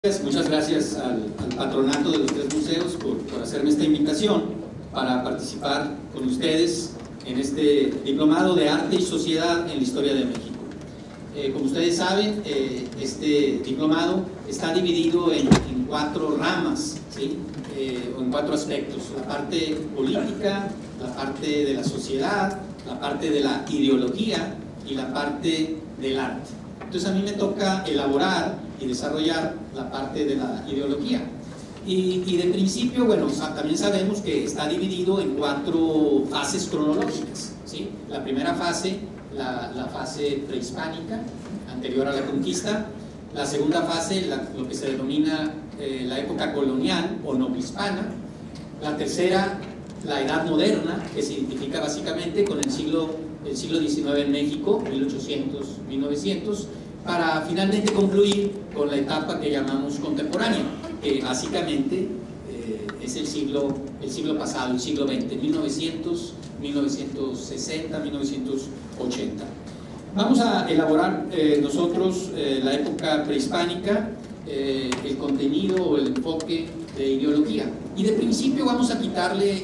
Muchas gracias al patronato de los tres museos por hacerme esta invitación para participar con ustedes en este diplomado de Arte y Sociedad en la Historia de México. Como ustedes saben, este diplomado está dividido en cuatro ramas, ¿sí? O en cuatro aspectos: la parte política, la parte de la sociedad, la parte de la ideología y la parte del arte. Entonces a mí me toca elaborar y desarrollar la parte de la ideología. Y de principio, bueno, también sabemos que está dividido en cuatro fases cronológicas, ¿sí? La primera fase, la fase prehispánica, anterior a la conquista. La segunda fase, lo que se denomina la época colonial o novohispana. La tercera, la edad moderna, que se identifica básicamente con el siglo XIX en México, 1800-1900, para finalmente concluir con la etapa que llamamos contemporánea, que básicamente es el siglo pasado, el siglo XX, 1900, 1960, 1980. Vamos a elaborar nosotros la época prehispánica, el contenido o el enfoque de ideología. Y de principio vamos a quitarle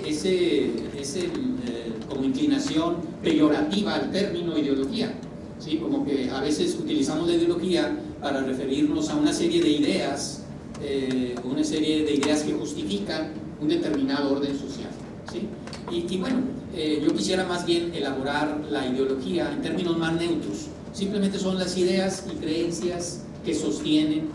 como inclinación peyorativa al término ideología. ¿Sí? Como que a veces utilizamos la ideología para referirnos a una serie de ideas, que justifican un determinado orden social, ¿sí? Y bueno, yo quisiera más bien elaborar la ideología en términos más neutros. Simplemente son las ideas y creencias que sostienen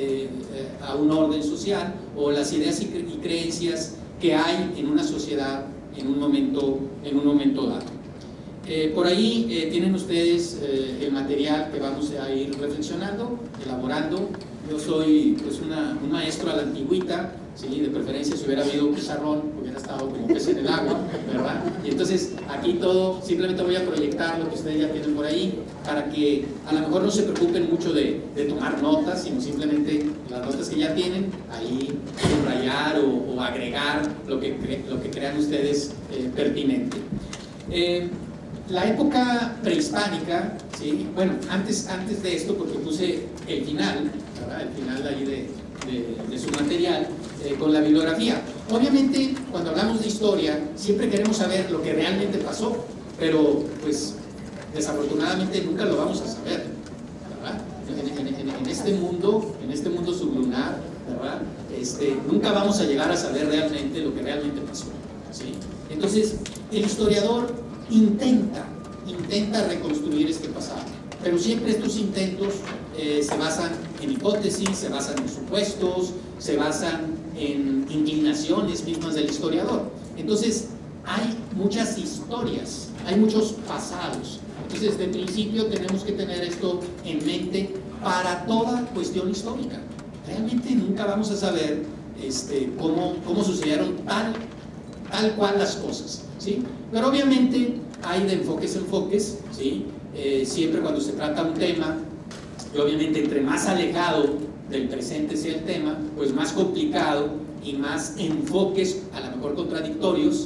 a un orden social, o las ideas y creencias que hay en una sociedad en un momento dado. Por ahí tienen ustedes el material que vamos a ir reflexionando, elaborando. Yo soy pues un maestro a la antigüita, ¿sí? De preferencia, si hubiera habido un pizarrón hubiera estado como pez en el agua, ¿verdad? Y entonces aquí todo, simplemente voy a proyectar lo que ustedes ya tienen por ahí, para que a lo mejor no se preocupen mucho de tomar notas, sino simplemente las notas que ya tienen, ahí subrayar o agregar lo que crean ustedes pertinente. La época prehispánica, ¿sí? Bueno, antes de esto, porque puse el final, ¿verdad? El final ahí de su material, con la bibliografía. Obviamente, cuando hablamos de historia, siempre queremos saber lo que realmente pasó, pero pues desafortunadamente nunca lo vamos a saber, ¿verdad? En este mundo sublunar, ¿verdad? Nunca vamos a llegar a saber realmente lo que realmente pasó, ¿sí? Entonces, el historiador intenta reconstruir este pasado, pero siempre estos intentos se basan en hipótesis, se basan en supuestos, se basan en inclinaciones mismas del historiador. Entonces hay muchas historias, hay muchos pasados. Entonces desde el principio tenemos que tener esto en mente para toda cuestión histórica. Realmente nunca vamos a saber cómo sucedieron tal cual las cosas, ¿sí? Pero obviamente hay de enfoques, ¿sí? Siempre cuando se trata un tema, y obviamente entre más alejado del presente sea el tema, pues más complicado y más enfoques, a lo mejor contradictorios,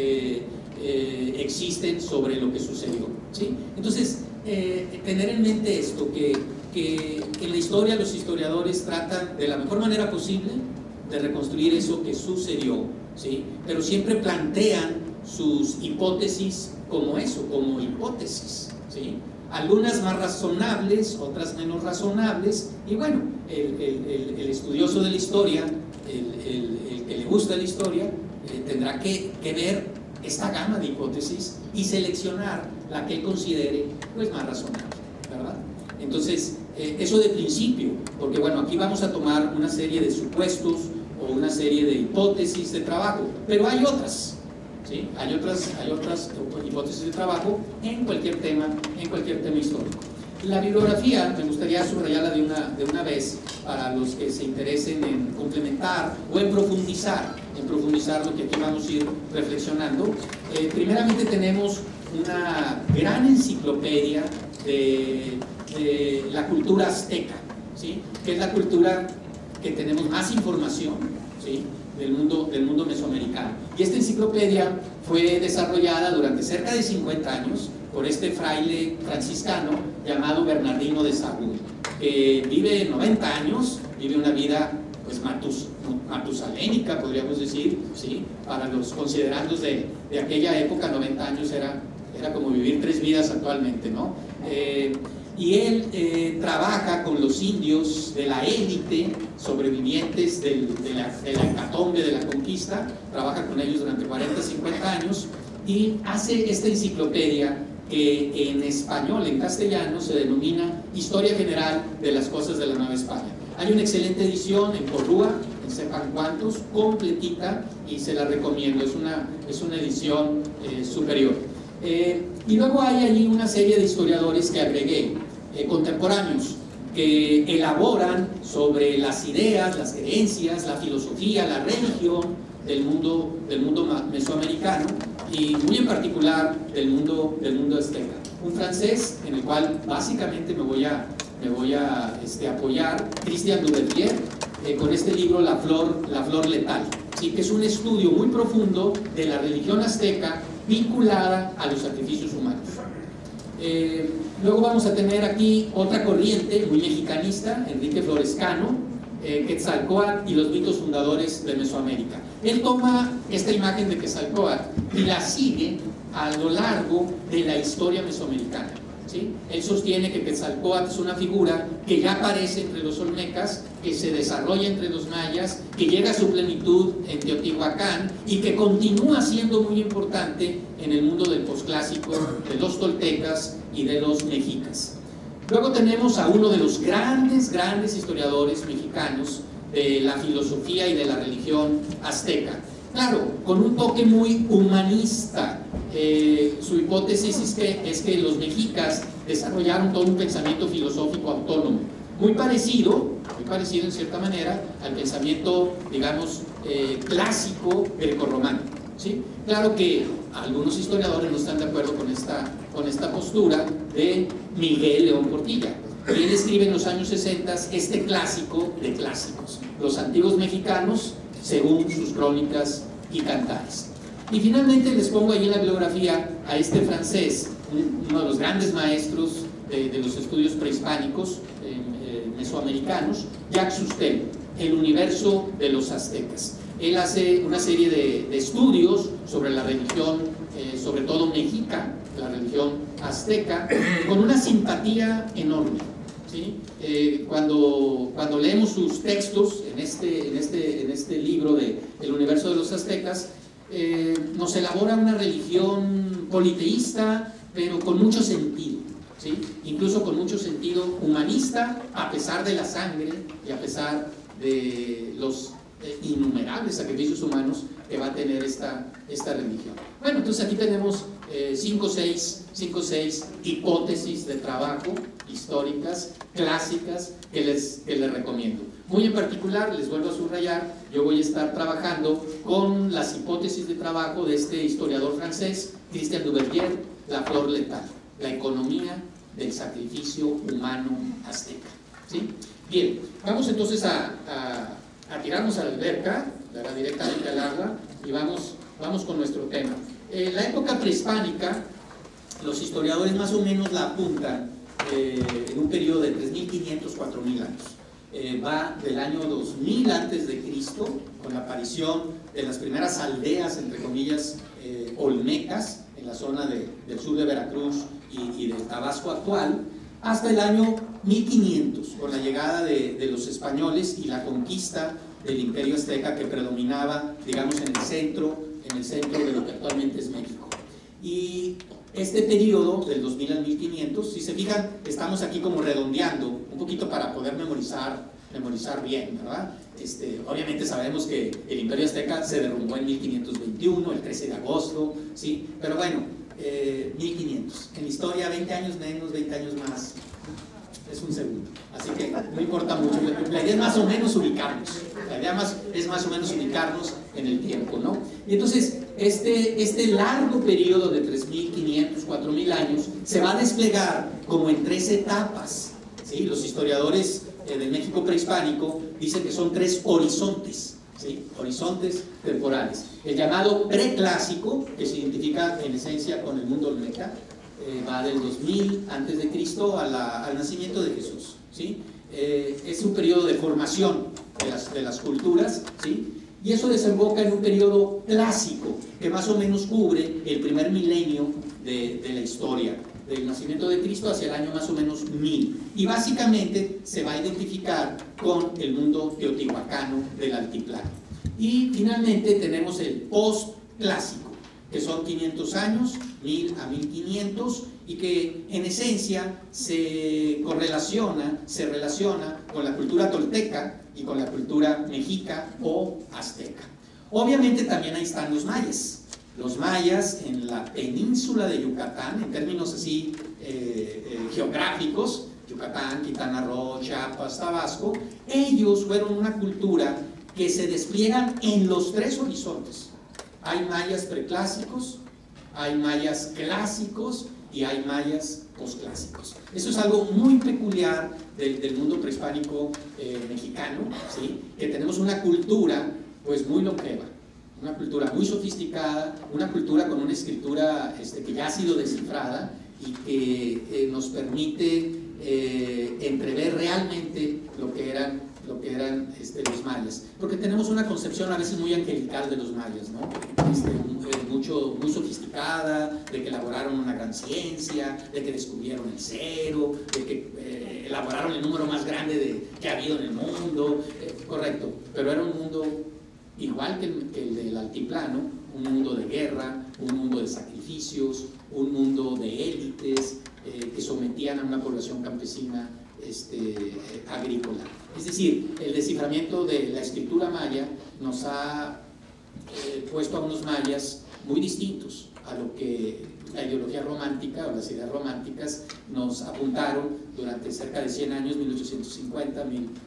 existen sobre lo que sucedió, ¿sí? Entonces, tener en mente esto, que en la historia los historiadores tratan de la mejor manera posible de reconstruir eso que sucedió, ¿sí? Pero siempre plantean sus hipótesis como eso, como hipótesis, ¿sí? Algunas más razonables, otras menos razonables, y bueno, el estudioso de la historia, el que le gusta la historia, tendrá que ver esta gama de hipótesis y seleccionar la que él considere pues más razonable, ¿verdad? Entonces, eso de principio, porque bueno, aquí vamos a tomar una serie de supuestos o una serie de hipótesis de trabajo, pero hay otras, ¿sí? Hay otras hipótesis de trabajo en cualquier tema histórico. La bibliografía me gustaría subrayarla de una vez para los que se interesen en complementar o en profundizar lo que aquí vamos a ir reflexionando. Primeramente tenemos una gran enciclopedia de la cultura azteca, ¿sí? Que es la cultura que tenemos más información, ¿sí? del mundo mesoamericano. Y esta enciclopedia fue desarrollada durante cerca de 50 años por este fraile franciscano llamado Bernardino de Sahagún, que vive 90 años, vive una vida pues matusalénica, podríamos decir, ¿sí? Para los considerandos de aquella época, 90 años era como vivir 3 vidas actualmente, ¿no? Y él trabaja con los indios de la élite, sobrevivientes de la hecatombe de la conquista, trabaja con ellos durante 40, 50 años y hace esta enciclopedia que en español, en castellano, se denomina Historia General de las Cosas de la Nueva España. Hay una excelente edición en Porrúa, en sepan cuántos, completita, y se la recomiendo, es una edición superior. Y luego hay allí una serie de historiadores que agregué, contemporáneos, que elaboran sobre las ideas, las creencias, la filosofía, la religión del mundo mesoamericano y muy en particular del mundo azteca. Un francés en el cual básicamente me voy a apoyar, Christian Duverger, con este libro La Flor Letal, ¿sí? Que es un estudio muy profundo de la religión azteca vinculada a los sacrificios humanos. Luego vamos a tener aquí otra corriente muy mexicanista, Enrique Florescano, Quetzalcóatl y los mitos fundadores de Mesoamérica. Él toma esta imagen de Quetzalcóatl y la sigue a lo largo de la historia mesoamericana, ¿sí? Él sostiene que Quetzalcóatl es una figura que ya aparece entre los olmecas, que se desarrolla entre los mayas, que llega a su plenitud en Teotihuacán y que continúa siendo muy importante en el mundo del posclásico de los toltecas y de los mexicas. Luego tenemos a uno de los grandes historiadores mexicanos de la filosofía y de la religión azteca. Claro, con un toque muy humanista. Su hipótesis es que los mexicas desarrollaron todo un pensamiento filosófico autónomo, muy parecido en cierta manera al pensamiento, digamos, clásico grecorromano, ¿sí? Claro que algunos historiadores no están de acuerdo con esta postura de Miguel León Portilla. Y él escribe en los años 60 este clásico de clásicos, los antiguos mexicanos según sus crónicas y cantares. Y finalmente les pongo ahí en la bibliografía a este francés, uno de los grandes maestros de los estudios prehispánicos mesoamericanos, Jacques Sustel, El universo de los aztecas. Él hace una serie de estudios sobre la religión, sobre todo mexica, la religión azteca, con una simpatía enorme, ¿sí? Cuando leemos sus textos en este libro de El universo de los aztecas, nos elabora una religión politeísta, pero con mucho sentido, ¿sí? Incluso con mucho sentido humanista, a pesar de la sangre y a pesar de los innumerables sacrificios humanos que va a tener esta religión. Bueno, entonces aquí tenemos 5 o 6 hipótesis de trabajo históricas, clásicas, que les recomiendo. Muy en particular, les vuelvo a subrayar, yo voy a estar trabajando con las hipótesis de trabajo de este historiador francés, Christian Duverger, La Flor Letal, la economía del sacrificio humano azteca, ¿sí? Bien, vamos entonces a tirarnos a la alberca, directamente al agua, y vamos con nuestro tema. La época prehispánica, los historiadores más o menos la apuntan en un periodo de 3.500, 4.000 años. Va del año 2000 antes de Cristo, con la aparición de las primeras aldeas, entre comillas, olmecas, en la zona del sur de Veracruz y del Tabasco actual, hasta el año 1500, con la llegada de los españoles y la conquista del imperio azteca que predominaba, digamos, en el centro de lo que actualmente es México. Y este periodo, del 2000 al 1500, si se fijan, estamos aquí como redondeando, un poquito para poder memorizar bien, ¿verdad? Obviamente sabemos que el imperio azteca se derrumbó en 1521, el 13 de agosto, ¿sí? Pero bueno, 1500. En la historia, 20 años menos, 20 años más, es un segundo. Así que no importa mucho. La idea es más o menos ubicarnos. Es más o menos ubicarnos en el tiempo, ¿no? Y entonces, este largo periodo de 3.500, 4.000 años se va a desplegar como en 3 etapas, ¿sí? Los historiadores del México prehispánico dicen que son 3 horizontes, ¿sí? Horizontes temporales. El llamado preclásico, que se identifica en esencia con el mundo olmeca, va del 2000 antes de Cristo al nacimiento de Jesús, ¿sí? es un periodo de formación de las culturas, ¿sí? Y eso desemboca en un periodo clásico que más o menos cubre el primer milenio de la historia, del nacimiento de Cristo hacia el año más o menos 1000. Y básicamente se va a identificar con el mundo teotihuacano del altiplano. Y finalmente tenemos el post-clásico, que son 500 años, 1000 a 1500, y que en esencia se relaciona con la cultura tolteca y con la cultura mexica o azteca. Obviamente también ahí están los mayas. Los mayas en la península de Yucatán, en términos así geográficos, Yucatán, Quintana Roo, Chiapas, Tabasco, ellos fueron una cultura que se despliegan en los tres horizontes. Hay mayas preclásicos, hay mayas clásicos y hay mayas posclásicos. Eso es algo muy peculiar del mundo prehispánico mexicano, ¿sí? Que tenemos una cultura pues muy longeva, una cultura muy sofisticada, una cultura con una escritura que ya ha sido descifrada y que nos permite entrever realmente lo que eran los mayas, porque tenemos una concepción a veces muy angelical de los mayas, ¿no? Muy sofisticada, de que elaboraron una gran ciencia, de que descubrieron el cero, de que elaboraron el número más grande que ha habido en el mundo, correcto, pero era un mundo igual que el del altiplano, un mundo de guerra, un mundo de sacrificios, un mundo de élites que sometían a una población campesina agrícola. Es decir, el desciframiento de la escritura maya nos ha puesto a unos mayas muy distintos a lo que la ideología romántica o las ideas románticas nos apuntaron durante cerca de 100 años, 1850,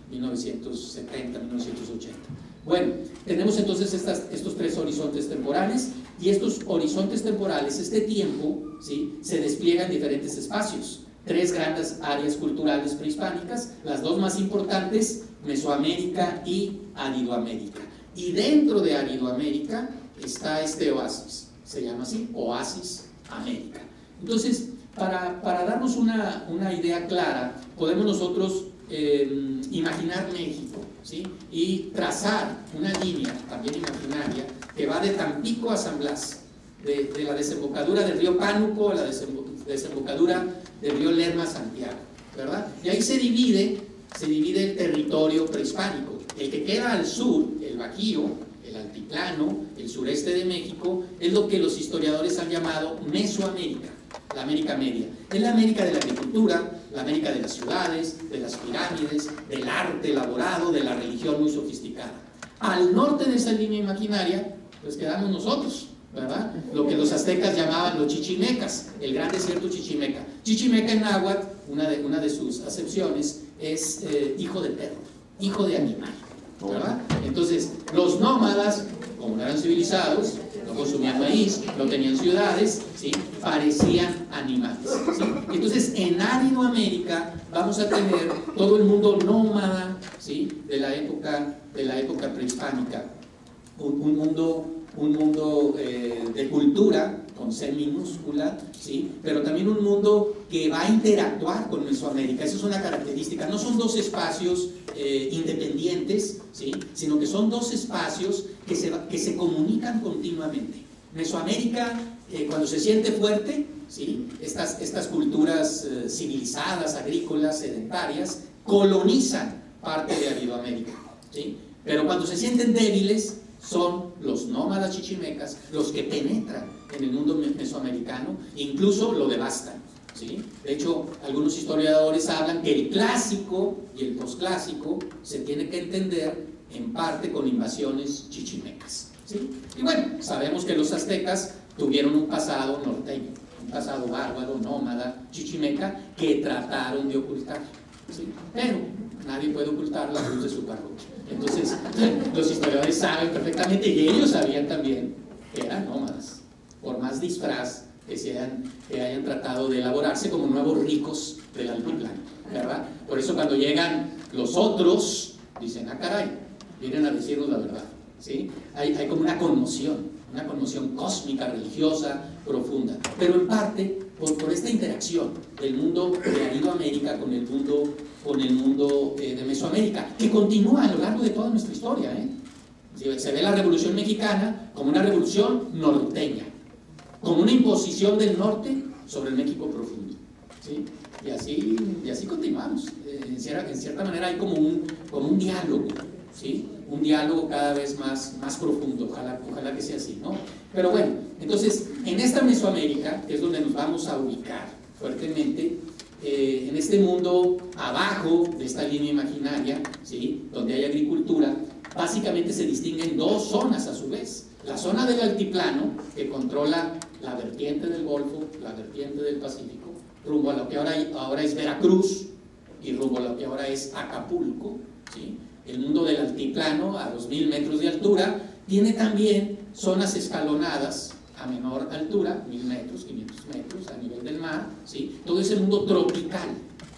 1970, 1980. Bueno, tenemos entonces estos tres horizontes temporales, y estos horizontes temporales, este tiempo, ¿sí?, se despliega en diferentes espacios. Tres grandes áreas culturales prehispánicas, las dos más importantes, Mesoamérica y Aridoamérica. Y dentro de Aridoamérica está este oasis, se llama así, Oasis América. Entonces, para darnos una idea clara, podemos nosotros imaginar México, ¿sí?, y trazar una línea también imaginaria que va de Tampico a San Blas, de la desembocadura del río Pánuco a la desembocadura del río Lerma a Santiago, ¿verdad? Y ahí se divide el territorio prehispánico. El que queda al sur, el Bajío, el altiplano, el sureste de México, es lo que los historiadores han llamado Mesoamérica, la América Media. Es la América de la agricultura, la América de las ciudades, de las pirámides, del arte elaborado, de la religión muy sofisticada. Al norte de esa línea imaginaria, pues quedamos nosotros, ¿verdad? Lo que los aztecas llamaban los chichimecas, el gran desierto chichimeca. Chichimeca en náhuatl, una de sus acepciones, es hijo de perro, hijo de animal, ¿verdad? Entonces, los nómadas, como no eran civilizados, no consumían maíz, no tenían ciudades, ¿sí?, parecían animales, ¿sí? Entonces, en Aridoamérica vamos a tener todo el mundo nómada, ¿sí?, de la época prehispánica, un mundo de cultura con C minúscula, ¿sí?, pero también un mundo que va a interactuar con Mesoamérica. Esa es una característica. No son dos espacios independientes, ¿sí?, sino que son dos espacios que se comunican continuamente. Mesoamérica, cuando se siente fuerte, ¿sí?, estas culturas civilizadas, agrícolas, sedentarias, colonizan parte de Aridoamérica, ¿sí?, pero cuando se sienten débiles, son los nómadas chichimecas los que penetran en el mundo mesoamericano e incluso lo devastan, ¿sí? De hecho, algunos historiadores hablan que el clásico y el posclásico se tiene que entender en parte con invasiones chichimecas, ¿sí? Y bueno, sabemos que los aztecas tuvieron un pasado norteño, un pasado bárbaro, nómada, chichimeca, que trataron de ocultar, ¿sí? Pero nadie puede ocultar la luz de su parroquia. Entonces, los historiadores saben perfectamente, y ellos sabían también, que eran nómadas, por más disfraz que hayan tratado de elaborarse como nuevos ricos del altiplano, ¿verdad? Por eso cuando llegan los otros, dicen, ah, caray, vienen a decirnos la verdad, ¿sí? Hay como una conmoción cósmica, religiosa, profunda, pero en parte por esta interacción del mundo de Aridoamérica con el mundo de Mesoamérica, que continúa a lo largo de toda nuestra historia, ¿eh? Se ve la Revolución Mexicana como una revolución norteña, como una imposición del norte sobre el México profundo, ¿sí? Y así continuamos. En cierta manera hay como un diálogo, ¿sí? Un diálogo cada vez más profundo, ojalá que sea así, ¿no? Pero bueno, entonces, en esta Mesoamérica, que es donde nos vamos a ubicar fuertemente, en este mundo abajo de esta línea imaginaria, ¿sí? Donde hay agricultura, básicamente se distinguen dos zonas a su vez. La zona del altiplano, que controla la vertiente del Golfo, la vertiente del Pacífico, rumbo a lo que ahora es Veracruz y rumbo a lo que ahora es Acapulco, ¿sí? El mundo del altiplano, a 2000 metros de altura, tiene también zonas escalonadas a menor altura, 1000 metros, 500 metros a nivel del mar, ¿sí? Todo ese mundo tropical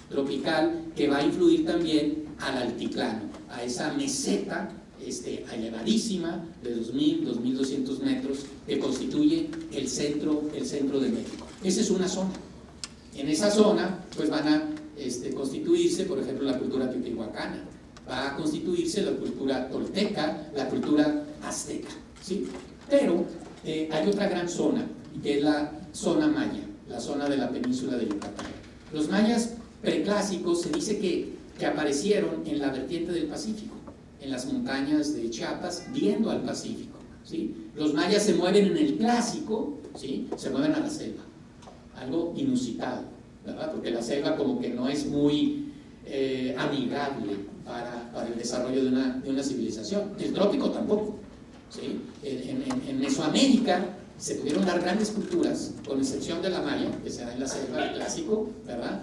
que va a influir también al altiplano, a esa meseta elevadísima de 2000, 2200 metros que constituye el centro de México. Esa es una zona. En esa zona pues van a constituirse, por ejemplo, la cultura teotihuacana, va a constituirse la cultura tolteca, la cultura azteca, ¿sí? Pero hay otra gran zona, que es la zona maya, la zona de la península de Yucatán. Los mayas preclásicos se dice que aparecieron en la vertiente del Pacífico, en las montañas de Chiapas, viendo al Pacífico, ¿sí? Los mayas se mueven en el clásico, ¿sí? Se mueven a la selva, algo inusitado, ¿verdad? Porque la selva como que no es muy amigable para el desarrollo de una civilización. El trópico tampoco, ¿sí? En Mesoamérica se pudieron dar grandes culturas, con excepción de la maya, que se da en la selva, el clásico, ¿verdad?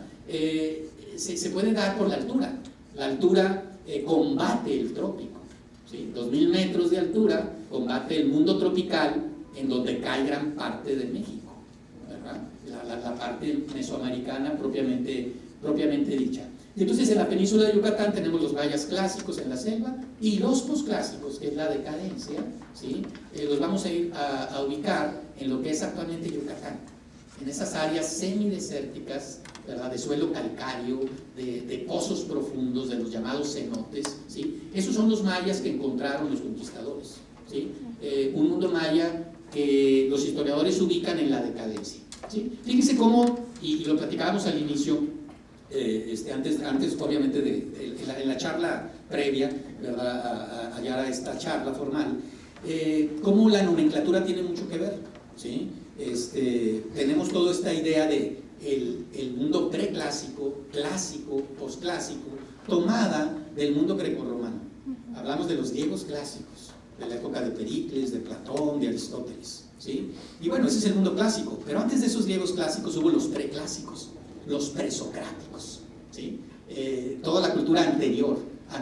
Se puede dar por la altura. La altura combate el trópico, ¿sí? 2000 metros de altura combate el mundo tropical, en donde cae gran parte de México, ¿verdad? La parte mesoamericana propiamente dicha. Entonces, en la península de Yucatán tenemos los mayas clásicos en la selva y los posclásicos, que es la decadencia, ¿sí? Los vamos a ir a ubicar en lo que es actualmente Yucatán, en esas áreas semidesérticas, ¿verdad? De suelo calcáreo, de pozos profundos, de los llamados cenotes, ¿sí? Esos son los mayas que encontraron los conquistadores, ¿sí? Un mundo maya que los historiadores ubican en la decadencia, ¿sí? Fíjense cómo, y lo platicábamos al inicio, antes obviamente en la charla previa, ¿verdad? Allá a esta charla formal, cómo la nomenclatura tiene mucho que ver, ¿sí? Tenemos toda esta idea de el mundo preclásico, clásico, posclásico, tomada del mundo grecorromano. Hablamos de los griegos clásicos, de la época de Pericles, de Platón, de Aristóteles, ¿sí? Y bueno, ese es el mundo clásico, pero antes de esos griegos clásicos hubo los preclásicos, los presocráticos, ¿sí? Toda la cultura anterior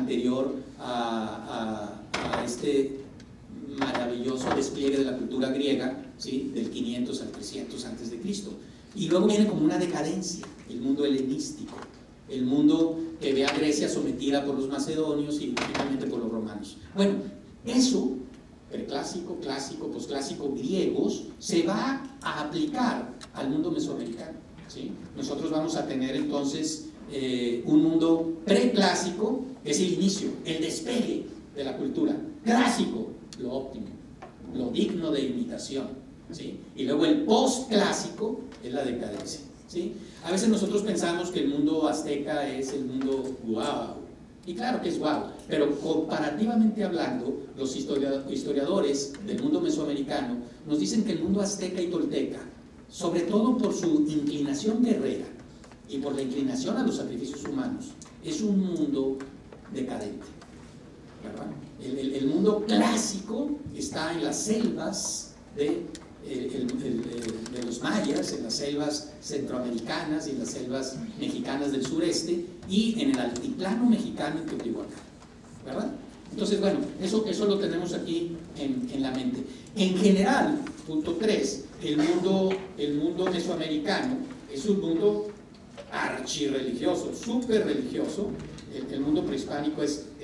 a este maravilloso despliegue de la cultura griega, ¿sí? Del 500 al 300 antes de Cristo. Y luego viene como una decadencia, el mundo helenístico, el mundo que ve a Grecia sometida por los macedonios y finalmente por los romanos. Bueno, eso, preclásico, clásico, posclásico, griegos, se va a aplicar al mundo mesoamericano, ¿sí? Nosotros vamos a tener entonces un mundo preclásico, que es el inicio, el despegue de la cultura. Clásico, lo óptimo, lo digno de imitación, ¿sí? Y luego el postclásico es la decadencia, ¿sí? A veces nosotros pensamos que el mundo azteca es el mundo guau, y claro que es guau, pero comparativamente hablando, los historiadores del mundo mesoamericano nos dicen que el mundo azteca y tolteca, sobre todo por su inclinación guerrera y por la inclinación a los sacrificios humanos, es un mundo decadente, ¿verdad? El mundo clásico está en las selvas de los mayas, en las selvas centroamericanas y en las selvas mexicanas del sureste y en el altiplano mexicano en Teotihuacán, ¿verdad? Entonces, bueno, eso lo tenemos aquí en la mente. En general, punto 3, el mundo mesoamericano es un mundo archirreligioso, súper religioso. El mundo prehispánico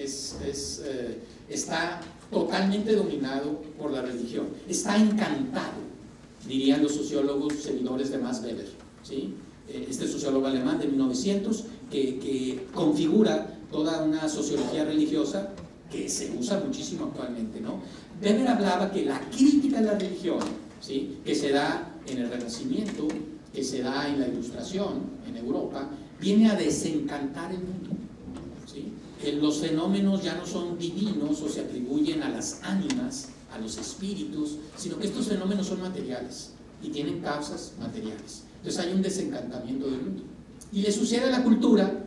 está totalmente dominado por la religión, está encantado, dirían los sociólogos seguidores de Max Weber, ¿sí? Este sociólogo alemán de 1900 que configura toda una sociología religiosa que se usa muchísimo actualmente, ¿no? Weber hablaba que la crítica de la religión, ¿sí?, que se da en el Renacimiento, que se da en la Ilustración en Europa, viene a desencantar el mundo, ¿sí? Los fenómenos ya no son divinos o se atribuyen a las ánimas, a los espíritus, sino que estos fenómenos son materiales y tienen causas materiales. Entonces hay un desencantamiento del mundo. Y le sucede a la cultura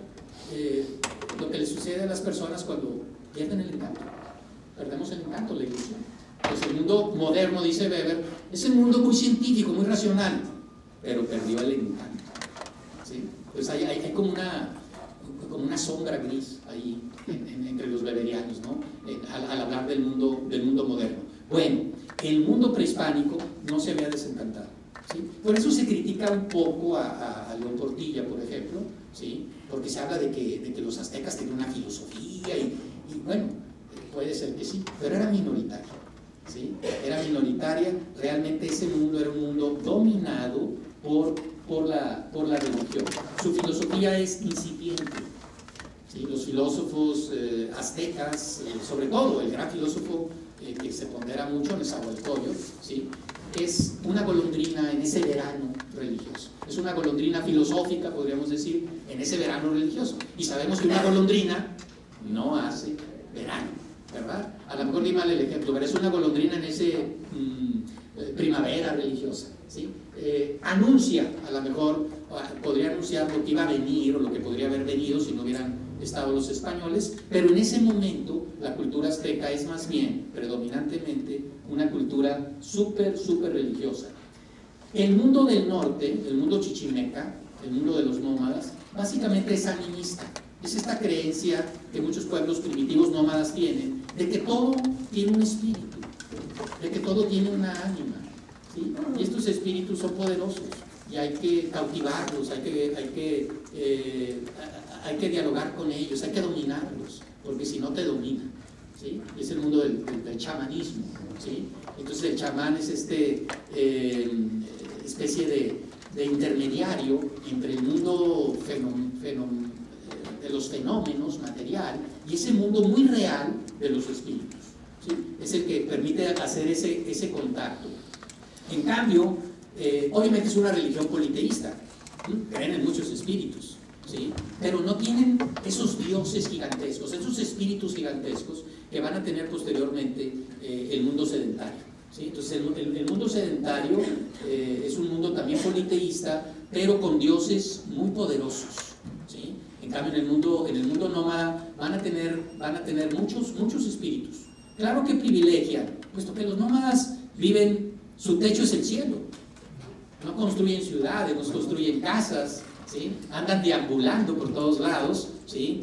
lo que le sucede a las personas cuando pierden el encanto. Perdemos el encanto, la ilusión. Pues el mundo moderno, dice Weber, es un mundo muy científico, muy racional, pero perdió el encanto, ¿sí? Pues hay como una sombra gris ahí entre los weberianos, ¿no? Al hablar del mundo moderno. Bueno, el mundo prehispánico no se había desencantado, ¿sí? Por eso se critica un poco a León Portilla, por ejemplo, ¿sí? Porque se habla de que los aztecas tenían una filosofía y bueno, puede ser que sí, pero era minoritaria, ¿sí? Era minoritaria. Realmente ese mundo era un mundo dominado por la religión. Su filosofía es incipiente, ¿sí? Los filósofos aztecas, sobre todo el gran filósofo que se pondera mucho, Nezahualcóyotl, ¿sí?, es una golondrina en ese verano religioso. Es una golondrina filosófica, podríamos decir, en ese verano religioso. Y sabemos que una golondrina no hace verano, ¿verdad? A lo mejor di mal el ejemplo, pero es una golondrina en ese primavera religiosa, ¿sí? Anuncia, a lo mejor podría anunciar lo que iba a venir o lo que podría haber venido si no hubieran estado los españoles, pero en ese momento la cultura azteca es más bien, predominantemente, una cultura súper religiosa. El mundo del norte, el mundo chichimeca, el mundo de los nómadas, básicamente es animista. Es esta creencia que muchos pueblos primitivos nómadas tienen, de que todo tiene un espíritu, de que todo tiene una ánima, ¿sí? Y estos espíritus son poderosos y hay que cautivarlos, hay que dialogar con ellos, hay que dominarlos, porque si no te dominan, ¿sí? Es el mundo del chamanismo, ¿sí? Entonces el chamán es especie de intermediario entre el mundo de los fenómenos material y ese mundo muy real de los espíritus, ¿sí? Es el que permite hacer ese contacto. En cambio, obviamente es una religión politeísta, ¿sí? Creen en muchos espíritus, ¿sí? Pero no tienen esos dioses gigantescos, esos espíritus gigantescos que van a tener posteriormente el mundo sedentario, ¿sí? Entonces el mundo sedentario es un mundo también politeísta, pero con dioses muy poderosos, ¿sí? En cambio en el mundo nómada van a tener muchos espíritus. Claro que privilegian, puesto que los nómadas viven, su techo es el cielo, no construyen ciudades, no construyen casas, ¿sí? Andan deambulando por todos lados, ¿sí?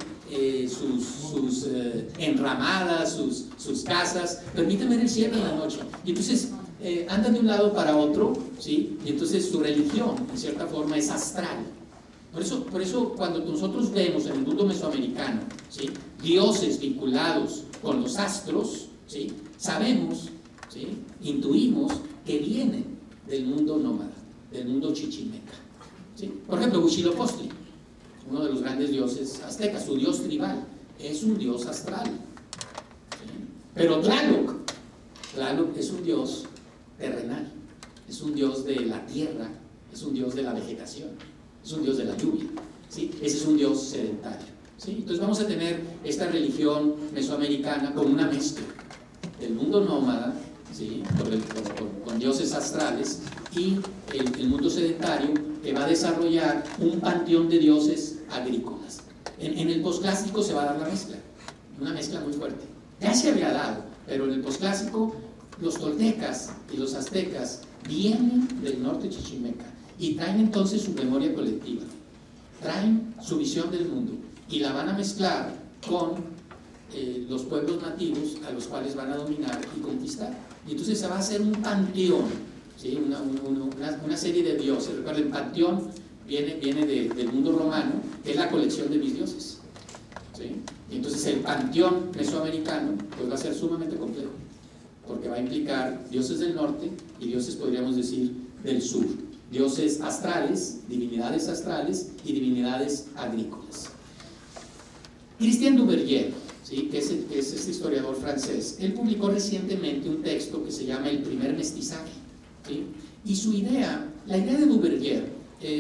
Sus enramadas, sus casas, permiten ver el cielo en la noche. Y entonces andan de un lado para otro, ¿sí? Y entonces su religión, en cierta forma, es astral. Por eso cuando nosotros vemos en el mundo mesoamericano, ¿sí?, dioses vinculados con los astros, ¿sí?, sabemos, ¿sí?, intuimos que vienen del mundo nómada, del mundo chichimeca, ¿sí? Por ejemplo, Huitzilopochtli, uno de los grandes dioses aztecas, su dios tribal, es un dios astral, ¿sí? Pero Tlaloc es un dios terrenal, es un dios de la tierra, es un dios de la vegetación, es un dios de la lluvia, ¿sí? Ese es un dios sedentario, ¿sí? Entonces vamos a tener esta religión mesoamericana con una mezcla del mundo nómada, ¿sí?, con dioses astrales, y el mundo sedentario, que va a desarrollar un panteón de dioses agrícolas. En el posclásico se va a dar la mezcla, una mezcla muy fuerte. Ya se había dado, pero en el posclásico los toltecas y los aztecas vienen del norte chichimeca y traen entonces su memoria colectiva, traen su visión del mundo y la van a mezclar con los pueblos nativos a los cuales van a dominar y conquistar. Y entonces se va a hacer un panteón, ¿sí?, una serie de dioses. Recuerden, panteón viene del mundo romano, que es la colección de mis dioses, ¿sí? Y entonces el panteón mesoamericano pues va a ser sumamente complejo, porque va a implicar dioses del norte y dioses, podríamos decir, del sur. dioses astrales, divinidades astrales y divinidades agrícolas. Christian Duverger, ¿sí?, que es este historiador francés, él publicó recientemente un texto que se llama El primer mestizaje, ¿sí? Y su idea, la idea de Duverger,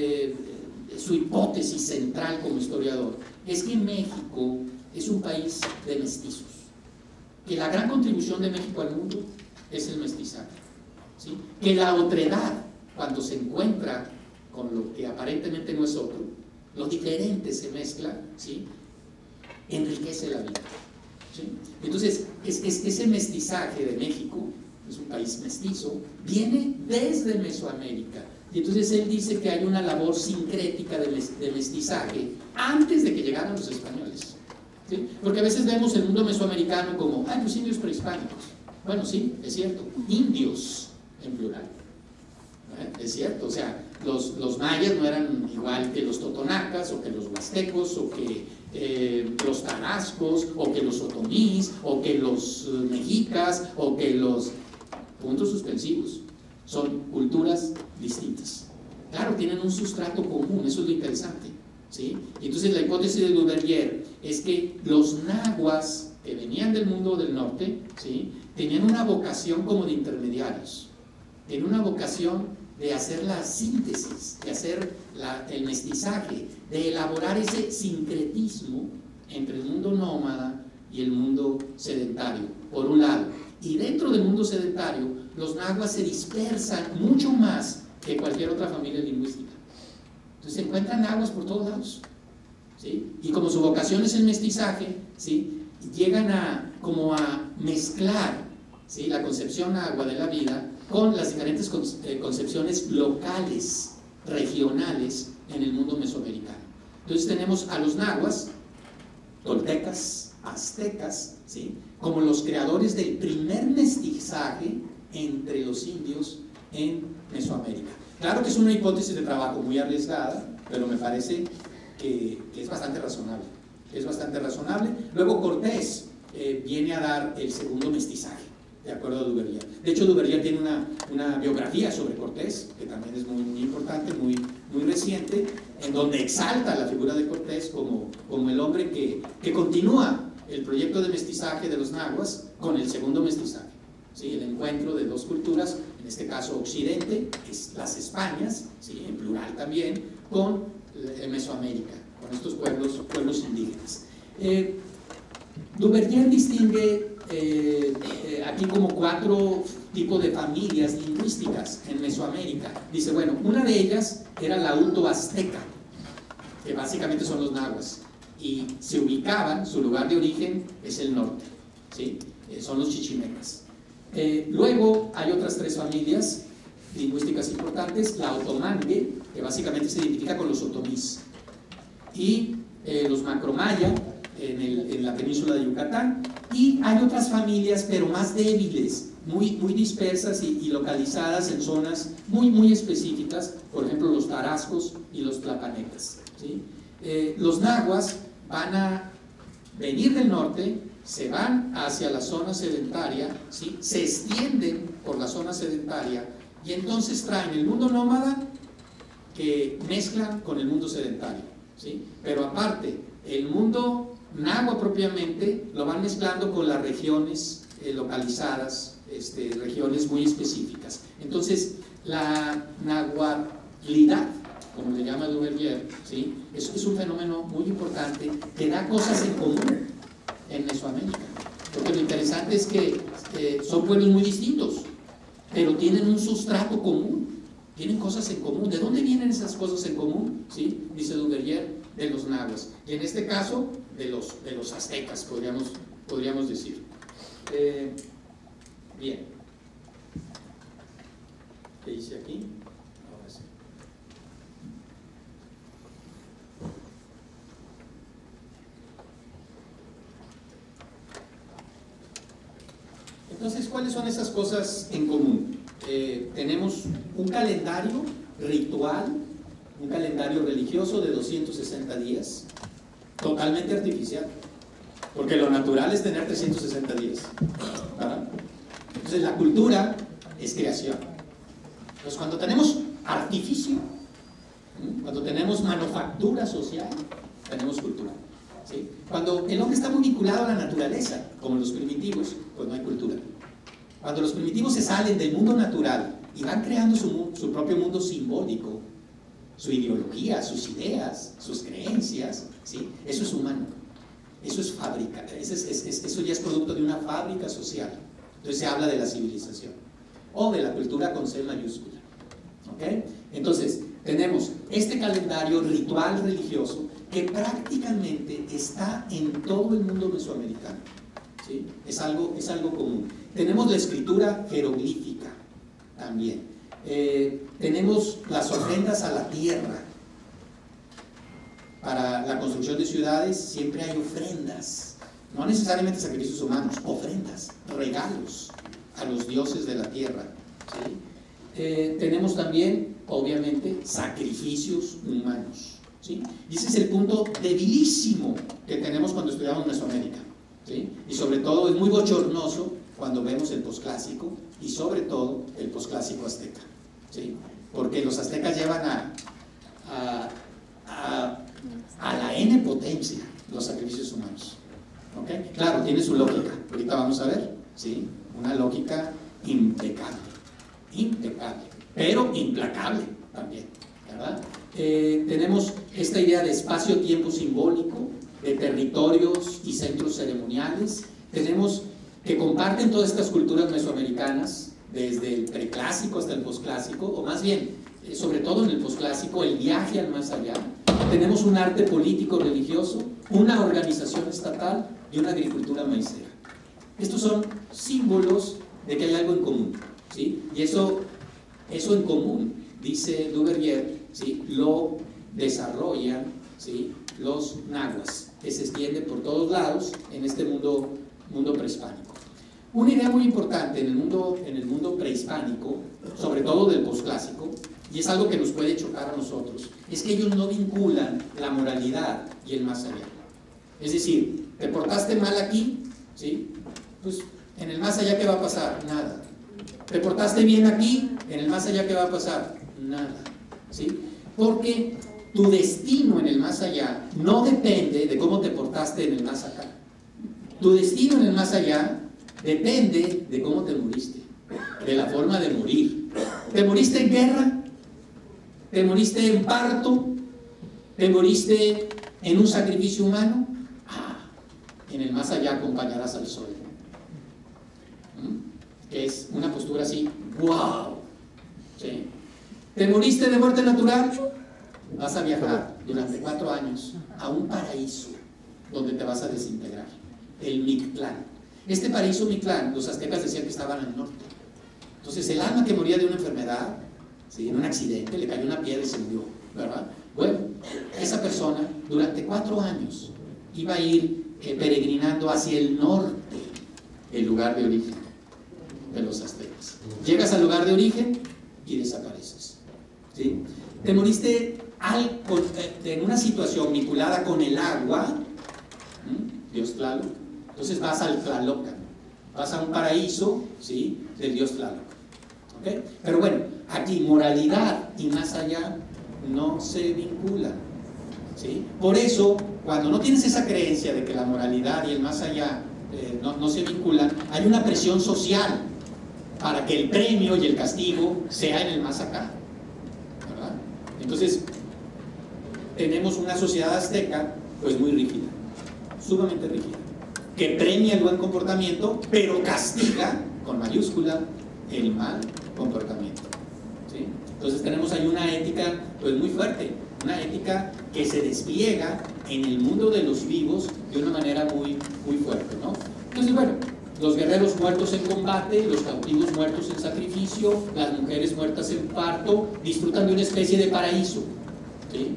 su hipótesis central como historiador, es que México es un país de mestizos, que la gran contribución de México al mundo es el mestizaje, ¿sí? Que la otredad, cuando se encuentra con lo que aparentemente no es otro, lo diferente se mezcla, ¿sí?, enriquece la vida, ¿sí? Entonces, ese mestizaje de México, es un país mestizo, viene desde Mesoamérica. Y entonces él dice que hay una labor sincrética de mestizaje antes de que llegaran los españoles, ¿sí? Porque a veces vemos el mundo mesoamericano como, los indios prehispánicos. Bueno, sí, es cierto, indios en plural, es cierto, o sea, los mayas no eran igual que los totonacas, o que los huastecos, o que los tarascos, o que los otomís, o que los mexicas, o que los puntos suspensivos. Son culturas distintas. Claro, tienen un sustrato común, eso es lo interesante, ¿sí? Y entonces la hipótesis de Duverger es que los nahuas que venían del mundo del norte, ¿sí?, tenían una vocación como de intermediarios, tenían una vocación de hacer la síntesis, de hacer el mestizaje, de elaborar ese sincretismo entre el mundo nómada y el mundo sedentario, por un lado. Y dentro del mundo sedentario, los nahuas se dispersan mucho más que cualquier otra familia lingüística. Entonces se encuentran nahuas por todos lados, ¿sí? Y como su vocación es el mestizaje, ¿sí?, llegan a mezclar, ¿sí?, la concepción nahua de la vida con las diferentes concepciones locales, regionales en el mundo mesoamericano. Entonces tenemos a los nahuas, toltecas, aztecas, ¿sí?, como los creadores del primer mestizaje entre los indios en Mesoamérica. Claro que es una hipótesis de trabajo muy arriesgada, pero me parece que es bastante razonable. Es bastante razonable. Luego Cortés viene a dar el segundo mestizaje, de acuerdo a Duverger. De hecho, Duverger tiene una biografía sobre Cortés, que también es muy, muy importante, muy reciente, en donde exalta la figura de Cortés como el hombre que continúa el proyecto de mestizaje de los nahuas con el segundo mestizaje, ¿sí?, el encuentro de dos culturas, en este caso Occidente, es las Españas, ¿sí?, en plural también, con Mesoamérica, con estos pueblos indígenas. Duverger distingue aquí como 4 tipos de familias lingüísticas en Mesoamérica. Dice, bueno, una de ellas era la uto-azteca, que básicamente son los nahuas, y se ubicaban, su lugar de origen es el norte, ¿sí?, son los chichimecas. Luego hay otras 3 familias lingüísticas importantes, la otomangue, que básicamente se identifica con los otomís, y los macromaya en la península de Yucatán, y hay otras familias pero más débiles, muy dispersas y localizadas en zonas muy específicas, por ejemplo los tarascos y los tlapanecas, ¿sí? Los nahuas van a venir del norte, se van hacia la zona sedentaria, ¿sí?, se extienden por la zona sedentaria y entonces traen el mundo nómada que mezclan con el mundo sedentario, ¿sí? Pero aparte, el mundo nahua propiamente lo van mezclando con las regiones localizadas, regiones muy específicas. Entonces, la nahualidad, como le llama Duverger, ¿sí?, es un fenómeno muy importante que da cosas en común en Mesoamérica. Porque lo interesante es que son pueblos muy distintos, pero tienen un sustrato común, tienen cosas en común. ¿De dónde vienen esas cosas en común? ¿Sí? Dice Duverger, de los nahuas. Y en este caso, de los aztecas, podríamos decir. Bien. ¿Qué dice aquí? Ahora sí. Entonces, ¿cuáles son esas cosas en común? Tenemos un calendario ritual, un calendario religioso de 260 días, totalmente artificial, porque lo natural es tener 360 días, ¿verdad? Entonces la cultura es creación. Entonces cuando tenemos artificio, cuando tenemos manufactura social, tenemos cultura. ¿Sí? Cuando el hombre está muy vinculado a la naturaleza, como los primitivos, pues no hay cultura. Cuando los primitivos se salen del mundo natural y van creando su propio mundo simbólico, su ideología, sus ideas, sus creencias, ¿sí? Eso es humano, eso es fábrica, eso ya es producto de una fábrica social. Entonces se habla de la civilización o de la cultura con C mayúscula. ¿Okay? Entonces tenemos este calendario ritual religioso que prácticamente está en todo el mundo mesoamericano. ¿Sí? Es algo común. Tenemos la escritura jeroglífica también. Tenemos las ofrendas a la tierra. Para la construcción de ciudades siempre hay ofrendas, no necesariamente sacrificios humanos, ofrendas, regalos a los dioses de la tierra. ¿Sí? Tenemos también, obviamente, sacrificios humanos. ¿Sí? Y ese es el punto debilísimo que tenemos cuando estudiamos Mesoamérica. ¿Sí? Y sobre todo es muy bochornoso cuando vemos el posclásico y sobre todo el posclásico azteca. ¿Sí? Porque los aztecas llevan a la n potencia los sacrificios humanos. ¿Okay? Claro, tiene su lógica, ahorita vamos a ver. ¿Sí? Una lógica impecable, pero implacable también, ¿verdad? Tenemos esta idea de espacio-tiempo simbólico, de territorios y centros ceremoniales. Tenemos que comparten todas estas culturas mesoamericanas, desde el preclásico hasta el posclásico, o más bien, sobre todo en el posclásico, el viaje al más allá. Tenemos un arte político religioso, una organización estatal y una agricultura maicera. Estos son símbolos de que hay algo en común, ¿sí? Y eso en común, dice Duverger, ¿sí? Lo desarrollan, ¿sí? Los nahuas, que se extiende por todos lados en este mundo prehispánico. Una idea muy importante en el mundo prehispánico, sobre todo del posclásico, y es algo que nos puede chocar a nosotros, es que ellos no vinculan la moralidad y el más allá. Es decir, te portaste mal aquí, ¿sí? Pues en el más allá, ¿qué va a pasar? Nada. ¿Te portaste bien aquí? En el más allá, ¿qué va a pasar? Nada. ¿Sí? Porque tu destino en el más allá no depende de cómo te portaste en el más acá. Tu destino en el más allá depende de cómo te moriste, de la forma de morir. ¿Te moriste en guerra? ¿Te moriste en parto? ¿Te moriste en un sacrificio humano? En el más allá acompañarás al sol. Que es una postura así, ¡wow! ¿Sí? ¿Te moriste de muerte natural? Vas a viajar durante 4 años a un paraíso donde te vas a desintegrar, el Mictlán. Este paraíso Mictlán, los aztecas decían que estaban al norte. Entonces el alma que moría de una enfermedad, ¿sí? En un accidente, le cayó una piedra y se murió, ¿verdad? Bueno, esa persona durante 4 años iba a ir peregrinando hacia el norte, el lugar de origen de los aztecas. Llegas al lugar de origen y desapareces. ¿Sí? Te moriste en una situación vinculada con el agua, Dios Tlaloc. Entonces vas al Tlalocan, vas a un paraíso, ¿sí? Del Dios Tlaloc. ¿Okay? Pero bueno, aquí moralidad y más allá no se vinculan. ¿Sí? Por eso, cuando no tienes esa creencia de que la moralidad y el más allá no se vinculan, hay una presión social para que el premio y el castigo sea en el más acá, ¿verdad? Entonces tenemos una sociedad azteca pues muy rígida, sumamente rígida, que premia el buen comportamiento pero castiga con mayúscula el mal comportamiento. ¿Sí? Entonces tenemos ahí una ética pues muy fuerte, una ética que se despliega en el mundo de los vivos de una manera muy, muy fuerte, ¿no? Entonces, bueno, los guerreros muertos en combate, los cautivos muertos en sacrificio, las mujeres muertas en parto, disfrutan de una especie de paraíso. ¿Sí?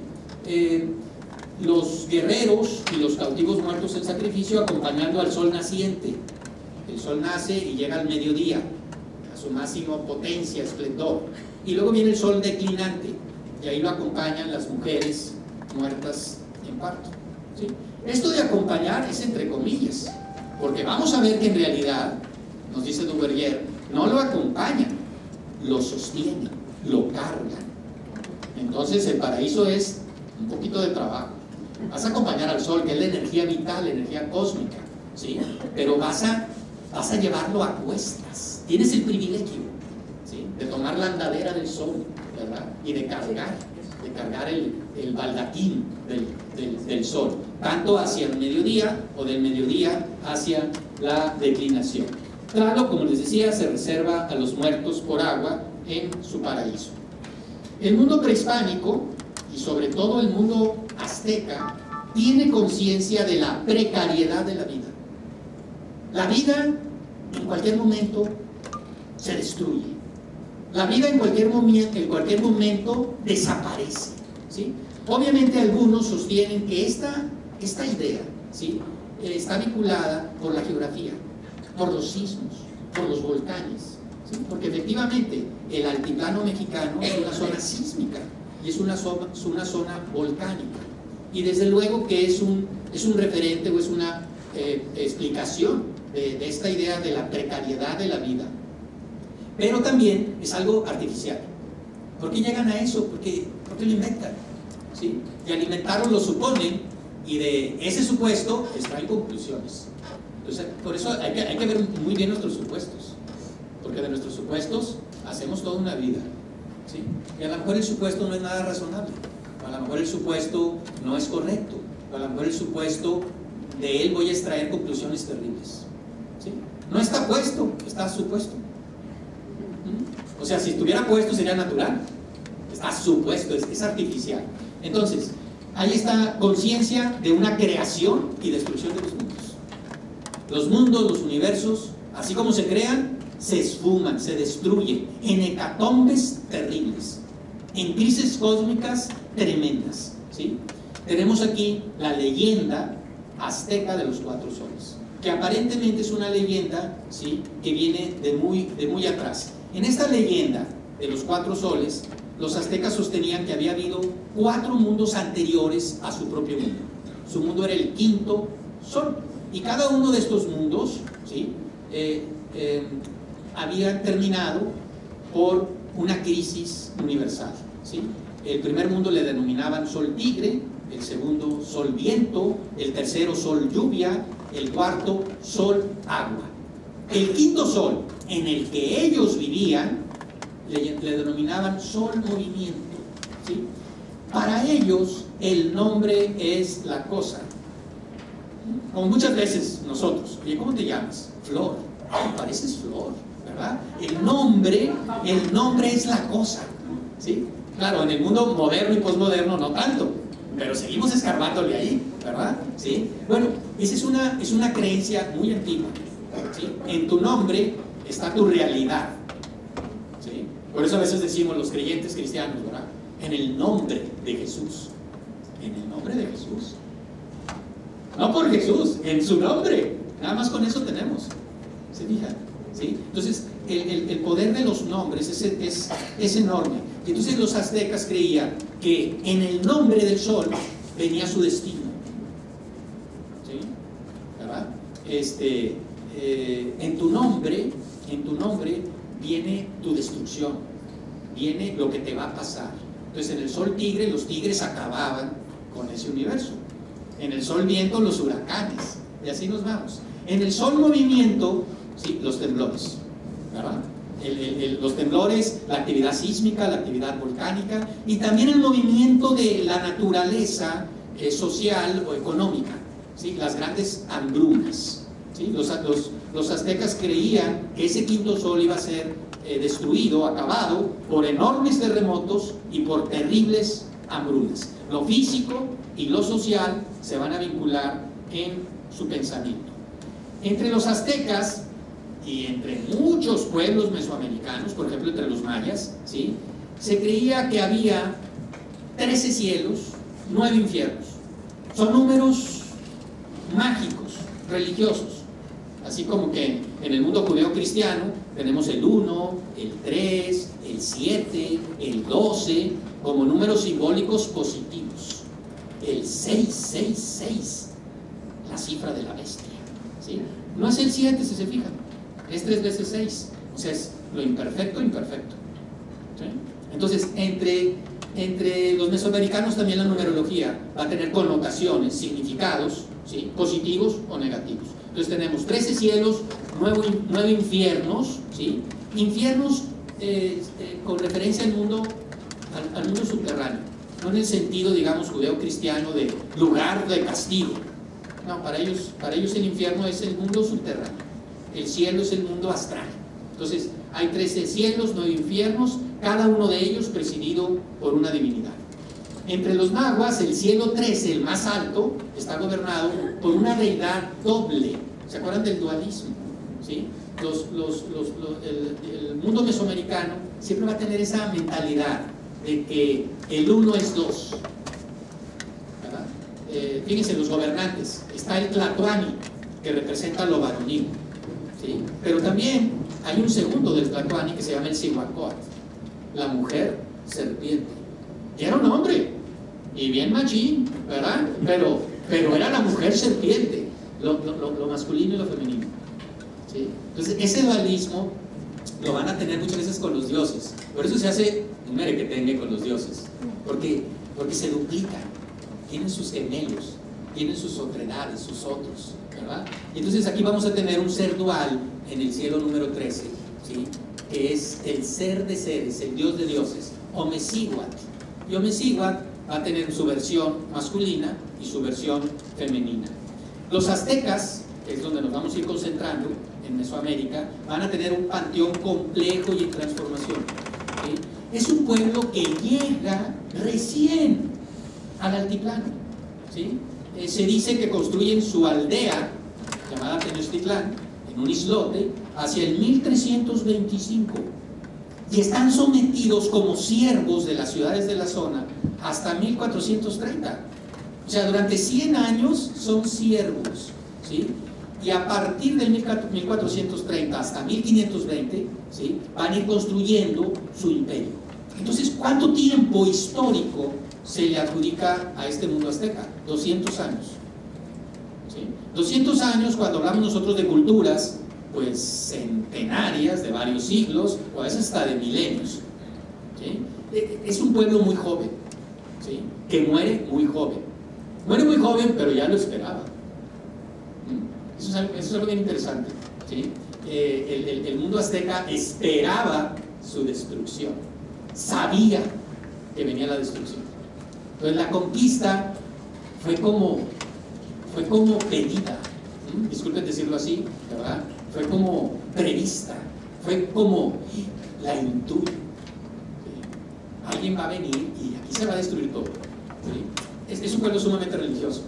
Los guerreros y los cautivos muertos en sacrificio acompañando al sol naciente. El sol nace y llega al mediodía, a su máxima potencia, esplendor. Y luego viene el sol declinante, y ahí lo acompañan las mujeres muertas en parto. ¿Sí? Esto de acompañar es entre comillas, porque vamos a ver que en realidad, nos dice Duverger, no lo acompañan, lo sostienen, lo cargan, Entonces el paraíso es un poquito de trabajo. Vas a acompañar al sol, que es la energía vital, la energía cósmica, ¿sí? Pero vas a llevarlo a cuestas. Tienes el privilegio, ¿sí?, de tomar la andadera del sol, ¿verdad? Y de cargar el baldaquín del sol, tanto hacia el mediodía o del mediodía hacia la declinación. Claro, como les decía, se reserva a los muertos por agua en su paraíso. El mundo prehispánico, y sobre todo el mundo azteca, tiene conciencia de la precariedad de la vida. La vida en cualquier momento se destruye. La vida en cualquier momento desaparece, ¿sí? Obviamente algunos sostienen que esta idea, ¿sí?, está vinculada por la geografía, por los sismos, por los volcanes, ¿sí? Porque efectivamente el altiplano mexicano es una zona sísmica y es una zona volcánica, y desde luego que es un referente o es una explicación de esta idea de la precariedad de la vida. Pero también es algo artificial. ¿Por qué llegan a eso? Porque lo inventan, ¿sí? Y al inventarlo lo suponen, y de ese supuesto extraen conclusiones. Entonces, por eso hay que ver muy bien nuestros supuestos, porque de nuestros supuestos hacemos toda una vida, ¿sí? Y a lo mejor el supuesto no es nada razonable, a lo mejor el supuesto no es correcto, a lo mejor el supuesto de él voy a extraer conclusiones terribles, ¿sí? No está puesto, está supuesto. O sea, si estuviera puesto sería natural, está supuesto, es artificial. Entonces, hay esta conciencia de una creación y destrucción de los mundos. Los mundos, los universos, así como se crean, se esfuman, se destruyen en hecatombes terribles, en crisis cósmicas tremendas, ¿sí? Tenemos aquí la leyenda azteca de los 4 soles, que aparentemente es una leyenda, ¿sí?, que viene de muy atrás. En esta leyenda de los 4 soles, los aztecas sostenían que había habido 4 mundos anteriores a su propio mundo. Su mundo era el 5º sol, y cada uno de estos mundos, ¿sí?, había terminado por una crisis universal, ¿sí? El primer mundo le denominaban sol tigre, el segundo sol viento, el tercero sol lluvia, el cuarto sol agua. El 5º sol, en el que ellos vivían, le denominaban sol movimiento, ¿sí? Para ellos el nombre es la cosa. Como muchas veces nosotros, oye, ¿cómo te llamas? Flor. Me pareces flor, ¿verdad? El nombre es la cosa, ¿sí? Claro, en el mundo moderno y posmoderno no tanto, pero seguimos escarbándole ahí, ¿verdad? ¿Sí? Bueno, esa es una creencia muy antigua, ¿sí? En tu nombre está tu realidad, ¿sí? Por eso a veces decimos los creyentes cristianos, ¿verdad? En el nombre de Jesús. En el nombre de Jesús. No por Jesús, en su nombre. Nada más con eso tenemos. ¿Se fijan? ¿Sí? Entonces, el poder de los nombres es enorme. Y entonces los aztecas creían que en el nombre del sol venía su destino. ¿Sí? ¿Verdad? En tu nombre viene tu destrucción, viene lo que te va a pasar. Entonces, en el sol tigre, los tigres acababan con ese universo. En el sol viento, los huracanes. Y así nos vamos. En el sol movimiento, ¿sí?, los temblores, ¿verdad? Los temblores, la actividad sísmica, la actividad volcánica, y también el movimiento de la naturaleza social o económica, ¿sí?, las grandes hambrunas, ¿sí? Los aztecas creían que ese 5º sol iba a ser destruido, acabado por enormes terremotos y por terribles hambrunas. Lo físico y lo social se van a vincular en su pensamiento. Entre los aztecas y entre muchos pueblos mesoamericanos, por ejemplo entre los mayas, ¿sí?, se creía que había 13 cielos, 9 infiernos. Son números mágicos, religiosos. Así como que en el mundo judeo-cristiano tenemos el 1, el 3, el 7, el 12 como números simbólicos positivos. El 666, la cifra de la bestia, ¿sí? No es el 7, si se fijan, es 3 veces 6, o sea, es lo imperfecto, imperfecto, ¿sí? Entonces, entre Entre los mesoamericanos también la numerología va a tener connotaciones, significados, ¿sí?, positivos o negativos. Entonces tenemos 13 cielos, 9 infiernos, ¿sí? Infiernos con referencia al mundo subterráneo, no en el sentido, digamos, judeo-cristiano de lugar de castigo. No, para ellos el infierno es el mundo subterráneo, el cielo es el mundo astral. Entonces hay 13 cielos, 9 infiernos, cada uno de ellos presidido por una divinidad. Entre los nahuas, el cielo 13, el más alto, está gobernado por una deidad doble. ¿Se acuerdan del dualismo? ¿Sí? El mundo mesoamericano siempre va a tener esa mentalidad de que el uno es dos. ¿Verdad? Fíjense, los gobernantes, está el Tlatoani, que representa lo varonil, ¿sí? Pero también hay un segundo del Tlatoani que se llama el Cihuacóatl, la mujer serpiente. Y era un hombre, y bien machín, ¿verdad? Pero era la mujer serpiente, lo masculino y lo femenino, ¿sí? Entonces ese dualismo lo van a tener muchas veces con los dioses. Por eso se hace un merequetengue con los dioses, porque se duplican, tienen sus gemelos, tienen sus otredades, sus otros, ¿verdad? Y entonces aquí vamos a tener un ser dual en el cielo número 13, ¿sí?, que es el ser de seres, el dios de dioses, Omecíhuatl. Y Omecíhuatl va a tener su versión masculina y su versión femenina. Los aztecas, que es donde nos vamos a ir concentrando en Mesoamérica, van a tener un panteón complejo y en transformación, ¿sí? Es un pueblo que llega recién al altiplano, ¿sí? Se dice que construyen su aldea, llamada Tenochtitlán, en un islote, hacia el 1325, y están sometidos como siervos de las ciudades de la zona hasta 1430. O sea, durante 100 años son siervos, ¿sí? Y a partir del 1430 hasta 1520, ¿sí?, van a ir construyendo su imperio. Entonces, ¿cuánto tiempo histórico se le adjudica a este mundo azteca? 200 años, ¿sí? 200 años, cuando hablamos nosotros de culturas, pues centenarias, de varios siglos, o a veces hasta de milenios, ¿sí? Es un pueblo muy joven, ¿sí?, que muere muy joven. Muere muy joven, pero ya lo esperaba. Eso es algo bien interesante, ¿sí? El mundo azteca esperaba su destrucción, sabía que venía la destrucción. Entonces la conquista fue como pedida, disculpen decirlo así, ¿verdad? Fue como prevista, fue como la intuyo, ¿sí? Alguien va a venir y aquí se va a destruir todo, ¿sí? Es un pueblo sumamente religioso,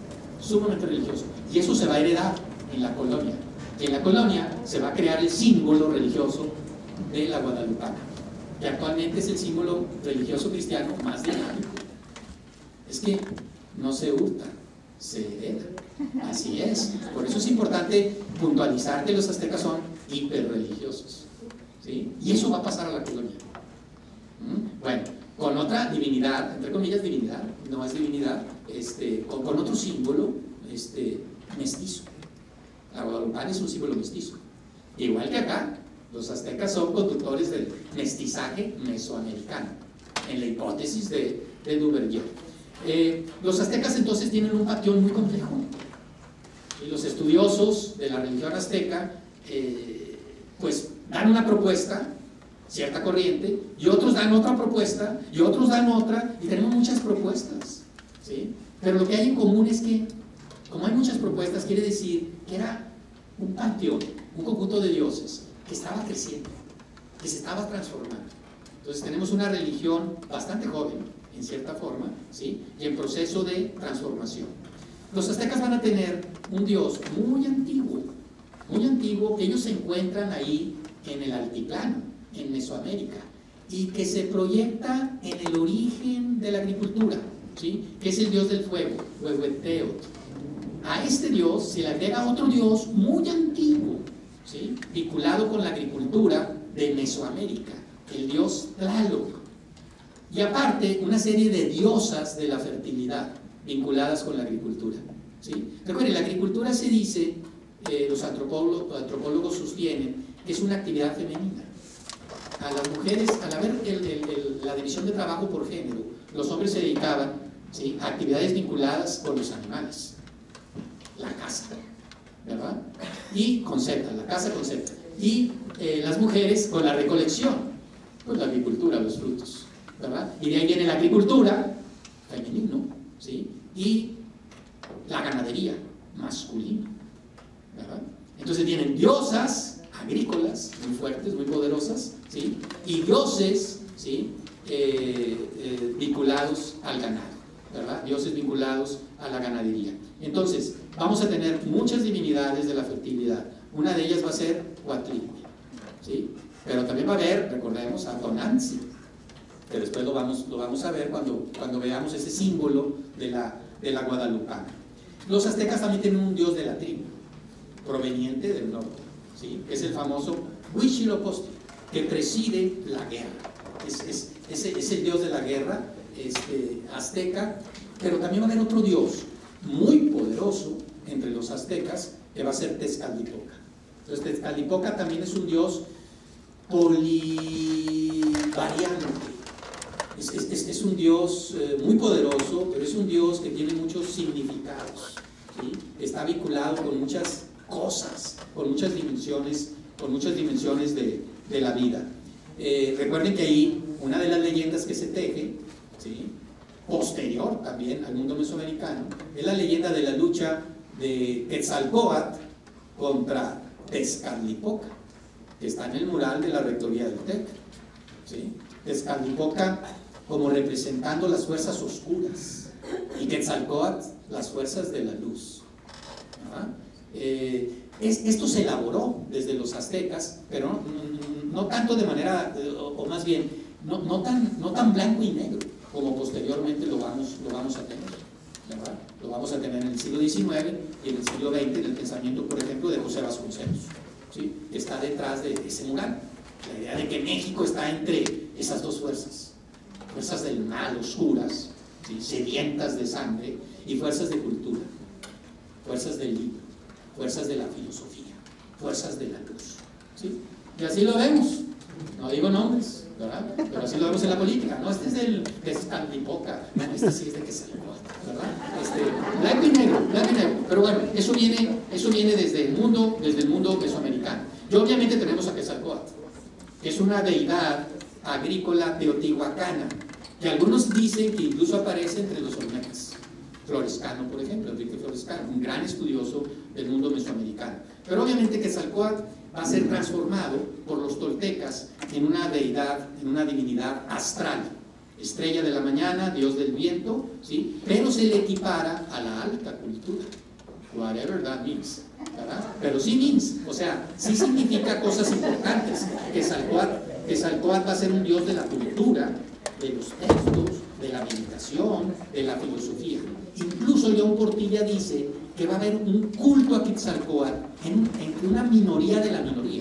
y eso se va a heredar en la colonia, y en la colonia se va a crear el símbolo religioso de la guadalupana, que actualmente es el símbolo religioso cristiano más dinámico. Es que no se hurta, se hereda. Así es. Por eso es importante puntualizar que los aztecas son hiperreligiosos, ¿sí? Y eso va a pasar a la colonia. Bueno, con otra divinidad, entre comillas divinidad, no es divinidad, con otro símbolo mestizo. La guadalupana es un símbolo mestizo. Igual que acá, los aztecas son conductores del mestizaje mesoamericano, en la hipótesis de Duverger. Los aztecas entonces tienen un panteón muy complejo, y los estudiosos de la religión azteca pues dan una propuesta, cierta corriente, y otros dan otra propuesta, y otros dan otra, y tenemos muchas propuestas, ¿sí? Pero lo que hay en común es que, como hay muchas propuestas, quiere decir que era un panteón, un conjunto de dioses que estaba creciendo, que se estaba transformando. Entonces tenemos una religión bastante joven, en cierta forma, ¿sí?, y en proceso de transformación. Los aztecas van a tener un dios muy antiguo, que ellos se encuentran ahí en el altiplano, en Mesoamérica, y que se proyecta en el origen de la agricultura, ¿sí?, que es el dios del fuego, Huehueteotl. A este dios se le agrega otro dios muy antiguo, ¿sí?, vinculado con la agricultura de Mesoamérica, el dios Tlaloc. Y aparte, una serie de diosas de la fertilidad vinculadas con la agricultura, ¿sí? Recuerden, la agricultura se dice, los antropólogos sostienen, que es una actividad femenina. a las mujeres, al haber la división de trabajo por género, los hombres se dedicaban, ¿sí?, a actividades vinculadas con los animales, la caza, ¿verdad? Y concepta, la caza concepta. Y las mujeres con la recolección, pues la agricultura, los frutos, ¿verdad? Y de ahí viene la agricultura, femenino, ¿sí?, y la ganadería, masculino, ¿verdad? Entonces vienen diosas agrícolas muy fuertes, muy poderosas, ¿sí?, y dioses, ¿sí?, vinculados al ganado, ¿verdad? Dioses vinculados a la ganadería. Entonces vamos a tener muchas divinidades de la fertilidad. Una de ellas va a ser Huatlicue, ¿sí?, pero también va a haber, recordemos, a Tonantzin, que después lo vamos a ver cuando veamos ese símbolo de la guadalupana. Los aztecas también tienen un dios de la tribu, proveniente del norte, ¿sí?, que es el famoso Huitzilopochtli, que preside la guerra. Es el dios de la guerra azteca, pero también va a haber otro dios muy poderoso entre los aztecas, que va a ser Tezcatlipoca. Entonces Tezcatlipoca también es un dios polivariante. Es un dios muy poderoso, pero es un dios que tiene muchos significados, ¿sí?, está vinculado con muchas cosas, con muchas dimensiones de la vida. Recuerden que ahí una de las leyendas que se teje, ¿sí?, posterior también al mundo mesoamericano, es la leyenda de la lucha de Quetzalcóatl contra Tezcatlipoca, que está en el mural de la rectoría del TEC, ¿sí? Tezcatlipoca como representando las fuerzas oscuras y Quetzalcóatl las fuerzas de la luz, ¿verdad? Esto se elaboró desde los aztecas, pero no tanto de manera, o más bien, no tan blanco y negro como posteriormente lo vamos a tener, ¿verdad? Lo vamos a tener en el siglo XIX y en el siglo XX, en el pensamiento, por ejemplo, de José Vasconcelos, ¿sí?, que está detrás de ese mural. La idea de que México está entre esas dos fuerzas del mal, oscuras, ¿sí?, sedientas de sangre, y fuerzas de cultura, fuerzas del libro, fuerzas de la filosofía, fuerzas de la luz, ¿sí? Y así lo vemos, no digo nombres, ¿verdad?, pero así lo vemos en la política. No, este es del Tezcatlipoca, no, este sí es de Quetzalcóatl, ¿verdad? Blanco y negro, pero bueno, eso viene desde el mundo mesoamericano. Y obviamente tenemos a Quetzalcóatl, que es una deidad agrícola teotihuacana, que algunos dicen que incluso aparece entre los olmecas. Florescano, por ejemplo, Enrique Florescano, un gran estudioso del mundo mesoamericano. Pero obviamente Quetzalcóatl va a ser transformado por los toltecas en una deidad, en una divinidad astral, estrella de la mañana, dios del viento, ¿sí?, pero se le equipara a la alta cultura, whatever that means, ¿verdad? Pero sí means, o sea, sí significa cosas importantes. Quetzalcóatl va a ser un dios de la cultura, de los textos, de la meditación, de la filosofía. Incluso León Portilla dice que va a haber un culto a Quetzalcóatl entre una minoría de la minoría,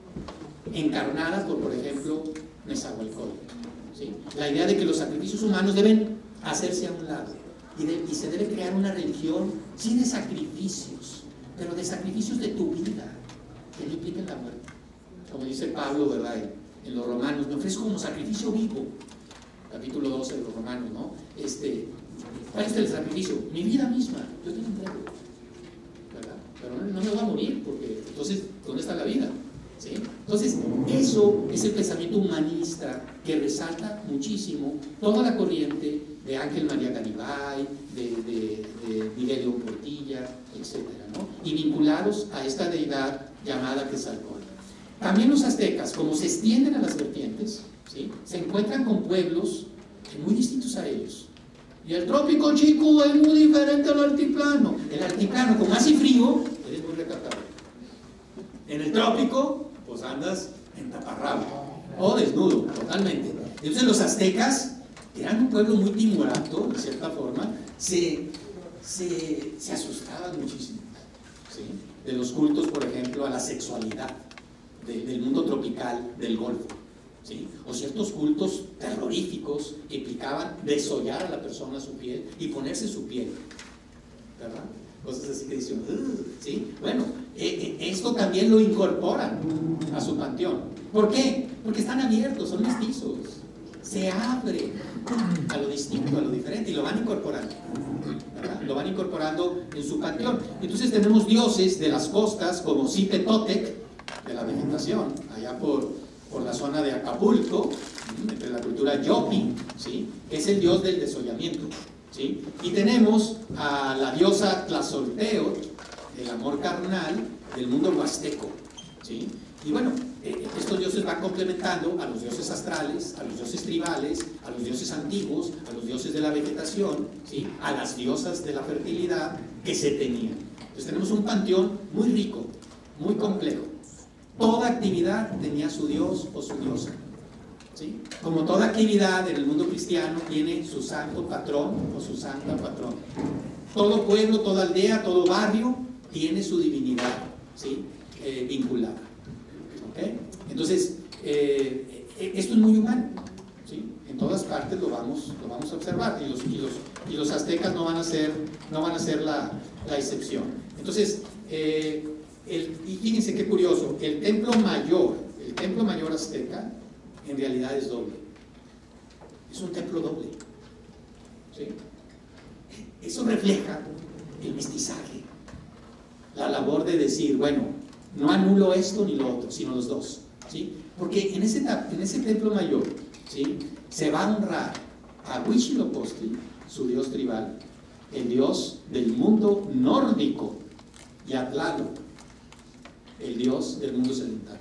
encarnada por ejemplo, Nezahualcóyotl, ¿sí? La idea de que los sacrificios humanos deben hacerse a un lado y se debe crear una religión, sí, de sacrificios, pero de sacrificios de tu vida, que no impliquen la muerte. Como dice Pablo, ¿verdad?, en los Romanos: me ofrezco como sacrificio vivo, capítulo 12 de los Romanos, ¿no? ¿Cuál es el sacrificio? Mi vida misma, yo te la entrego, ¿verdad? Pero no me voy a morir, porque entonces, ¿dónde está la vida? ¿Sí? Entonces, eso es el pensamiento humanista que resalta muchísimo toda la corriente de Ángel María Garibay, de Miguel León Portilla, etcétera, ¿no? Y vinculados a esta deidad llamada Quetzalcóatl. También los aztecas, como se extienden a las vertientes, ¿sí?, se encuentran con pueblos muy distintos a ellos. Y el trópico, chico, es muy diferente al altiplano. El altiplano, como hace frío, eres muy recatado. En el trópico, pues andas en taparrabo o desnudo, totalmente. Entonces los aztecas, que eran un pueblo muy timorato, de cierta forma, se asustaban muchísimo, ¿sí?, de los cultos, por ejemplo, a la sexualidad del mundo tropical del Golfo, ¿sí?, o ciertos cultos terroríficos que implicaban desollar a la persona a su piel y ponerse su piel, ¿verdad? cosas así que dicen, ¿sí? Bueno, esto también lo incorporan a su panteón. ¿Por qué? Porque están abiertos, son mestizos, se abre a lo distinto, a lo diferente, y lo van incorporando, ¿verdad? Lo van incorporando en su panteón. Entonces tenemos dioses de las costas como Cipetotec, de la vegetación, allá por la zona de Acapulco, entre la cultura Yopi, ¿sí? Que es el dios del desollamiento, ¿sí? Y tenemos a la diosa Tlazolteotl, el amor carnal del mundo huasteco, ¿sí? Y bueno, estos dioses van complementando a los dioses astrales, a los dioses tribales, a los dioses antiguos, a los dioses de la vegetación, ¿sí? A las diosas de la fertilidad que se tenían. Entonces tenemos un panteón muy rico, muy complejo. Toda actividad tenía su dios o su diosa, ¿sí? Como toda actividad en el mundo cristiano tiene su santo patrón o su santa patrona. Todo pueblo, toda aldea, todo barrio tiene su divinidad, ¿sí? Vinculada. ¿Okay? Entonces, esto es muy humano, ¿sí? En todas partes lo vamos a observar, y los aztecas no van a ser la excepción. Entonces, y fíjense qué curioso, el templo mayor azteca en realidad es doble, es un templo doble, ¿sí? Eso refleja el mestizaje, la labor de decir, bueno, no anulo esto ni lo otro, sino los dos, ¿sí? Porque en ese templo mayor, ¿sí? Se va a honrar a Huitzilopochtli, su dios tribal, el dios del mundo nórdico, y a Tlaloc, el dios del mundo sedentario.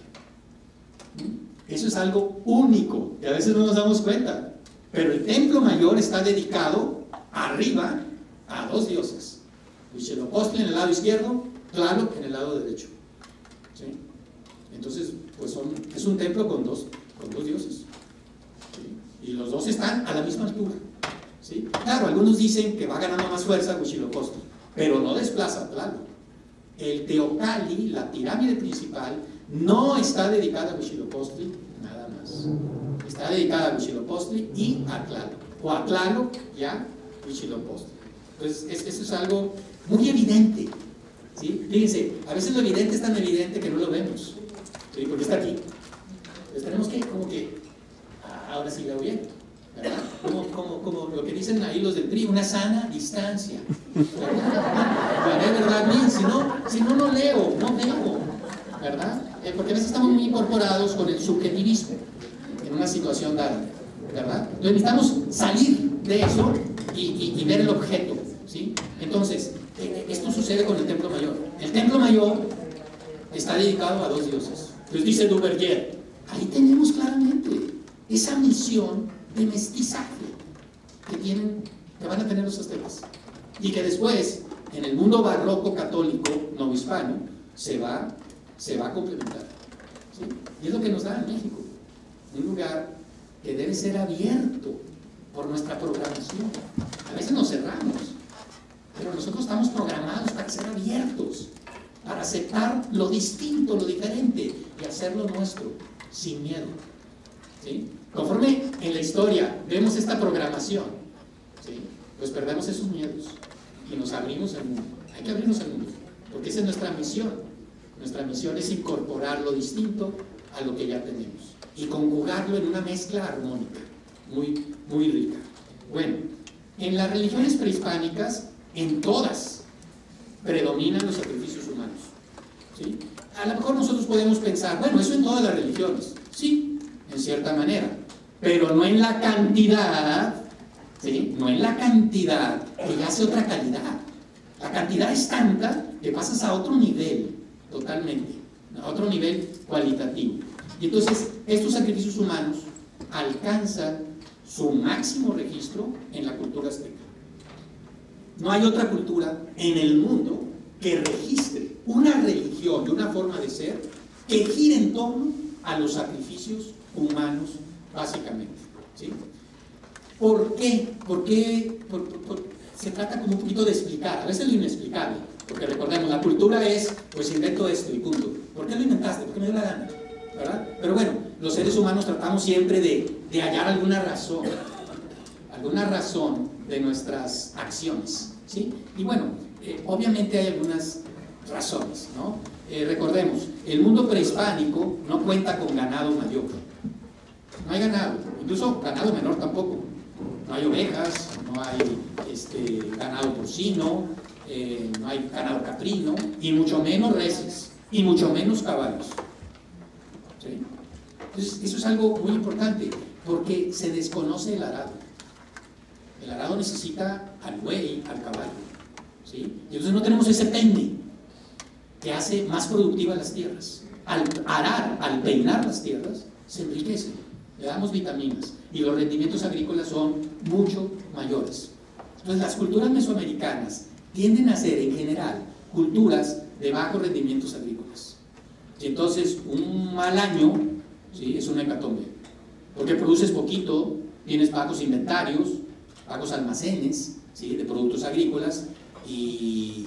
Eso es algo único, y a veces no nos damos cuenta, pero el templo mayor está dedicado arriba a dos dioses, Huitzilopochtli en el lado izquierdo, Tlaloc en el lado derecho, ¿sí? Entonces, pues es un templo con dos dioses, ¿sí? Y los dos están a la misma altura, ¿sí? Claro, algunos dicen que va ganando más fuerza Huitzilopochtli, pero no desplaza a Tlaloc. El Teocalli, la pirámide principal, no está dedicada a Huitzilopochtli nada más. Está dedicada a Huitzilopochtli y a Tlaloc, o a Tlaloc y a Huitzilopochtli. Entonces, eso es algo muy evidente, ¿sí? Fíjense, a veces lo evidente es tan evidente que no lo vemos, ¿sí? Porque está aquí. Entonces tenemos que, como que, ahora sí veo bien, ¿verdad? Como lo que dicen ahí los del PRI, una sana distancia, ¿verdad? Es verdad, bien, si no leo, no veo, ¿verdad? Porque a veces estamos muy incorporados con el subjetivismo en una situación dada, ¿verdad? Entonces necesitamos salir de eso y ver el objeto, ¿sí? Entonces, esto sucede con el templo mayor. El templo mayor está dedicado a dos dioses. Entonces dice Duverger, ahí tenemos claramente esa misión de mestizaje que van a tener los aztecas, y que después en el mundo barroco católico novohispano se va a complementar, ¿sí? Y es lo que nos da en México, un lugar que debe ser abierto por nuestra programación. A veces nos cerramos, pero nosotros estamos programados para ser abiertos, para aceptar lo distinto, lo diferente, y hacerlo nuestro, sin miedo, ¿sí? Conforme en la historia vemos esta programación, ¿sí? Pues perdemos esos miedos y nos abrimos al mundo. Hay que abrirnos al mundo, porque esa es nuestra misión. Nuestra misión es incorporar lo distinto a lo que ya tenemos y conjugarlo en una mezcla armónica, muy, muy rica. Bueno, en las religiones prehispánicas, en todas, predominan los sacrificios humanos, ¿sí? A lo mejor nosotros podemos pensar, bueno, eso en todas las religiones, sí, en cierta manera, pero no en la cantidad, ¿sí? No en la cantidad que ya hace otra calidad. La cantidad es tanta que pasas a otro nivel, totalmente, a otro nivel cualitativo. Y entonces, estos sacrificios humanos alcanzan su máximo registro en la cultura azteca. No hay otra cultura en el mundo que registre una religión y una forma de ser que gire en torno a los sacrificios humanos, básicamente, ¿sí? ¿Por qué? Se trata como un poquito de explicar, a veces lo inexplicable, porque recordemos, la cultura es, pues invento esto y punto. ¿Por qué lo inventaste? ¿Por qué me dio la gana? ¿Verdad? Pero bueno, los seres humanos tratamos siempre de hallar alguna razón de nuestras acciones, ¿sí? Y bueno, Obviamente hay algunas razones, ¿no? Recordemos, el mundo prehispánico no cuenta con ganado mayor. No hay ganado, incluso ganado menor tampoco. No hay ovejas, no hay ganado porcino, no hay ganado caprino, y mucho menos reses, y mucho menos caballos. ¿Sí? Entonces, eso es algo muy importante, porque se desconoce el arado. El arado necesita al buey, al caballo. ¿Sí? Y entonces no tenemos ese peine que hace más productivas las tierras. Al arar, al peinar las tierras, se enriquecen, le damos vitaminas y los rendimientos agrícolas son mucho mayores. Entonces las culturas mesoamericanas tienden a ser en general culturas de bajos rendimientos agrícolas. Y entonces un mal año, ¿sí?, es una hecatombe, porque produces poquito, tienes bajos inventarios, bajos almacenes, ¿sí?, de productos agrícolas, y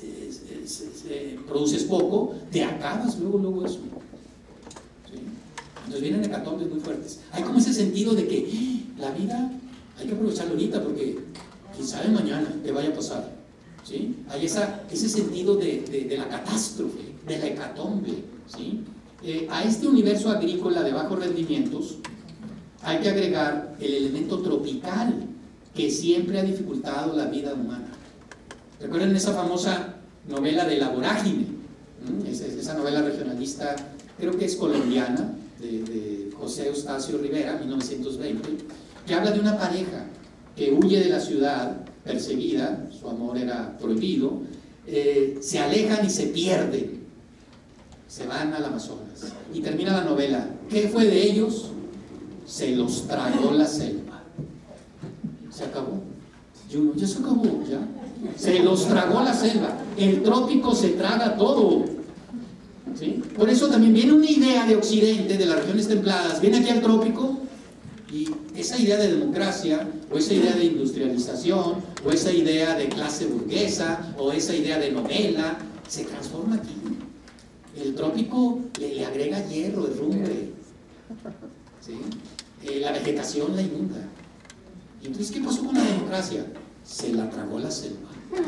produces poco, te acabas luego eso. ¿Sí? Entonces vienen hecatombes muy fuertes. Hay como ese sentido de que la vida hay que aprovecharla ahorita, porque quién sabe mañana qué vaya a pasar. ¿Sí? Hay ese sentido de la catástrofe, de la hecatombe. ¿Sí? A este universo agrícola de bajos rendimientos hay que agregar el elemento tropical que siempre ha dificultado la vida humana. ¿Recuerdan esa famosa novela de La Vorágine? Esa novela regionalista, creo que es colombiana, de José Eustacio Rivera, 1920, que habla de una pareja que huye de la ciudad perseguida, su amor era prohibido, se alejan y se pierden, se van al Amazonas, y termina la novela. ¿Qué fue de ellos? Se los tragó la selva. Se acabó. Ya se acabó, ya. Se los tragó la selva. El trópico se traga todo. ¿Sí? Por eso también viene una idea de Occidente, de las regiones templadas, viene aquí al trópico, y esa idea de democracia, o esa idea de industrialización, o esa idea de clase burguesa, o esa idea de novela, se transforma aquí. El trópico le agrega hierro, herrumbre. ¿Sí? La vegetación la inunda. ¿Y entonces qué pasó con la democracia? Se la tragó la selva.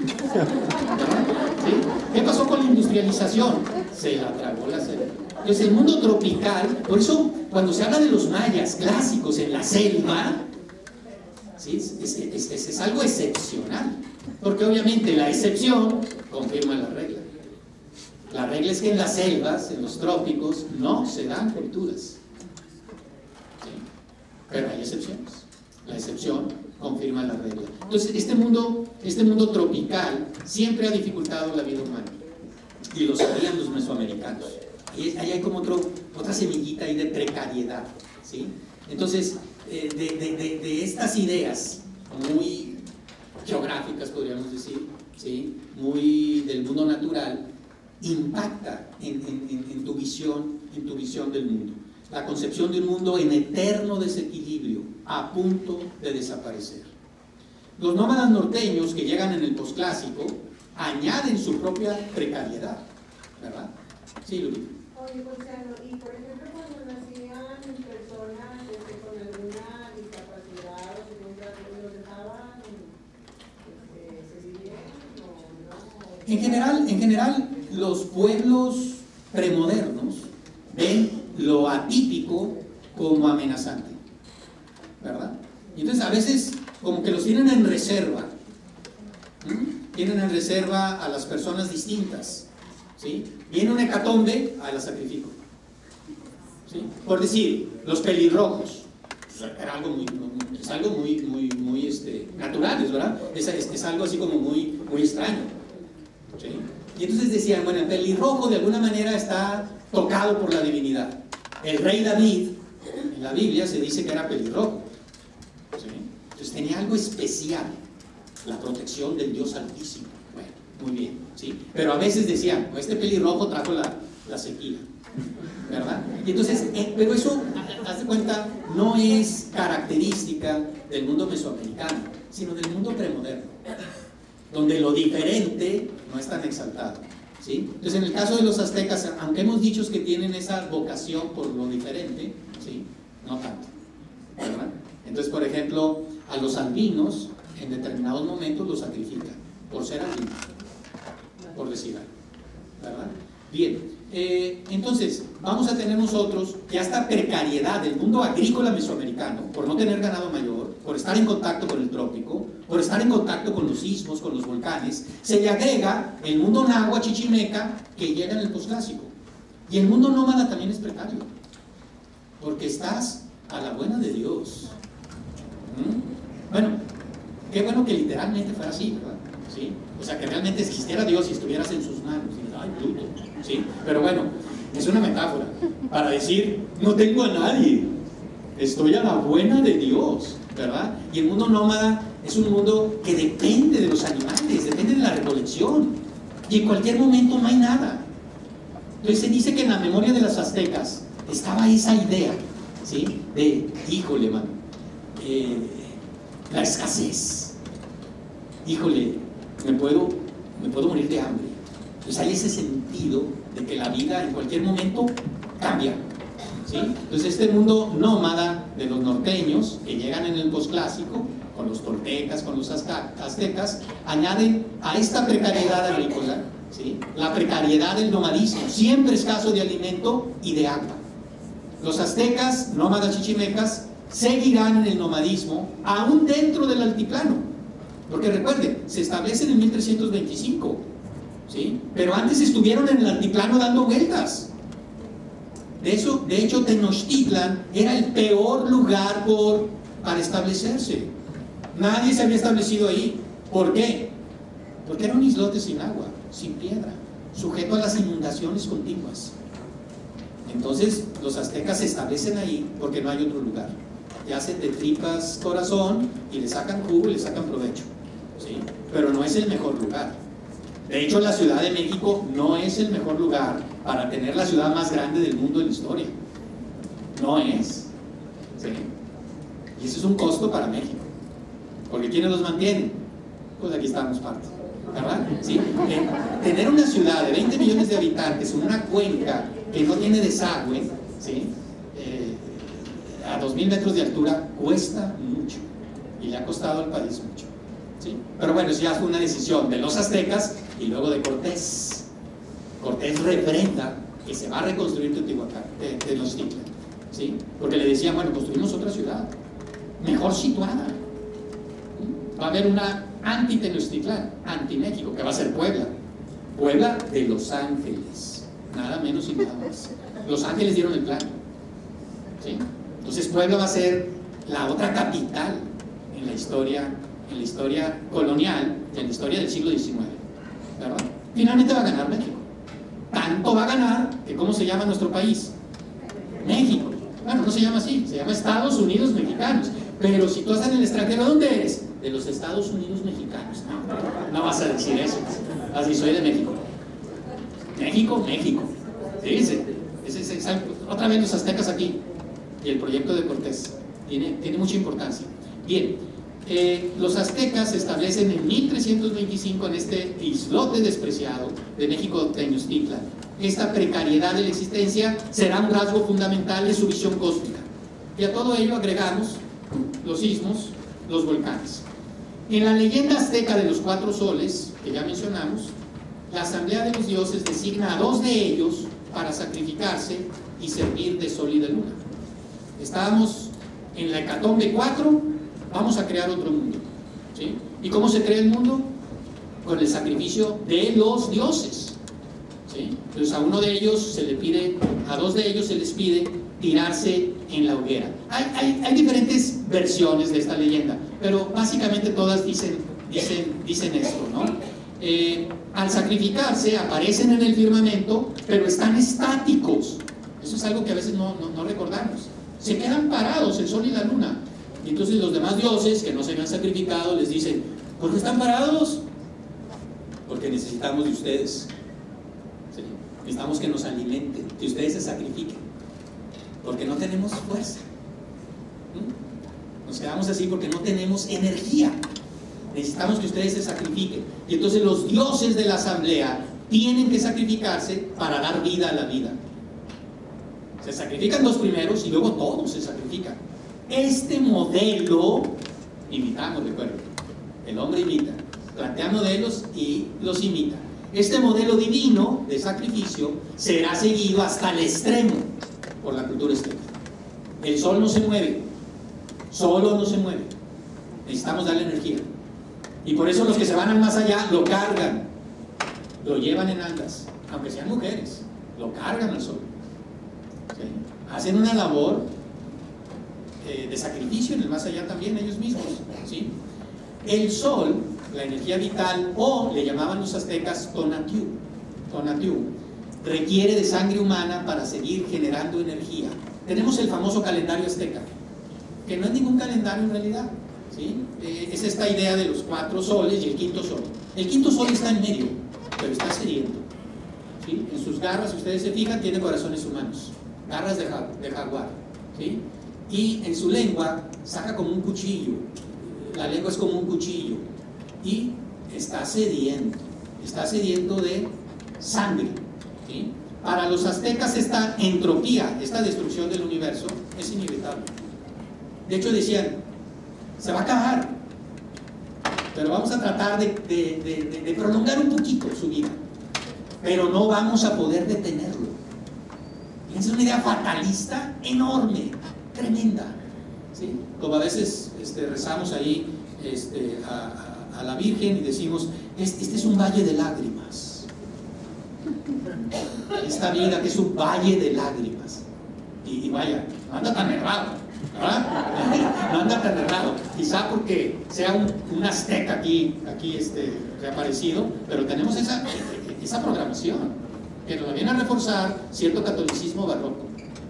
¿Sí? ¿Qué pasó con la industrialización? Se la tragó la selva. Entonces el mundo tropical, por eso cuando se habla de los mayas clásicos en la selva, ¿sí?, es algo excepcional, porque obviamente la excepción confirma la regla. La regla es que en las selvas, en los trópicos, no se dan culturas. ¿Sí? Pero hay excepciones. La excepción confirma la regla. Entonces, este mundo tropical siempre ha dificultado la vida humana. Y lo sabían los mesoamericanos. Y ahí hay como otra semillita ahí de precariedad. ¿Sí? Entonces, de estas ideas muy geográficas, podríamos decir, ¿sí?, muy del mundo natural, impacta en tu visión del mundo. La concepción de un mundo en eterno desequilibrio, a punto de desaparecer. Los nómadas norteños que llegan en el posclásico añaden su propia precariedad, ¿verdad? Sí, Luli. Oye, Gonzalo, y por ejemplo, cuando nacían personas con alguna discapacidad o con un trato, ¿los dejaban seguir bien o no? En general, los pueblos premodernos ven lo atípico como amenazante, ¿verdad? Y entonces a veces como que los tienen en reserva. Tienen en reserva a las personas distintas. ¿Sí? Viene una hecatombe, la sacrifico. ¿Sí? Por decir, los pelirrojos, era algo es algo muy natural, ¿verdad? Es algo así como muy extraño. ¿Sí? Y entonces decían, bueno, el pelirrojo de alguna manera está tocado por la divinidad. El rey David, en la Biblia se dice que era pelirrojo. ¿Sí? Entonces tenía algo especial, la protección del Dios Altísimo. Bueno, muy bien, ¿sí? Pero a veces decían, este pelirrojo trajo la sequía, ¿verdad? Y entonces, pero eso, haz de cuenta, no es característica del mundo mesoamericano, sino del mundo premoderno, donde lo diferente no es tan exaltado. ¿Sí? Entonces, en el caso de los aztecas, aunque hemos dicho que tienen esa vocación por lo diferente, ¿sí?, no tanto, ¿verdad? Entonces, por ejemplo, a los albinos en determinados momentos los sacrifican por ser albinos. por decir algo, ¿verdad? Bien, entonces vamos a tener nosotros ya esta precariedad del mundo agrícola mesoamericano, por no tener ganado mayor, por estar en contacto con el trópico, por estar en contacto con los istmos, con los volcanes. Se le agrega el mundo náhuatl chichimeca que llega en el posclásico. Y el mundo nómada también es precario, porque estás a la buena de Dios. Bueno, qué bueno que literalmente fuera así, ¿verdad? ¿Sí? O sea, que realmente existiera Dios y estuvieras en sus manos. Y, ay, Pluto, ¿sí? Pero bueno, es una metáfora para decir, no tengo a nadie, estoy a la buena de Dios, ¿verdad? Y el mundo nómada es un mundo que depende de los animales, depende de la recolección, y en cualquier momento no hay nada. Entonces se dice que en la memoria de los aztecas estaba esa idea, ¿sí? De, híjole, mano, la escasez, híjole, me puedo morir de hambre. Entonces hay ese sentido de que la vida en cualquier momento cambia, ¿sí? Entonces este mundo nómada de los norteños que llegan en el posclásico, con los toltecas, con los aztecas, añaden a esta precariedad agrícola, ¿sí? La precariedad del nomadismo, siempre escaso de alimento y de agua. Los aztecas, nómadas chichimecas, seguirán en el nomadismo aún dentro del altiplano. Porque recuerden, se establecen en 1325, ¿sí? Pero antes estuvieron en el altiplano dando vueltas. De hecho, Tenochtitlan era el peor lugar para establecerse. Nadie se había establecido ahí. ¿Por qué? Porque era un islote sin agua, sin piedra, sujeto a las inundaciones continuas. Entonces, los aztecas se establecen ahí porque no hay otro lugar. Y hacen de tripas corazón y le sacan jugo y le sacan provecho, ¿sí? Pero no es el mejor lugar. De hecho, la Ciudad de México no es el mejor lugar para tener la ciudad más grande del mundo en la historia. No es, ¿sí? Y eso es un costo para México. Porque ¿quiénes los mantienen? Pues aquí estamos parte, ¿verdad? ¿Sí? Tener una ciudad de 20 millones de habitantes en una cuenca que no tiene desagüe, ¿sí? A 2000 metros de altura cuesta mucho y le ha costado al país mucho, ¿sí? Pero bueno, eso ya fue una decisión de los aztecas y luego de Cortés. Cortés refrenda que se va a reconstruir Teotihuacán, Tenochtitlan, ¿sí? Porque le decían, bueno, construimos otra ciudad mejor situada. Va a haber una anti-Tenochtitlan, anti-México, que va a ser Puebla. Puebla de Los Ángeles, nada menos y nada más. Los Ángeles dieron el plan, ¿sí? Entonces Puebla va a ser la otra capital en la historia colonial, en la historia del siglo XIX, ¿verdad? Finalmente va a ganar México. Tanto va a ganar que ¿cómo se llama nuestro país? México. Bueno, no se llama así, se llama Estados Unidos Mexicanos. Pero si tú estás en el extranjero, ¿dónde eres? De los Estados Unidos Mexicanos. No vas a decir eso. Así soy de México. México. Fíjense, otra vez los aztecas aquí. Y el proyecto de Cortés tiene mucha importancia. Bien, los aztecas se establecen en 1325 en este islote despreciado de México Tenochtitlan. Esta precariedad de la existencia será un rasgo fundamental de su visión cósmica. Y a todo ello agregamos los istmos, los volcanes. En la leyenda azteca de los 4 soles, que ya mencionamos, la asamblea de los dioses designa a 2 de ellos para sacrificarse y servir de sol y de luna. Estábamos en la hecatombe 4, vamos a crear otro mundo, ¿sí? ¿Y cómo se crea el mundo? Con el sacrificio de los dioses, ¿sí? Entonces a uno de ellos se le pide, a 2 de ellos se les pide tirarse en la hoguera. Hay diferentes versiones de esta leyenda, pero básicamente todas dicen esto, ¿no? Al sacrificarse aparecen en el firmamento, pero están estáticos. Eso es algo que a veces no recordamos. Se quedan parados el sol y la luna. Y entonces los demás dioses que no se habían sacrificado les dicen, ¿por qué están parados? Porque necesitamos de ustedes, ¿sí? Necesitamos que nos alimenten, que ustedes se sacrifiquen, porque no tenemos fuerza. Nos quedamos así porque no tenemos energía. Necesitamos que ustedes se sacrifiquen. Y entonces los dioses de la asamblea tienen que sacrificarse para dar vida a la vida. Se sacrifican los primeros y luego todos se sacrifican. Este modelo, imitamos, recuerden, el hombre imita, plantea modelos y los imita. Este modelo divino de sacrificio será seguido hasta el extremo por la cultura azteca. El sol no se mueve, solo no se mueve. Necesitamos darle energía. Y por eso los que se van al más allá lo cargan, lo llevan en andas, aunque sean mujeres, lo cargan al sol. ¿Sí? Hacen una labor de sacrificio en el más allá también ellos mismos. ¿Sí? El sol, la energía vital, o le llamaban los aztecas Tonatiuh, requiere de sangre humana para seguir generando energía. Tenemos el famoso calendario azteca, que no es ningún calendario en realidad, ¿sí? Es esta idea de los 4 soles y el quinto sol. El quinto sol está en medio, pero está sediento, ¿sí? En sus garras, si ustedes se fijan, tiene corazones humanos, garras de jaguar, ¿sí? Y en su lengua saca como un cuchillo, la lengua es como un cuchillo, y está sediento de sangre, ¿sí? Para los aztecas esta entropía, esta destrucción del universo es inevitable. De hecho decían, se va a acabar, pero vamos a tratar de prolongar un poquito su vida, pero no vamos a poder detenerlo. Es una idea fatalista enorme, tremenda, ¿sí? Como a veces rezamos ahí a la Virgen y decimos, este es un valle de lágrimas, esta vida que es un valle de lágrimas, y vaya, no anda tan errado, ¿verdad? No anda tan errado, quizá porque sea un azteca aquí reaparecido, pero tenemos esa programación que nos viene a reforzar cierto catolicismo barroco.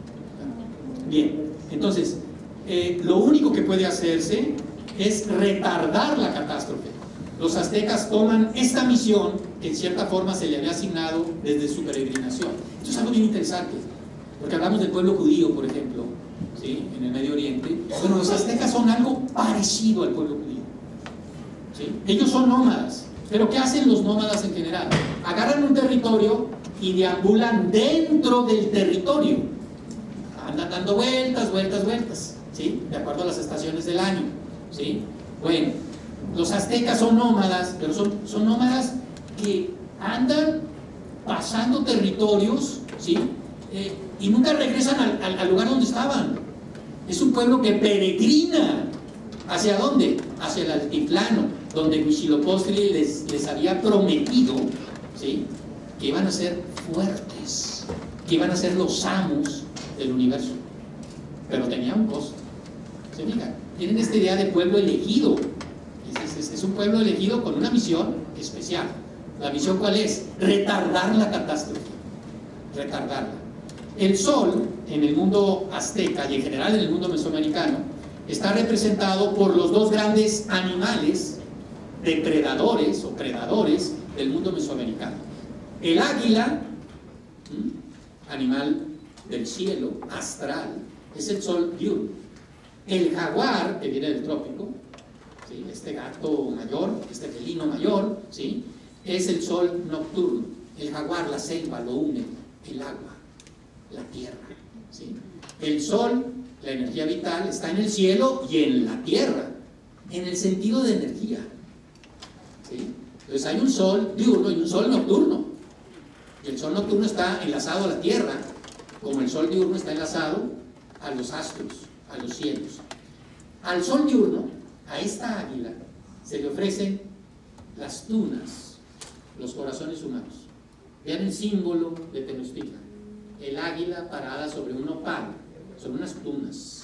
Bien, entonces lo único que puede hacerse es retardar la catástrofe. Los aztecas toman esta misión que en cierta forma se le había asignado desde su peregrinación. Esto es algo bien interesante, porque hablamos del pueblo judío, por ejemplo, ¿sí? En el Medio Oriente. Bueno, los aztecas son algo parecido al pueblo judío, ¿sí? Ellos son nómadas, pero ¿qué hacen los nómadas en general? Agarran un territorio y deambulan dentro del territorio. Andan dando vueltas, ¿sí? De acuerdo a las estaciones del año, ¿sí? Bueno, los aztecas son nómadas, pero son nómadas que andan pasando territorios, ¿sí? Y nunca regresan al lugar donde estaban. Es un pueblo que peregrina. ¿Hacia dónde? Hacia el altiplano, donde Huitzilopochtli les había prometido, ¿sí? Que iban a ser fuertes, que iban a ser los amos del universo. Pero tenía un costo. ¿Se fijan? Tienen esta idea de pueblo elegido. Es un pueblo elegido con una misión especial. ¿La misión cuál es? Retardar la catástrofe. Retardarla. El sol, en el mundo azteca y en general en el mundo mesoamericano, está representado por los dos grandes animales depredadores o predadores del mundo mesoamericano. El águila, animal del cielo, astral, es el sol diurno. El jaguar, que viene del trópico, ¿sí? Este gato mayor, este felino mayor, ¿sí? Es el sol nocturno. El jaguar, la selva, lo húmedo, el agua, la tierra, ¿sí? El sol, la energía vital, está en el cielo y en la tierra, en el sentido de energía, ¿sí? Entonces hay un sol diurno y un sol nocturno, y el sol nocturno está enlazado a la tierra, como el sol diurno está enlazado a los astros, a los cielos. Al sol diurno, a esta águila, se le ofrecen las tunas, los corazones humanos. Vean el símbolo de Tenochtitlan, el águila parada sobre un nopal, sobre unas tunas.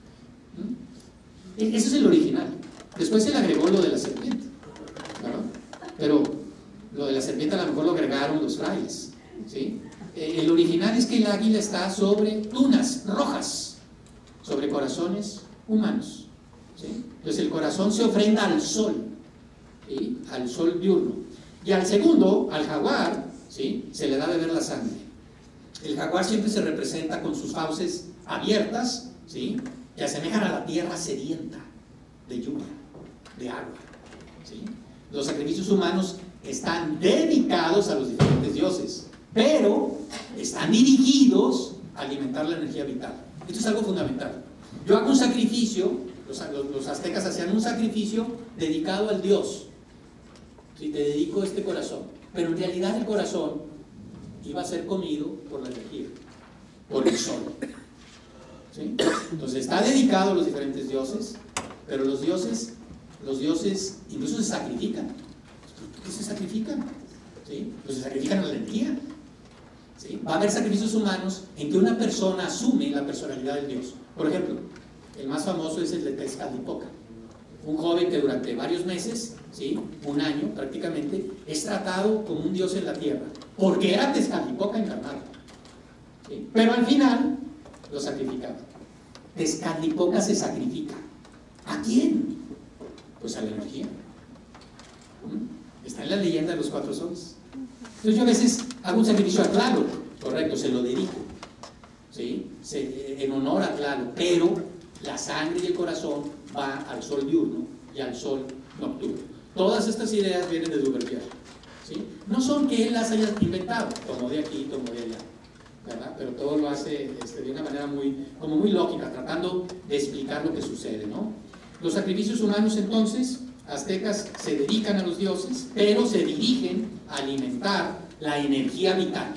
Ese es el original. Después se le agregó lo de la serpiente, ¿verdad? Pero lo de la serpiente a lo mejor lo agregaron los frailes, ¿sí? El original es que el águila está sobre tunas rojas, sobre corazones humanos, ¿sí? Entonces el corazón se ofrenda al sol, ¿sí? Al sol diurno. Y al segundo, al jaguar, ¿sí? Se le da a beber la sangre. El jaguar siempre se representa con sus fauces abiertas, ¿sí? Que asemejan a la tierra sedienta de lluvia, de agua, ¿sí? Los sacrificios humanos están dedicados a los diferentes dioses, pero están dirigidos a alimentar la energía vital. Esto es algo fundamental. Yo hago un sacrificio, los aztecas hacían un sacrificio dedicado al dios. Si te dedico este corazón, pero en realidad el corazón iba a ser comido por la energía, por el sol. ¿Sí? Entonces está dedicado a los diferentes dioses, pero los dioses incluso se sacrifican. ¿Por qué se sacrifican? ¿Sí? Pues se sacrifican a la energía. ¿Sí? Va a haber sacrificios humanos en que una persona asume la personalidad del dios. Por ejemplo, el más famoso es el de Tezcatlipoca, un joven que durante varios meses, ¿sí?, un año prácticamente, es tratado como un dios en la tierra, porque era Tezcatlipoca encarnado. ¿Sí? Pero al final lo sacrificaban. Tezcatlipoca se sacrifica. ¿A quién? Pues a la energía. Está en la leyenda de los 4 soles. Entonces yo a veces hago un sacrificio a Tlaloc, correcto, se lo dedico, ¿sí?, en honor a Tlaloc, pero la sangre y el corazón va al sol diurno y al sol nocturno. Todas estas ideas vienen de Duverger, ¿sí? No son que él las haya inventado, tomó de aquí, tomó de allá, ¿verdad? Pero todo lo hace de una manera muy lógica, tratando de explicar lo que sucede, ¿no? Los sacrificios humanos, entonces, aztecas se dedican a los dioses, pero se dirigen a alimentar la energía vital.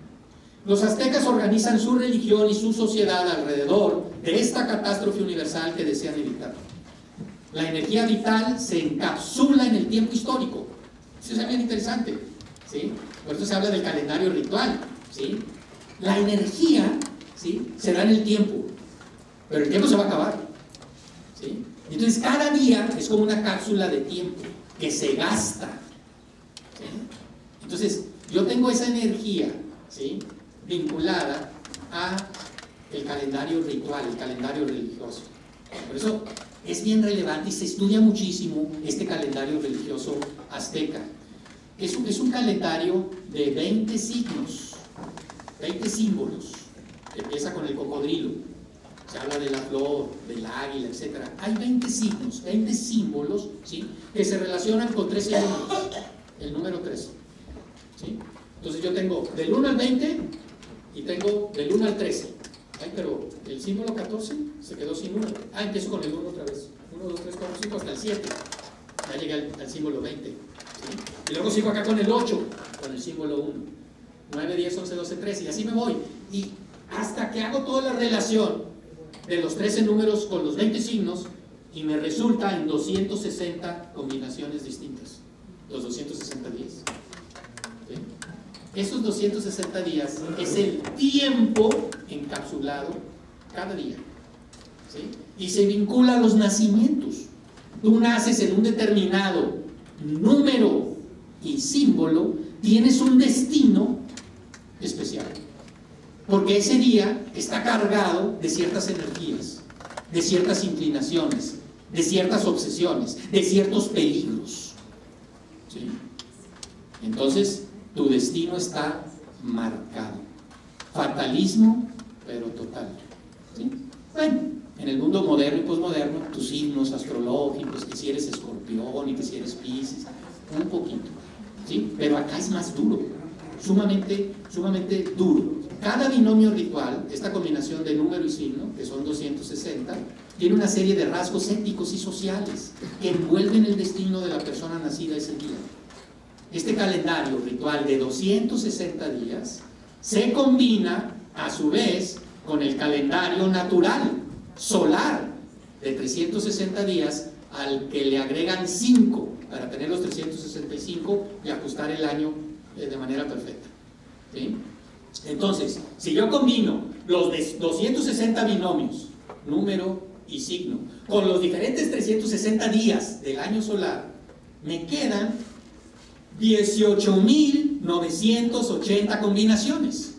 Los aztecas organizan su religión y su sociedad alrededor de esta catástrofe universal que desean evitar. La energía vital se encapsula en el tiempo histórico. Eso es bien interesante, ¿sí? Por eso se habla del calendario ritual, ¿sí? La energía, ¿sí?, se da en el tiempo, pero el tiempo se va a acabar, ¿sí? Entonces cada día es como una cápsula de tiempo que se gasta, ¿sí? Entonces yo tengo esa energía, ¿sí?, vinculada a el calendario ritual, el calendario religioso. Por eso es bien relevante y se estudia muchísimo este calendario religioso azteca. Es un calendario de 20 signos, 20 símbolos. Empieza con el cocodrilo, se habla de la flor, del águila, etc. Hay 20 signos, 20 símbolos, ¿sí?, que se relacionan con 13 números, el número 13, ¿sí? Entonces yo tengo del 1 al 20 y tengo del 1 al 13. Ay, pero el símbolo 14 se quedó sin 1. Empiezo con el 1 otra vez. 1, 2, 3, 4, 5 hasta el 7. Ya llegué al símbolo 20. ¿Sí? Y luego sigo acá con el 8, con el símbolo 1. 9, 10, 11, 12, 13. Y así me voy. Y hasta que hago toda la relación de los 13 números con los 20 signos y me resulta en 260 combinaciones distintas. Los 260 días. ¿Sí? Esos 260 días es el tiempo encapsulado cada día, ¿sí? Y se vincula a los nacimientos. Tú naces en un determinado número y símbolo, tienes un destino especial, porque ese día está cargado de ciertas energías, de ciertas inclinaciones, de ciertas obsesiones, de ciertos peligros, ¿sí? Entonces tu destino está marcado. Fatalismo, pero total, ¿sí? Bueno, en el mundo moderno y posmoderno, tus signos astrológicos, que si eres Escorpión y que si eres Piscis, un poquito, ¿sí? Pero acá es más duro, sumamente duro. Cada binomio ritual, esta combinación de número y signo, que son 260, tiene una serie de rasgos éticos y sociales que envuelven el destino de la persona nacida ese día. Este calendario ritual de 260 días se combina a su vez con el calendario natural, solar, de 360 días, al que le agregan 5 para tener los 365 y ajustar el año de manera perfecta, ¿sí? Entonces, si yo combino los 260 binomios, número y signo, con los diferentes 360 días del año solar, me quedan 18.980 combinaciones,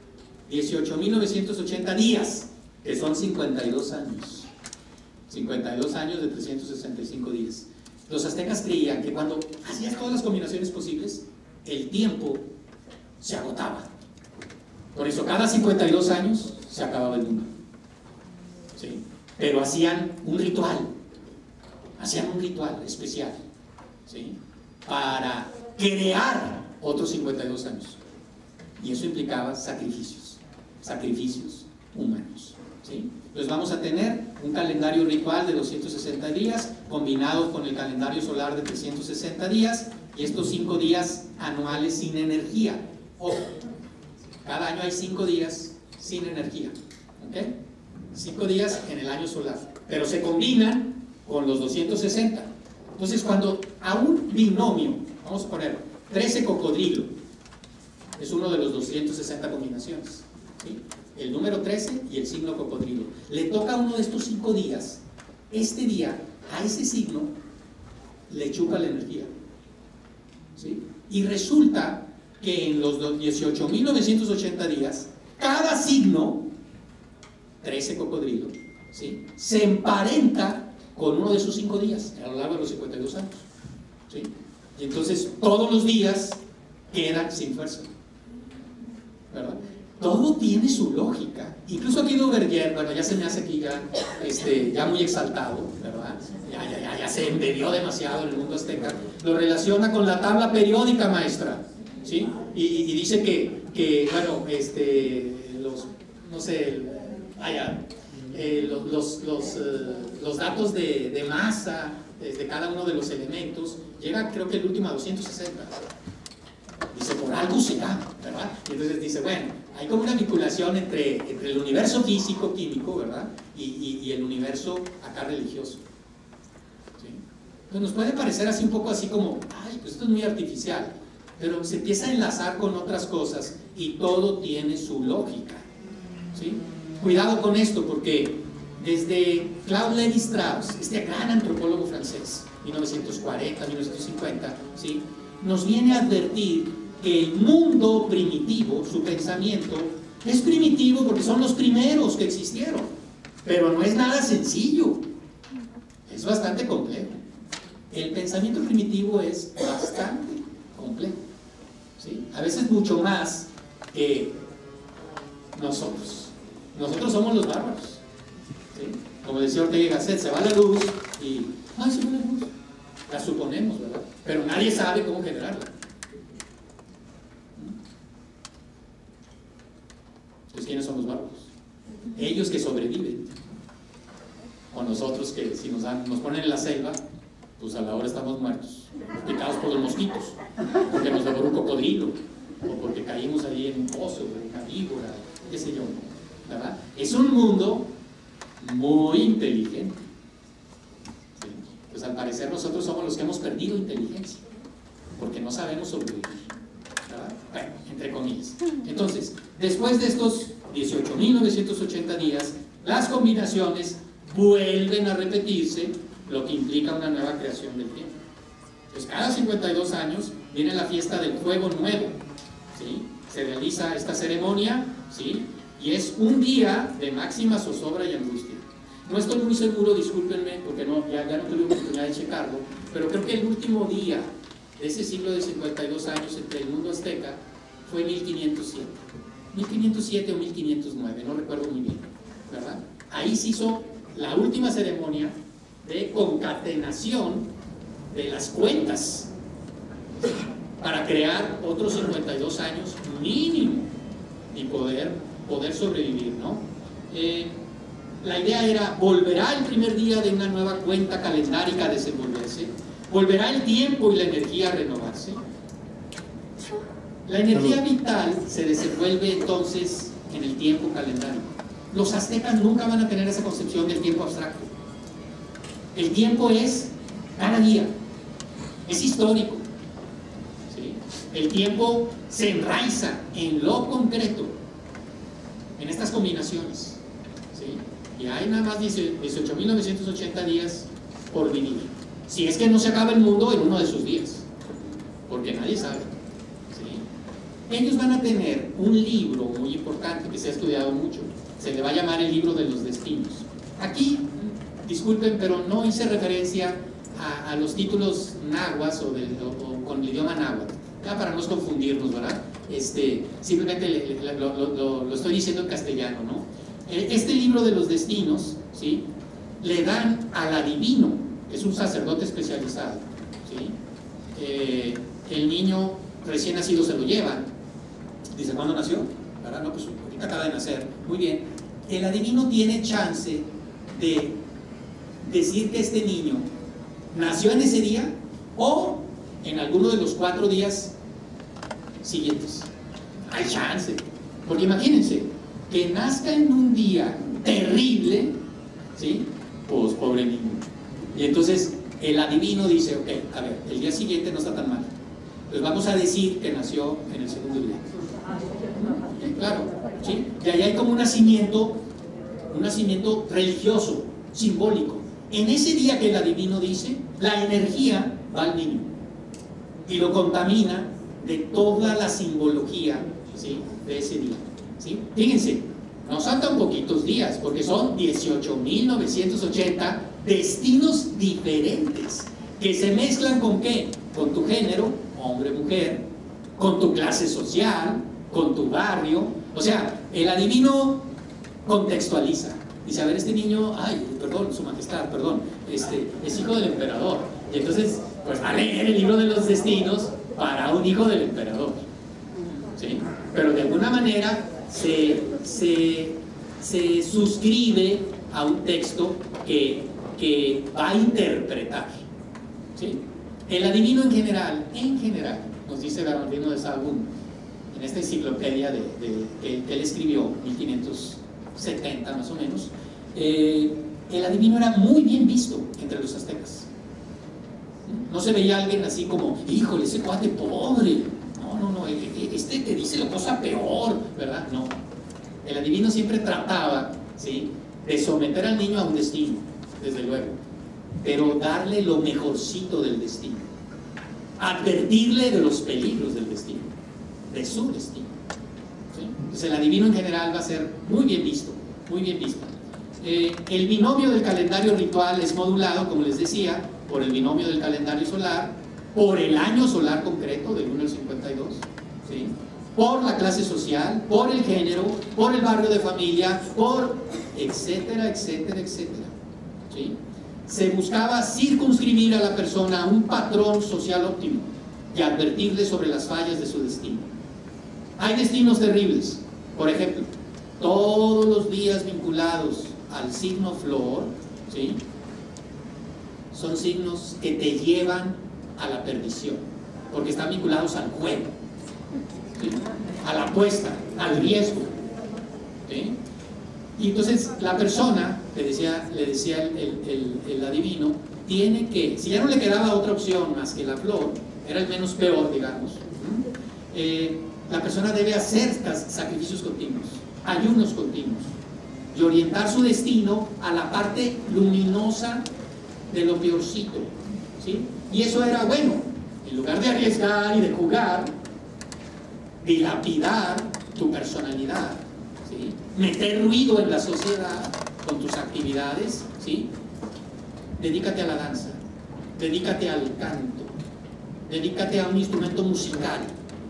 18.980 días, que son 52 años. 52 años de 365 días. Los aztecas creían que cuando hacías todas las combinaciones posibles, el tiempo se agotaba. Por eso cada 52 años se acababa el mundo, ¿sí? Pero hacían un ritual especial, ¿sí?, para crear otros 52 años. Y eso implicaba sacrificios humanos, ¿sí? Entonces vamos a tener un calendario ritual de 260 días combinado con el calendario solar de 360 días, y estos 5 días anuales sin energía. Ojo, cada año hay 5 días sin energía, ¿ok? 5 días en el año solar, pero se combinan con los 260. Entonces, cuando a un binomio, vamos a poner 13 cocodrilo, es uno de los 260 combinaciones, ¿sí? El número 13 y el signo cocodrilo, le toca a uno de estos 5 días, este día, a ese signo le chupa la energía, ¿sí? Y resulta que en los 18.980 días, cada signo, 13 cocodrilo, ¿sí?, se emparenta con uno de esos 5 días a lo largo de los 52 años, ¿sí? Y entonces todos los días quedan sin fuerza, ¿verdad? Todo tiene su lógica. Incluso aquí Duverger, bueno, ya se me hace aquí ya muy exaltado, ¿verdad? Ya se embebió demasiado en el mundo azteca. Lo relaciona con la tabla periódica, maestra, ¿sí? Y dice que bueno, no sé, los datos de masa de cada uno de los elementos llega, creo que el último a 260. Dice, por algo será, ¿verdad? Y entonces dice, bueno, hay como una vinculación entre el universo físico, químico, ¿verdad? Y el universo acá religioso, ¿sí? Entonces nos puede parecer así un poco así como, ay, pues esto es muy artificial, pero se empieza a enlazar con otras cosas y todo tiene su lógica, ¿sí? Cuidado con esto, porque desde Claude Lévi-Strauss, este gran antropólogo francés, 1940, 1950, ¿sí?, nos viene a advertir que el mundo primitivo, su pensamiento, es primitivo porque son los primeros que existieron, pero no es nada sencillo, es bastante complejo. El pensamiento primitivo es bastante complejo, ¿sí? A veces mucho más que nosotros. Nosotros somos los bárbaros, ¿sí? Como decía Ortega y Gasset, se va la luz y ¡ay, se va la luz! La suponemos, ¿verdad? Pero nadie sabe cómo generarla. Entonces, ¿quiénes son los bárbaros? Ellos que sobreviven, o nosotros que si nos ponen en la selva, pues a la hora estamos muertos, picados por los mosquitos, porque nos devoró un cocodrilo, o porque caímos ahí en un pozo, en una víbora, qué sé yo, ¿verdad? Es un mundo muy inteligente, ¿sí? Pues al parecer nosotros somos los que hemos perdido inteligencia, porque no sabemos sobrevivir, ¿verdad? Bueno, entre comillas. Entonces, después de estos 18.980 días, las combinaciones vuelven a repetirse, lo que implica una nueva creación del tiempo. Pues cada 52 años viene la fiesta del fuego nuevo, ¿sí? Se realiza esta ceremonia, ¿sí?, y es un día de máxima zozobra y angustia. No estoy muy seguro, discúlpenme, porque ya no tuve oportunidad de checarlo, pero creo que el último día de ese ciclo de 52 años entre el mundo azteca fue 1507. 1507 o 1509, no recuerdo muy bien, ¿verdad? Ahí se hizo la última ceremonia de concatenación de las cuentas para crear otros 52 años mínimo y poder sobrevivir, ¿no? La idea era, ¿volverá el primer día de una nueva cuenta calendárica a desenvolverse? ¿Volverá el tiempo y la energía a renovarse? La energía vital se desenvuelve entonces en el tiempo calendárico. Los aztecas nunca van a tener esa concepción del tiempo abstracto. El tiempo es cada día, es histórico, ¿sí? El tiempo se enraiza en lo concreto, en estas combinaciones, ¿sí? Y hay nada más 18.980 días por vivir, si es que no se acaba el mundo en uno de esos días, porque nadie sabe, ¿sí? Ellos van a tener un libro muy importante que se ha estudiado mucho, se le va a llamar el libro de los destinos. Aquí, disculpen, pero no hice referencia a los títulos nahuas o con el idioma náhuatl, para no confundirnos, ¿verdad? Simplemente lo estoy diciendo en castellano, ¿no? Este libro de los destinos, ¿sí?, le dan al adivino, que es un sacerdote especializado, ¿sí? El niño recién nacido se lo llevan, dice, ¿cuándo nació? ¿Verdad? No, pues ahorita acaba de nacer, muy bien. El adivino tiene chance de decir que este niño nació en ese día o en alguno de los 4 días siguientes. Hay chance. Porque imagínense, que nazca en un día terrible, ¿sí? Pues pobre niño. Y entonces el adivino dice, ok, a ver, el día siguiente no está tan mal. Pues vamos a decir que nació en el segundo día. Claro, ¿sí? Y ahí hay como un nacimiento religioso, simbólico. En ese día que el adivino dice, la energía va al niño y lo contamina de toda la simbología, ¿sí?, de ese día, ¿sí? Fíjense, nos faltan poquitos días porque son 18.980 destinos diferentes que se mezclan ¿con qué? Con tu género, hombre, mujer, con tu clase social, con tu barrio. O sea, el adivino contextualiza. Dice, a ver, este niño, ay, perdón, su majestad, perdón, es hijo del emperador. Y entonces, pues va a leer el libro de los destinos para un hijo del emperador, ¿sí? Pero de alguna manera se suscribe a un texto que va a interpretar, ¿sí? El adivino en general, nos dice Bernardino de Sahagún, en esta enciclopedia que él escribió, 1570 más o menos, el adivino era muy bien visto entre los aztecas. No se veía a alguien así como, híjole, ese cuate pobre, no, este te dice la cosa peor, ¿verdad? No, el adivino siempre trataba, ¿sí?, de someter al niño a un destino, desde luego, pero darle lo mejorcito del destino, advertirle de los peligros del destino, de su destino, ¿sí? Entonces el adivino en general va a ser muy bien visto, muy bien visto. El binomio del calendario ritual es modulado, como les decía, por el binomio del calendario solar, por el año solar concreto, del 1 al 52, ¿sí?, por la clase social, por el género, por el barrio de familia, por etcétera, etcétera, etcétera, ¿sí? Se buscaba circunscribir a la persona a un patrón social óptimo y advertirle sobre las fallas de su destino. Hay destinos terribles, por ejemplo, todos los días vinculados al signo flor, ¿sí?, son signos que te llevan a la perdición, porque están vinculados al juego, ¿sí?, a la apuesta, al riesgo, ¿sí? Y entonces la persona, le decía el adivino, tiene que, si ya no le quedaba otra opción más que la flor, era el menos peor, digamos, la persona debe hacer sacrificios continuos, ayunos continuos, y orientar su destino a la parte luminosa de lo peorcito, ¿sí? Y eso era bueno, en lugar de arriesgar y de jugar, dilapidar tu personalidad, ¿sí?, meter ruido en la sociedad con tus actividades, ¿sí?, dedícate a la danza, dedícate al canto, dedícate a un instrumento musical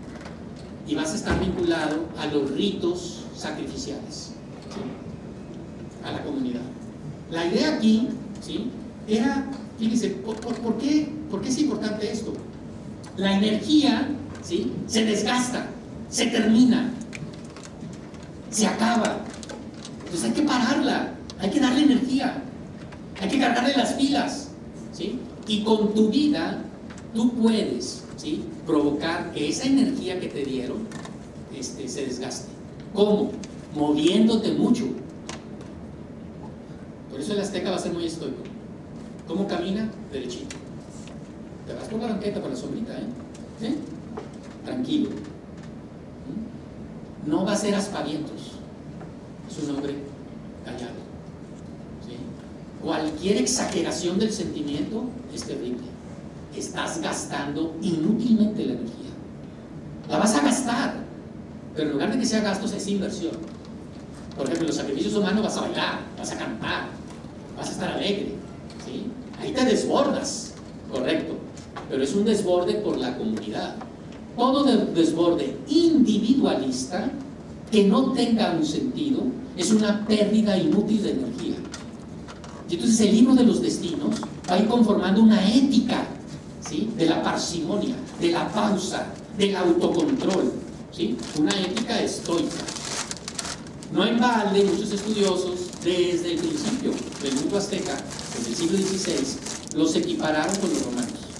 y vas a estar vinculado a los ritos sacrificiales, ¿sí?, a la comunidad. La idea aquí, ¿sí?, era, fíjense, ¿por qué es importante esto? La energía, ¿sí?, se desgasta, se termina, se acaba. Entonces hay que pararla, hay que darle energía, hay que cargarle las pilas, ¿sí? Y con tu vida tú puedes, ¿sí?, provocar que esa energía que te dieron se desgaste. ¿Cómo? Moviéndote mucho. Por eso el azteca va a ser muy estoico. ¿Cómo camina? Derechito. Te vas por la banqueta, por la sombrita, ¿Sí? Tranquilo. No va a ser aspavientos. Es un hombre callado, ¿sí? Cualquier exageración del sentimiento es terrible. Estás gastando inútilmente la energía. La vas a gastar, pero en lugar de que sea gastos, es inversión. Por ejemplo, en los sacrificios humanos vas a bailar, vas a cantar, vas a estar alegre, ¿sí? Ahí te desbordas, correcto, pero es un desborde por la comunidad. Todo desborde individualista que no tenga un sentido es una pérdida inútil de energía. Y entonces el libro de los destinos va a ir conformando una ética, ¿sí?, de la parsimonia, de la pausa, del autocontrol, ¿sí?, una ética estoica. No en balde, muchos estudiosos desde el principio del mundo azteca, desde el siglo XVI, los equipararon con los romanos.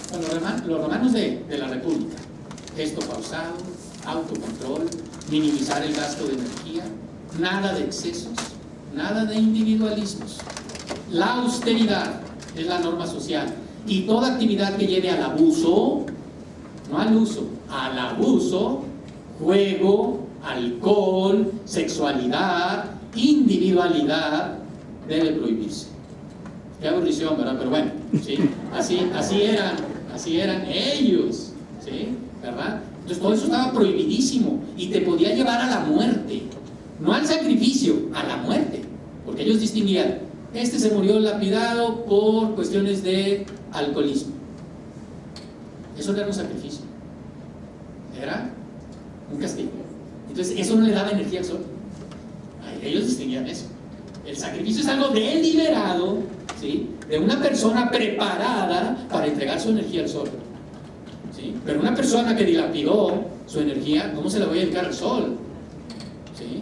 Bueno, los romanos de la República, gesto pausado, autocontrol, minimizar el gasto de energía, nada de excesos, nada de individualismos. La austeridad es la norma social, y toda actividad que lleve al abuso, no al uso, al abuso, juego, alcohol, sexualidad, individualidad, debe prohibirse. Qué aburrición, ¿verdad? Pero bueno, ¿sí? Así eran ellos, ¿sí? ¿Verdad? Entonces todo eso estaba prohibidísimo y te podía llevar a la muerte, no al sacrificio, a la muerte, porque ellos distinguían, este se murió lapidado por cuestiones de alcoholismo. Eso no era un sacrificio, era un castigo. Entonces eso no le daba energía al sol. Ellos distinguían eso. El sacrificio es algo deliberado, ¿sí?, de una persona preparada para entregar su energía al sol, ¿sí? Pero una persona que dilapidó su energía, ¿cómo se la voy a dedicar al sol? ¿Sí?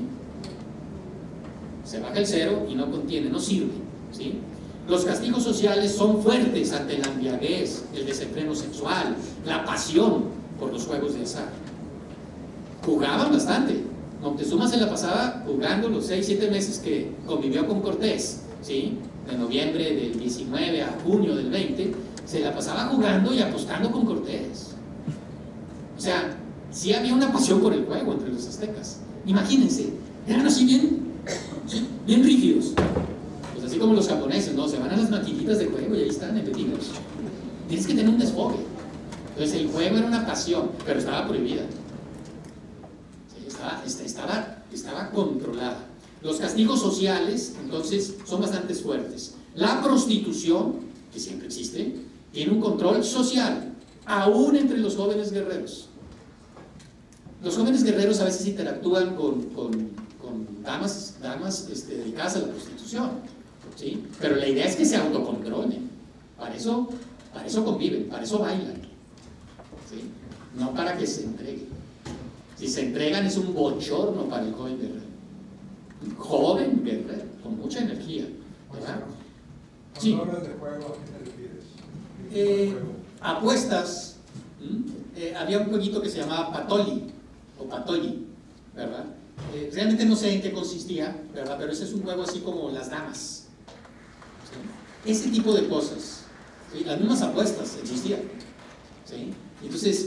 Se baja el cero y no contiene, no sirve, ¿sí? Los castigos sociales son fuertes ante la embriaguez, el desenfreno sexual, la pasión por los juegos de azar. Jugaban bastante. Moctezuma se la pasaba jugando los 6-7 meses que convivió con Cortés, ¿sí? De noviembre del 19 a junio del 20, se la pasaba jugando y apostando con Cortés. O sea, sí había una pasión por el juego entre los aztecas. Imagínense, eran así bien rígidos. Pues así como los japoneses, ¿no? Se van a las maquinitas de juego y ahí están metidos. Tienes que tener un desfogue. Entonces el juego era una pasión, pero estaba prohibida. Estaba controlada. Los castigos sociales, entonces, son bastante fuertes. La prostitución, que siempre existe, tiene un control social, aún entre los jóvenes guerreros. Los jóvenes guerreros a veces interactúan con damas dedicadas a la prostitución, ¿sí? Pero la idea es que se autocontrolen. Para eso conviven, para eso bailan, ¿sí? No para que se entreguen. Si se entregan es un bochorno para el joven guerrero. Joven guerrero, con mucha energía, ¿verdad? Sí. ¿Cuando hablas de juego, a qué te refieres? Apuestas. Había un jueguito que se llamaba Patoli, o Patoli, ¿verdad? Realmente no sé en qué consistía, ¿verdad? Pero ese es un juego así como las damas, ¿sí? Ese tipo de cosas, ¿sí? Las mismas apuestas existían, ¿sí? Entonces,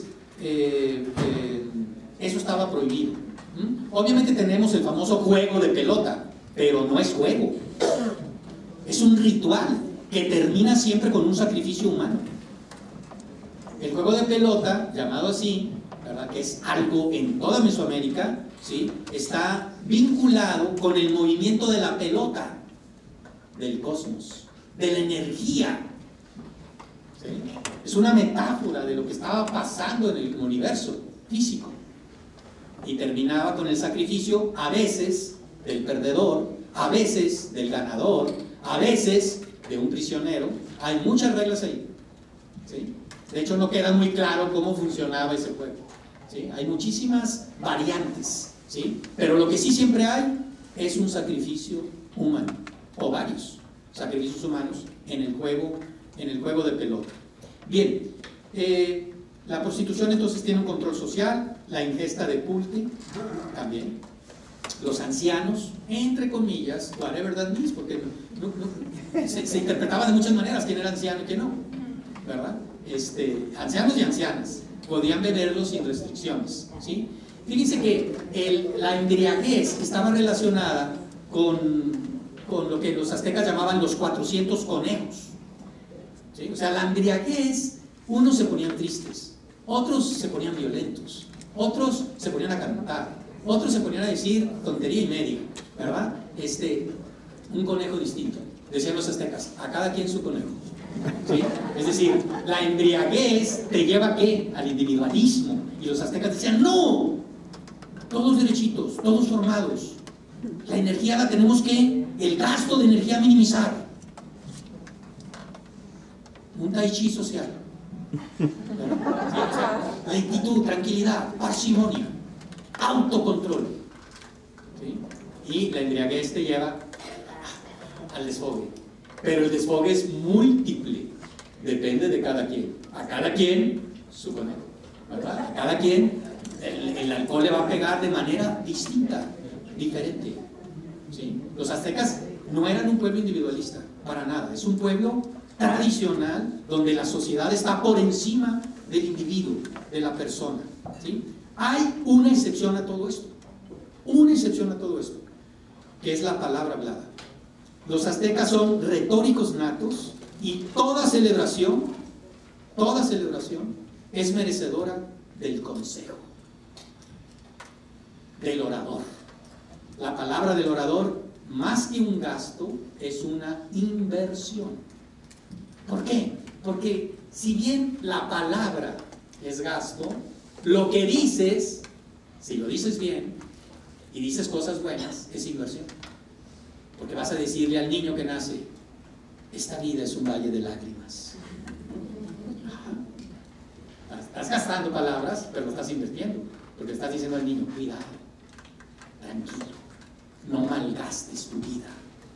eso estaba prohibido. Obviamente tenemos el famoso juego de pelota, pero no es juego, es un ritual que termina siempre con un sacrificio humano. El juego de pelota, llamado así, ¿verdad?, que es algo en toda Mesoamérica, ¿sí?, está vinculado con el movimiento de la pelota, del cosmos, de la energía, ¿sí? Es una metáfora de lo que estaba pasando en el universo físico. Y terminaba con el sacrificio, a veces del perdedor, a veces del ganador, a veces de un prisionero. Hay muchas reglas ahí, ¿sí? De hecho no queda muy claro cómo funcionaba ese juego, ¿sí? Hay muchísimas variantes, ¿sí? Pero lo que sí siempre hay es un sacrificio humano, o varios sacrificios humanos en el juego de pelota. Bien, la prostitución entonces tiene un control social, la ingesta de pulque también, los ancianos, entre comillas, whatever that means, porque se interpretaba de muchas maneras quién era anciano y quién no, ¿verdad? Ancianos y ancianas podían beberlo sin restricciones, ¿sí? Fíjense que la embriaguez estaba relacionada con lo que los aztecas llamaban los 400 conejos, ¿sí? O sea, la embriaguez, unos se ponían tristes, otros se ponían violentos, otros se ponían a cantar, otros se ponían a decir tontería y media, ¿verdad? Un conejo distinto, decían los aztecas, a cada quien su conejo, ¿sí? Es decir, la embriaguez te lleva ¿a qué? Al individualismo. Y los aztecas decían, no, todos derechitos, todos formados. La energía la tenemos el gasto de energía minimizar. Un tai chi social. Lentitud, tranquilidad, parsimonia, autocontrol, ¿sí? Y la embriaguez te lleva al desfogue, pero el desfogue es múltiple, Depende de cada quien. A cada quien su conejo, ¿verdad? A cada quien el alcohol le va a pegar de manera distinta, diferente. ¿Sí? Los aztecas no eran un pueblo individualista, para nada. Es un pueblo tradicional donde la sociedad está por encima del individuo, de la persona. ¿Sí? Hay una excepción a todo esto. Una excepción a todo esto, que es la palabra hablada. Los aztecas son retóricos natos y toda celebración es merecedora del consejo, del orador. La palabra del orador, más que un gasto, es una inversión. ¿Por qué? Porque si bien la palabra es gasto, lo que dices, si lo dices bien y dices cosas buenas, es inversión. Porque vas a decirle al niño que nace: esta vida es un valle de lágrimas. Estás gastando palabras, pero lo estás invirtiendo, porque estás diciendo al niño: cuidado, tranquilo, no malgastes tu vida.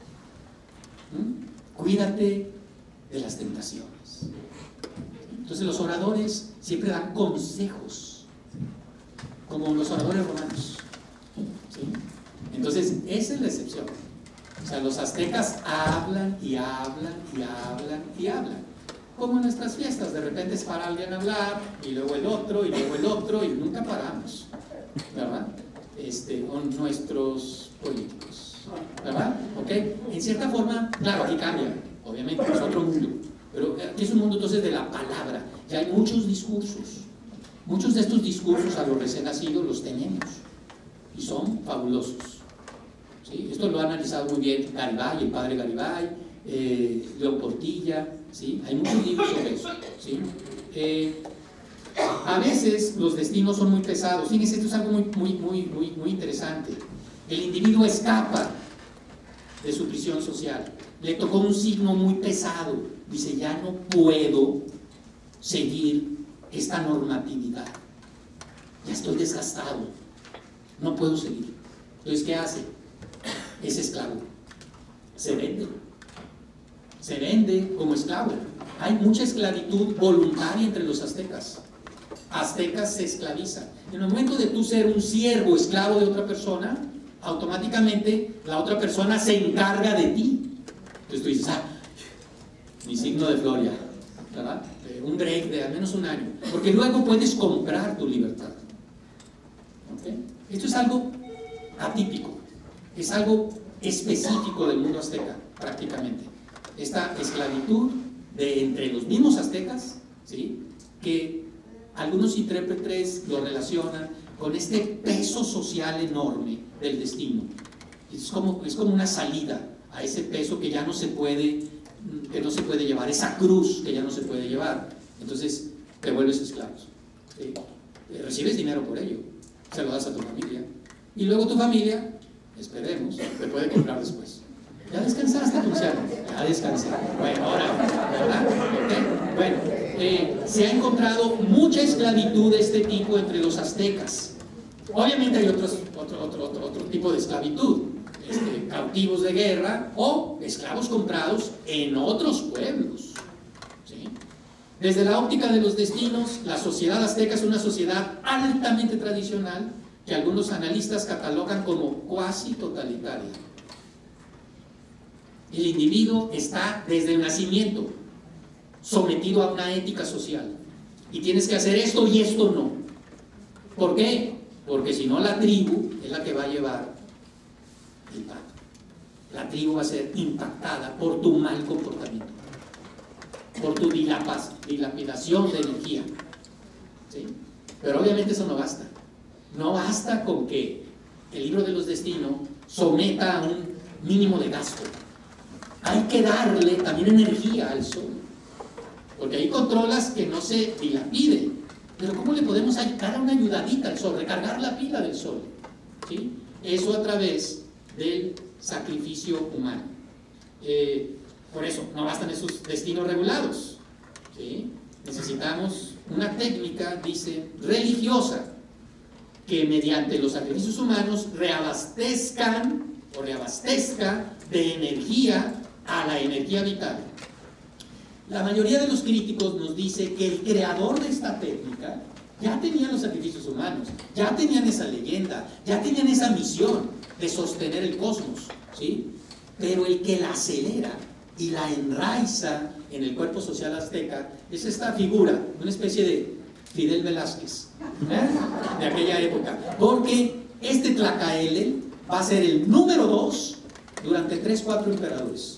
Cuídate de las tentaciones. Entonces los oradores siempre dan consejos, como los oradores romanos. ¿Sí? Entonces esa es la excepción. O sea, los aztecas hablan y hablan y hablan y hablan. Como en nuestras fiestas, de repente es para alguien hablar, y luego el otro, y luego el otro, y nunca paramos, ¿verdad? Con nuestros políticos, ¿verdad? ¿Ok? En cierta forma, claro, aquí cambia, obviamente, es otro mundo, pero aquí es un mundo entonces de la palabra. Ya hay muchos discursos. Muchos de estos discursos a los recién nacidos los tenemos, y son fabulosos. ¿Sí? Esto lo ha analizado muy bien Garibay, el padre Garibay, León Portilla. ¿Sí? Hay muchos libros sobre eso. ¿Sí? A veces los destinos son muy pesados. Fíjense, esto es algo muy interesante. El individuo escapa de su prisión social. Le tocó un signo muy pesado. Dice: ya no puedo seguir esta normatividad. Ya estoy desgastado. No puedo seguir. Entonces, ¿qué hace? Es esclavo. Se vende. Se vende como esclavo. Hay mucha esclavitud voluntaria entre los aztecas. Aztecas se esclavizan. En el momento de tú ser un siervo, esclavo de otra persona, automáticamente la otra persona se encarga de ti. Entonces tú dices: mi signo de Floria, ¿verdad? Un break de al menos un año. Porque luego puedes comprar tu libertad. ¿Okay? Esto es algo atípico. Es algo específico del mundo azteca, prácticamente. Esta esclavitud de entre los mismos aztecas, ¿sí? Que algunos intérpretes lo relacionan con este peso social enorme del destino. Es como una salida a ese peso que ya no se puede llevar, esa cruz que ya no se puede llevar. Entonces te vuelves esclavo. ¿Sí? Recibes dinero por ello, se lo das a tu familia, y luego tu familia, esperemos, te puede comprar después. ¿Ya descansaste, Luciano? Ya descansé. Bueno, ahora, ¿verdad? ¿Okay? Bueno, se ha encontrado mucha esclavitud de este tipo entre los aztecas. Obviamente hay otro tipo de esclavitud, cautivos de guerra o esclavos comprados en otros pueblos. ¿Sí? Desde la óptica de los destinos, la sociedad azteca es una sociedad altamente tradicional que algunos analistas catalogan como cuasi totalitaria. El individuo está desde el nacimiento sometido a una ética social y tienes que hacer esto y esto no. ¿Por qué? Porque si no, la tribu es la que va a llevar el pato. La tribu va a ser impactada por tu mal comportamiento, por tu dilapidación de energía. ¿Sí? Pero obviamente eso no basta. No basta con que el libro de los destinos someta a un mínimo de gasto. Hay que darle también energía al sol, porque ahí controlas que no se dilapide. Pero ¿cómo le podemos dar una ayudadita al sol? Recargar la pila del sol. ¿Sí? Eso a través del sacrificio humano. Por eso no bastan esos destinos regulados. ¿Sí? Necesitamos una técnica, dice, religiosa, que mediante los sacrificios humanos reabastezca de energía a la energía vital. la mayoría de los críticos nos dice que el creador de esta técnica ya tenían los sacrificios humanos, ya tenían esa leyenda, ya tenían esa misión de sostener el cosmos, ¿sí? Pero el que la acelera y la enraiza en el cuerpo social azteca es esta figura, una especie de Fidel Velázquez, de aquella época, porque este Tlacaele va a ser el número 2 durante 3-4 emperadores.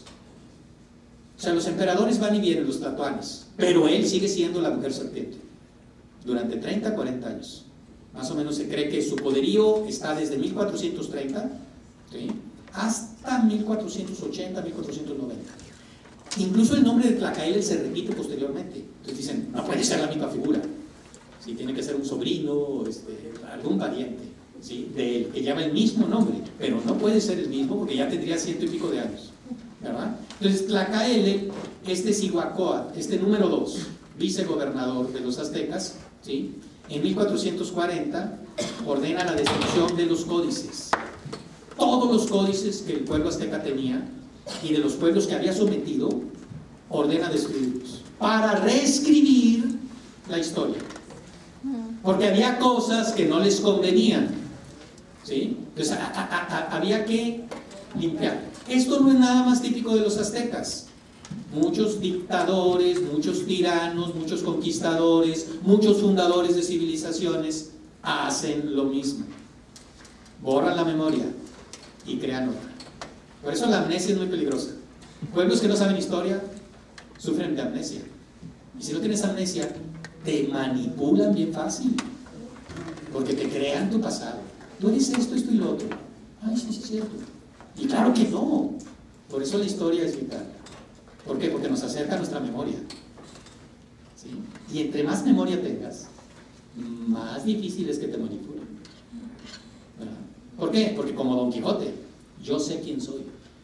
O sea, los emperadores van y vienen, los tlatoanes, pero él sigue siendo la mujer serpiente durante 30-40 años. Más o menos se cree que su poderío está desde 1430, ¿sí?, hasta 1480, 1490. Incluso el nombre de Tlacaele se repite posteriormente. Entonces dicen, no puede ser la misma figura. Sí, tiene que ser un sobrino, algún pariente, ¿sí?, de él, que lleva el mismo nombre, pero no puede ser el mismo porque ya tendría 100 y pico de años, ¿verdad? Entonces Tlacaele, Cihuacóatl, número 2, vicegobernador de los aztecas, ¿sí?, en 1440 ordena la destrucción de los códices. Todos los códices que el pueblo azteca tenía y de los pueblos que había sometido, ordena destruirlos para reescribir la historia, porque había cosas que no les convenían, ¿sí? Entonces había que limpiar. Esto no es nada más típico de los aztecas. Muchos dictadores, muchos tiranos, muchos conquistadores, muchos fundadores de civilizaciones hacen lo mismo. Borran la memoria y crean otra. Por eso la amnesia es muy peligrosa. Pueblos que no saben historia sufren de amnesia. Y si no tienes amnesia, te manipulan bien fácil, porque te crean tu pasado. Tú eres esto, esto y lo otro. Ay, sí, sí, es cierto. Y claro que no. Por eso la historia es vital. ¿Por qué? Porque nos acerca a nuestra memoria, ¿sí? Y entre más memoria tengas, más difícil es que te manipulen, ¿verdad? ¿Por qué? Porque como Don Quijote, yo sé quién soy.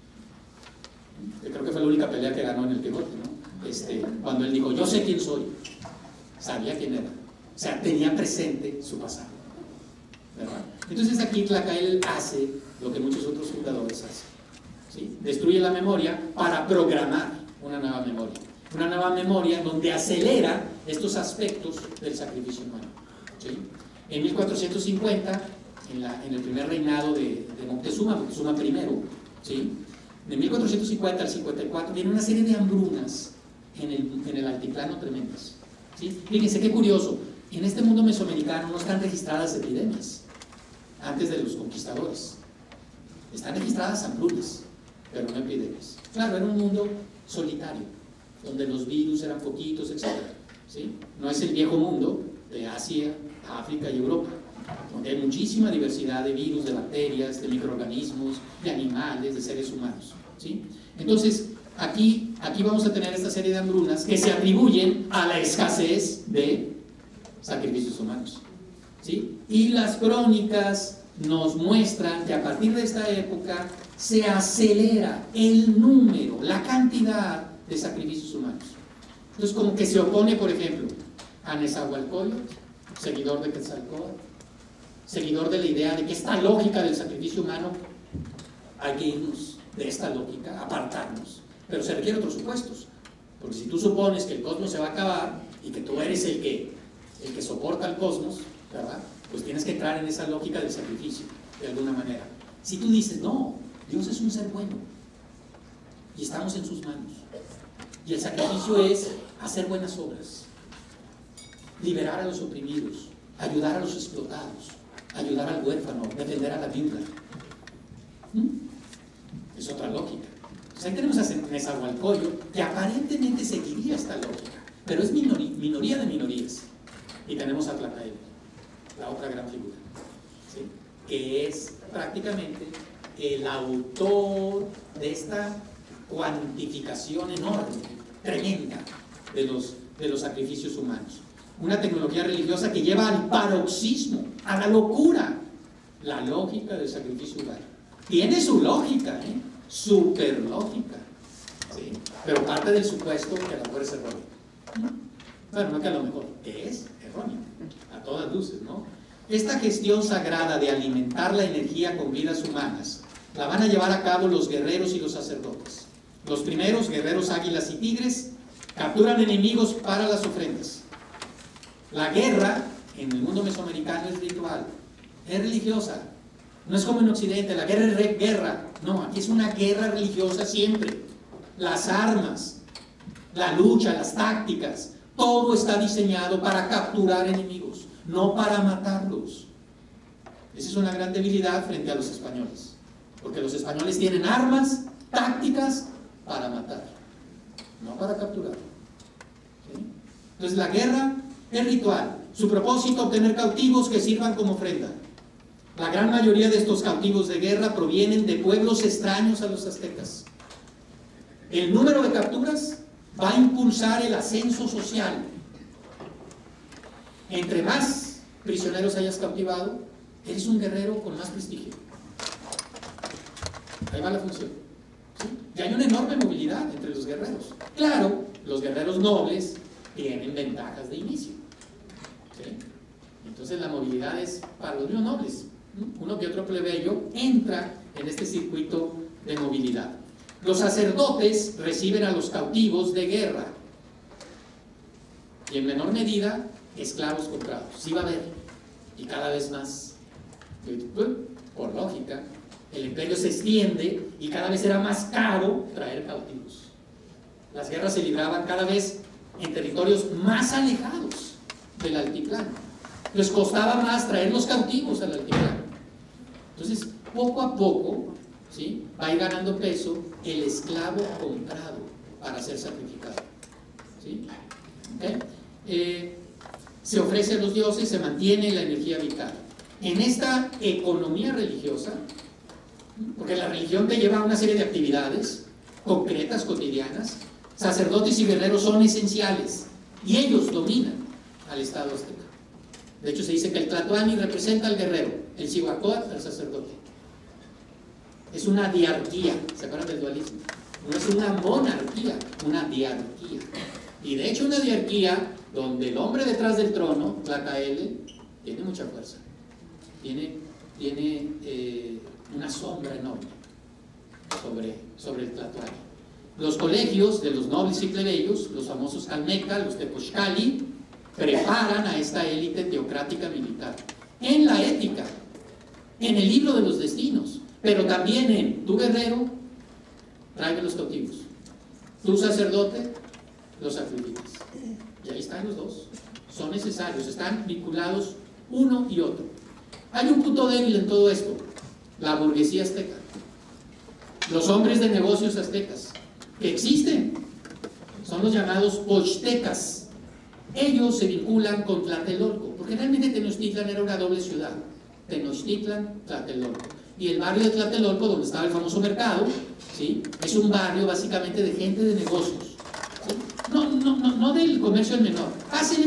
Yo creo que fue la única pelea que ganó en el Quijote, ¿no? Cuando él dijo, yo sé quién soy, sabía quién era. O sea, tenía presente su pasado, ¿verdad? Entonces aquí Tlacaele hace lo que muchos otros fundadores hacen, ¿sí? Destruye la memoria para programar una nueva memoria donde acelera estos aspectos del sacrificio humano, ¿sí? En 1450, en el primer reinado de Moctezuma I, ¿sí?, de 1450 al 54 viene una serie de hambrunas en el altiplano tremendas, ¿sí? Fíjense qué curioso, en este mundo mesoamericano no están registradas epidemias antes de los conquistadores, están registradas hambrunas, pero no epidemias. Claro, era un mundo solitario, donde los virus eran poquitos, etc., ¿sí? No es el viejo mundo de Asia, África y Europa, donde hay muchísima diversidad de virus, de bacterias, de microorganismos, de animales, de seres humanos, ¿sí? Entonces, aquí vamos a tener esta serie de hambrunas que se atribuyen a la escasez de sacrificios humanos, ¿sí? Y las crónicas nos muestran que a partir de esta época se acelera el número, la cantidad de sacrificios humanos. Entonces, como que se opone, por ejemplo, a Nezahualcóyotl, seguidor de Quetzalcóatl, seguidor de la idea de que esta lógica del sacrificio humano hay que irnos de esta lógica, apartarnos, pero se requieren otros supuestos, porque si tú supones que el cosmos se va a acabar y que tú eres el que soporta el cosmos, ¿verdad?, pues tienes que entrar en esa lógica del sacrificio de alguna manera. Si tú dices, no, Dios es un ser bueno y estamos en sus manos, y el sacrificio es hacer buenas obras, liberar a los oprimidos, ayudar a los explotados, ayudar al huérfano, defender a la viuda. Es otra lógica. Entonces ahí tenemos a Nezahualcóyotl, que aparentemente seguiría esta lógica, pero es minoría de minorías. Y tenemos a Tlacaele, la otra gran figura, ¿sí?, que es prácticamente el autor de esta cuantificación enorme, tremenda, de los sacrificios humanos. Una tecnología religiosa que lleva al paroxismo, a la locura, la lógica del sacrificio humano. Tiene su lógica, súper lógica, ¿sí?, pero parte del supuesto que a lo mejor es erróneo. Bueno, no que a lo mejor, que es erróneo, a todas luces, ¿no? Esta gestión sagrada de alimentar la energía con vidas humanas la van a llevar a cabo los guerreros y los sacerdotes. Los primeros, guerreros águilas y tigres, Capturan enemigos para las ofrendas. La guerra en el mundo mesoamericano es ritual, es religiosa. No es como en Occidente, la guerra es guerra. No, aquí es una guerra religiosa siempre. Las armas, la lucha, las tácticas, todo está diseñado para capturar enemigos, no para matarlos. Esa es una gran debilidad frente a los españoles, porque los españoles tienen armas, tácticas para matar, no para capturar. ¿Sí? Entonces la guerra es ritual. Su propósito, obtener cautivos que sirvan como ofrenda. La gran mayoría de estos cautivos de guerra provienen de pueblos extraños a los aztecas. El número de capturas va a impulsar el ascenso social. Entre más prisioneros hayas cautivado, eres un guerrero con más prestigio. Ahí va la función. ¿Sí? Y hay una enorme movilidad entre los guerreros. Claro, los guerreros nobles tienen ventajas de inicio. ¿Sí? Entonces la movilidad es para los mismos nobles. Uno que otro plebeyo entra en este circuito de movilidad. Los sacerdotes reciben a los cautivos de guerra y en menor medida esclavos comprados. Sí va a haber, y cada vez más. Por lógica, el imperio se extiende y cada vez era más caro traer cautivos. Las guerras se libraban cada vez en territorios más alejados del altiplano. Les costaba más traer los cautivos al altiplano. Entonces, poco a poco, ¿sí?, va a ir ganando peso el esclavo comprado para ser sacrificado. ¿Sí? ¿Okay? Se ofrece a los dioses, se mantiene la energía vital. En esta economía religiosa, porque la religión te lleva a una serie de actividades concretas, cotidianas, sacerdotes y guerreros son esenciales y ellos dominan al estado azteca. De hecho se dice que el tlatoani representa al guerrero, el cihuacóatl al sacerdote. Es una diarquía, ¿se acuerdan del dualismo? No es una monarquía, una diarquía. Y de hecho una diarquía donde el hombre detrás del trono, Tlacaele, tiene mucha fuerza. Tiene una sombra enorme sobre el tlatoani. Los colegios de los nobles y plebeyos, los famosos calmeca, los tepochcali, preparan a esta élite teocrática militar. En la ética, en el libro de los destinos, pero también en tu guerrero, tráeme los cautivos. Tu sacerdote, los sacrificas. Y ahí están los dos. Son necesarios, están vinculados uno y otro. Hay un punto débil en todo esto: la burguesía azteca. Los hombres de negocios aztecas, que existen, son los llamados pochtecas. Ellos se vinculan con Tlatelolco, porque realmente Tenochtitlan era una doble ciudad: Tenochtitlan, Tlatelolco. Y el barrio de Tlatelolco, donde estaba el famoso mercado, ¿sí?, es un barrio básicamente de gente de negocios. ¿Sí? No del comercio al menor. Pásele.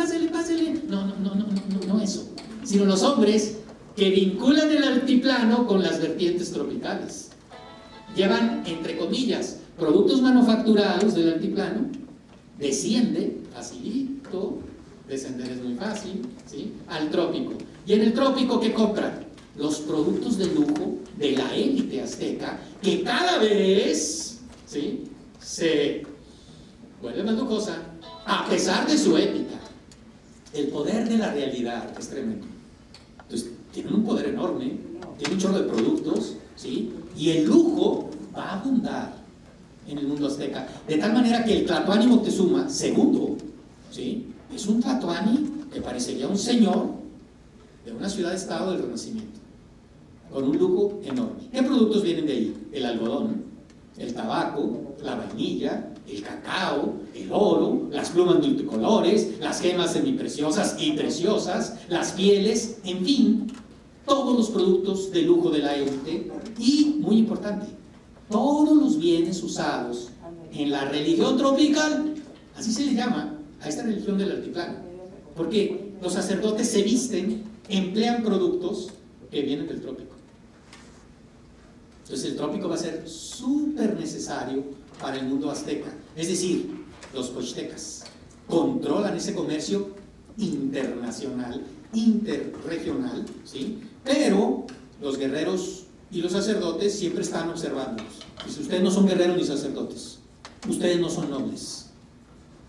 No eso. Sino los hombres que vinculan el altiplano con las vertientes tropicales. Llevan, entre comillas, productos manufacturados del altiplano, desciende, facilito, descender es muy fácil, ¿sí?, al trópico. Y en el trópico, ¿qué compran? Los productos de lujo de la élite azteca, que cada vez, ¿sí?, se vuelve más lujosa, a pesar de su ética. El poder de la realidad es tremendo. Entonces, tienen un poder enorme, tienen un chorro de productos, ¿sí?, y el lujo va a abundar en el mundo azteca, de tal manera que el Tlatoani Moctezuma II, ¿sí?, es un Tlatoani que parecería un señor de una ciudad-estado del Renacimiento, con un lujo enorme. ¿Qué productos vienen de ahí? El algodón, el tabaco, la vainilla, el cacao, el oro, las plumas multicolores, las gemas semipreciosas y preciosas, las pieles, en fin, todos los productos de lujo de la élite. Y, muy importante, todos los bienes usados en la religión tropical, así se le llama a esta religión del altiplano, porque los sacerdotes se visten, emplean productos que vienen del trópico. Entonces el trópico va a ser súper necesario para el mundo azteca. Es decir, los pochtecas controlan ese comercio internacional, interregional, ¿sí?, pero los guerreros y los sacerdotes siempre están observándolos. Dice: ustedes no son guerreros ni sacerdotes, ustedes no son nobles,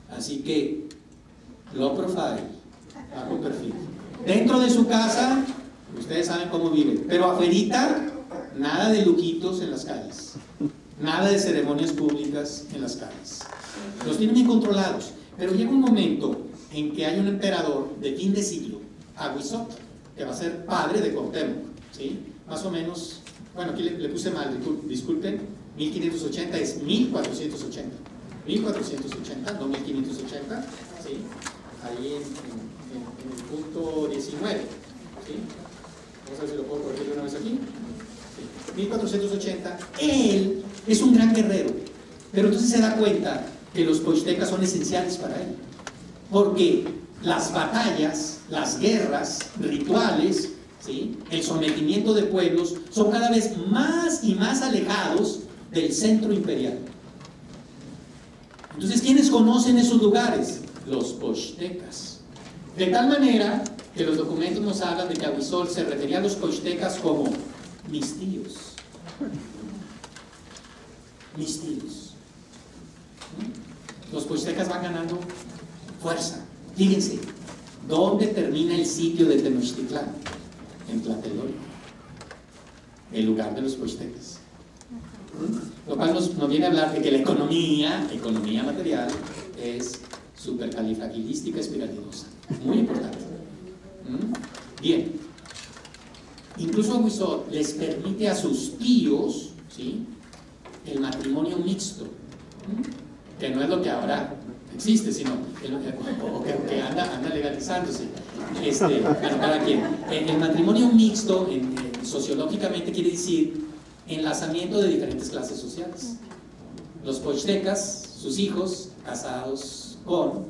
Así que, low profile, bajo perfil. Dentro de su casa, ustedes saben cómo viven, pero afuerita, nada de lujitos en las calles, nada de ceremonias públicas en las calles. Los tienen bien controlados, pero llega un momento en que hay un emperador de fin de siglo, Aguizot, que va a ser padre de Cuauhtémoc, ¿sí? Más o menos, bueno, aquí le puse mal, disculpen, 1580 es 1480, 1480, no 1580, ¿sí? Ahí en el punto 19, ¿sí? Vamos a ver si lo puedo corregir de una vez aquí. Sí. 1480, él es un gran guerrero, pero entonces se da cuenta que los pochtecas son esenciales para él, porque las batallas, las guerras, rituales, ¿sí? El sometimiento de pueblos son cada vez más y más alejados del centro imperial. Entonces, ¿quiénes conocen esos lugares? Los pochtecas. De tal manera que los documentos nos hablan de que Aguizot se refería a los pochtecas como mis tíos. Mis tíos. Los pochtecas van ganando fuerza. Fíjense, ¿dónde termina el sitio de Tenochtitlán? En Tlatelolco, el lugar de los pochtecas. Lo cual nos viene a hablar de que la economía material es supercalifragilística espiralidosa. Muy importante. Bien. Incluso Aguizot les permite a sus tíos, ¿sí?, el matrimonio mixto, que no es lo que ahora existe, sino que anda legalizándose. Bueno, cada quien. El matrimonio mixto, sociológicamente, quiere decir enlazamiento de diferentes clases sociales. Los pochtecas, sus hijos, casados con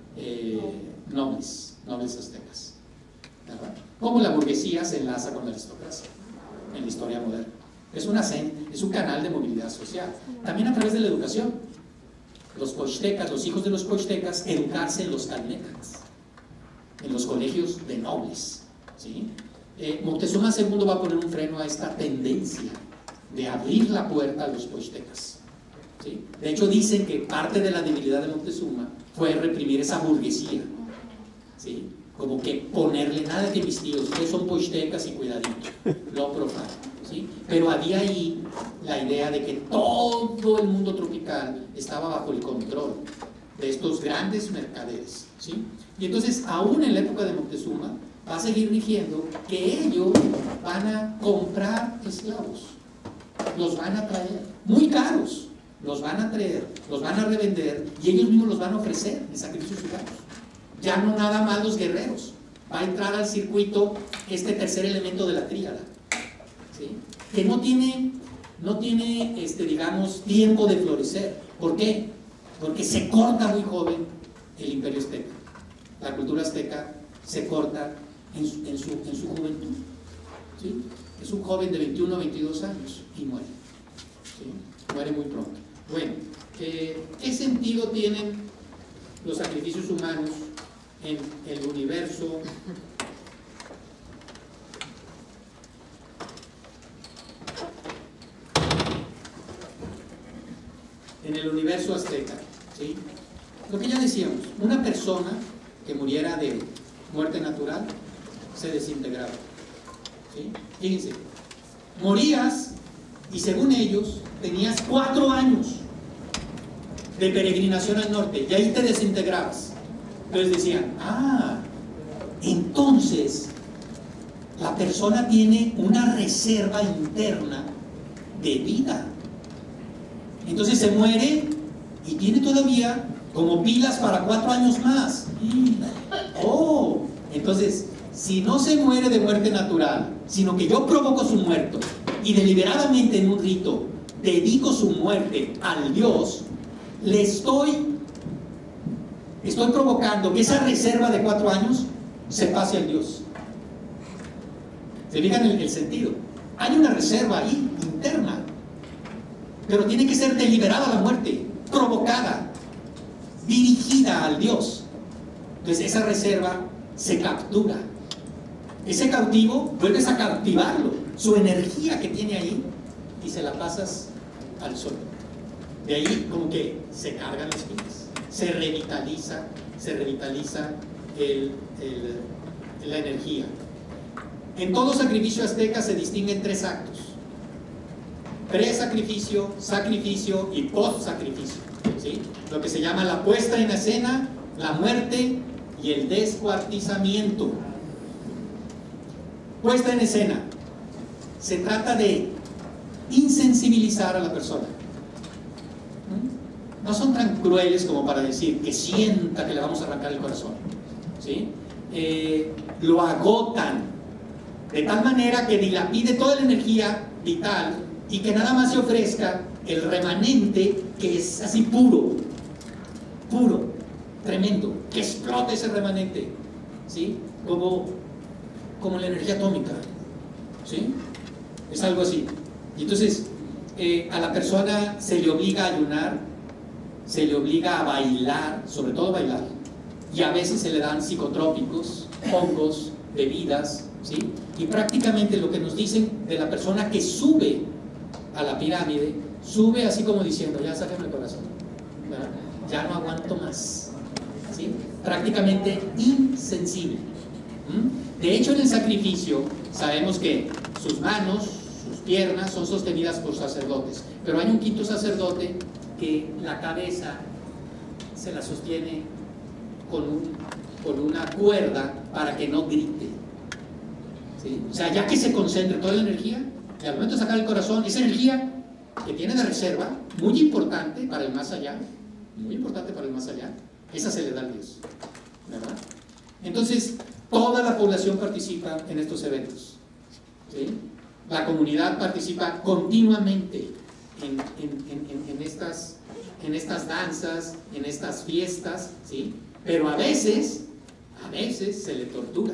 nobles aztecas, ¿verdad? Como la burguesía se enlaza con la aristocracia en la historia moderna. Es un canal de movilidad social. También a través de la educación. Los pochtecas, los hijos de los pochtecas, educarse en los calmecas, en los colegios de nobles, ¿sí? Moctezuma II va a poner un freno a esta tendencia de abrir la puerta a los pochtecas, ¿sí? De hecho, dicen que parte de la debilidad de Moctezuma fue reprimir esa burguesía, ¿sí? Como que ponerle nada que mis tíos, ustedes son pochtecas y cuidadito, lo profano, ¿sí? Pero había ahí la idea de que todo el mundo tropical estaba bajo el control de estos grandes mercaderes, ¿sí? Y entonces, aún en la época de Moctezuma, va a seguir rigiendo que ellos van a comprar esclavos, los van a traer, muy caros, los van a traer, los van a revender y ellos mismos los van a ofrecer en sacrificios humanos. Ya no nada más los guerreros, va a entrar al circuito este tercer elemento de la tríada, ¿sí?, que no tiene digamos, tiempo de florecer. ¿Por qué? Porque se corta muy joven el imperio azteca. La cultura azteca se corta en su juventud, ¿sí? Es un joven de 21 o 22 años y muere, ¿sí? Muere muy pronto. Bueno, ¿qué sentido tienen los sacrificios humanos en el universo? En el universo azteca, ¿sí? Lo que ya decíamos, una persona que muriera de muerte natural se desintegraba, ¿sí? Fíjense, morías y según ellos tenías 4 años de peregrinación al norte y ahí te desintegrabas. Entonces decían, entonces la persona tiene una reserva interna de vida. Entonces se muere y tiene todavía como pilas para 4 años más. Entonces, si no se muere de muerte natural, sino que yo provoco su muerte y deliberadamente en un rito dedico su muerte al Dios, le estoy provocando que esa reserva de 4 años se pase al Dios. ¿Se fijan el sentido? Hay una reserva ahí, interna, pero tiene que ser deliberada la muerte, provocada, dirigida al Dios. Entonces esa reserva se captura. Ese cautivo, vuelves a cautivarlo, su energía que tiene ahí, y se la pasas al sol. De ahí como que se cargan las pilas, se revitaliza la energía. En todo sacrificio azteca se distinguen 3 actos: pre-sacrificio, sacrificio y post-sacrificio, ¿sí? Lo que se llama la puesta en escena, la muerte y el descuartizamiento. Puesta en escena: se trata de insensibilizar a la persona. No son tan crueles como para decir que sienta que le vamos a arrancar el corazón, ¿sí? Lo agotan de tal manera que dilapide toda la energía vital y que nada más se ofrezca el remanente, que es así puro, tremendo, que explote ese remanente, ¿sí? Como la energía atómica, ¿sí? Es algo así. Y entonces a la persona se le obliga a ayunar, se le obliga a bailar, sobre todo bailar, y a veces se le dan psicotrópicos, hongos, bebidas, ¿sí? Y prácticamente lo que nos dicen de la persona que sube a la pirámide, sube así como diciendo: ya sáquenme el corazón, ¿verdad? Ya no aguanto más, ¿sí? Prácticamente insensible. De hecho, en el sacrificio sabemos que sus manos, sus piernas son sostenidas por sacerdotes, pero hay un quinto sacerdote que la cabeza se la sostiene con una cuerda para que no grite, ¿sí? O sea, ya que se concentre toda la energía, y al momento de sacar el corazón, esa energía que tiene de reserva, muy importante para el más allá, esa se le da al Dios, ¿verdad? Entonces, toda la población participa en estos eventos, ¿sí? La comunidad participa continuamente en estas danzas, en estas fiestas, ¿sí? Pero a veces se le tortura.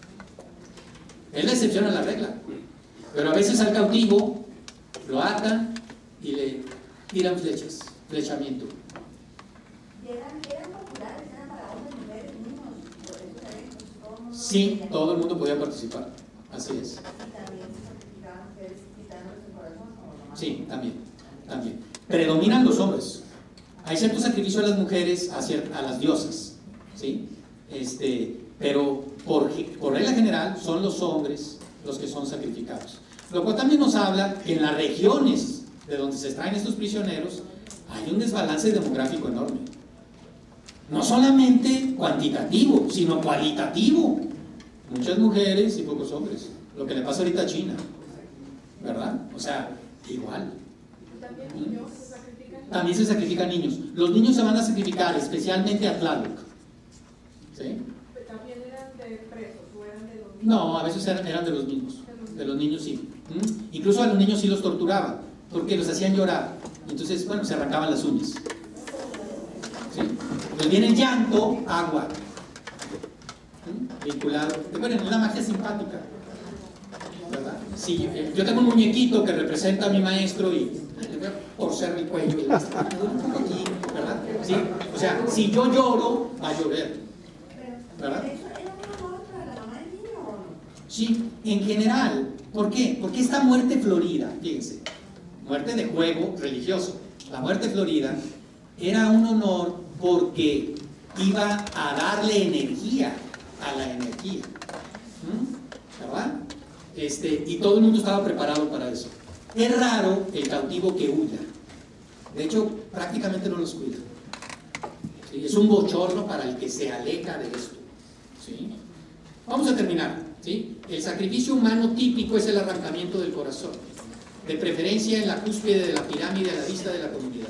Es la excepción a la regla. Pero a veces al cautivo lo atan y le tiran flechamiento. ¿Eran populares? ¿Eran para hombres, mujeres, niños? Por esos eventos, Sí, todo el mundo podía participar. Así es. ¿Y también se sacrificaban mujeres quitándoles el corazón? Sí, también. Predominan los hombres. Hay cierto sacrificio a las mujeres, a las diosas, ¿sí? Pero por regla general son los hombres los que son sacrificados. Lo cual también nos habla que en las regiones de donde se extraen estos prisioneros hay un desbalance demográfico enorme. No solamente cuantitativo, sino cualitativo. Muchas mujeres y pocos hombres. Lo que le pasa ahorita a China, ¿verdad? O sea, igual. ¿También niños se sacrifican? También se sacrifican niños. Los niños se van a sacrificar especialmente a Tlaloc, ¿sí? ¿También eran de presos o eran de los niños? No, a veces eran de los niños. De los niños sí. Incluso a los niños sí los torturaban, porque los hacían llorar. Entonces, bueno, se arrancaban las uñas, ¿sí? Pues viene el llanto, agua, vinculado. Bueno, es una magia simpática, ¿verdad? Sí, yo tengo un muñequito que representa a mi maestro y le voy a torcer el cuello y aquí, ¿verdad? ¿Sí? O sea, si yo lloro, va a llover, ¿verdad? ¿Eso era un honor para la mamá del niño o no? Sí, en general. ¿Por qué? Porque esta muerte florida, fíjense, muerte de juego religioso, la muerte florida era un honor porque iba a darle energía a la energía, ¿verdad? Y todo el mundo estaba preparado para eso. Es raro el cautivo que huya. De hecho, prácticamente no los cuida, ¿sí? Es un bochorno para el que se aleja de esto, ¿sí? Vamos a terminar, ¿sí? El sacrificio humano típico es el arrancamiento del corazón, de preferencia en la cúspide de la pirámide a la vista de la comunidad.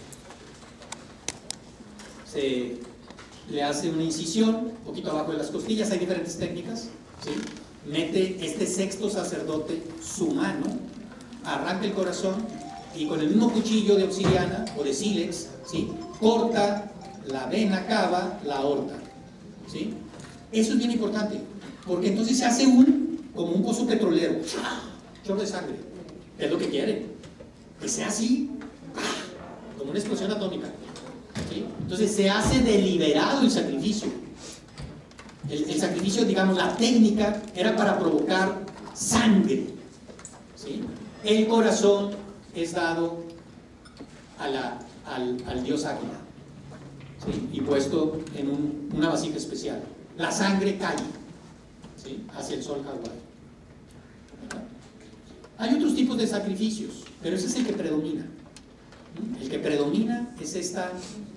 Se le hace una incisión un poquito abajo de las costillas, hay diferentes técnicas, ¿sí? Mete este sexto sacerdote su mano, arranca el corazón y con el mismo cuchillo de obsidiana o de sílex, ¿sí? Corta la vena cava, la aorta, ¿sí? Eso es bien importante, porque entonces se hace como un pozo petrolero, chorro de sangre, que es lo que quieren, que sea así, como una explosión atómica, ¿sí? Entonces se hace deliberado el sacrificio. El sacrificio, digamos, la técnica era para provocar sangre, ¿sí? El corazón es dado al dios águila, ¿sí? Y puesto en una vasija especial. La sangre cae, ¿sí? Hacia el sol jaguar. ¿Verdad? Hay otros tipos de sacrificios, pero ese es el que predomina. El que predomina es esta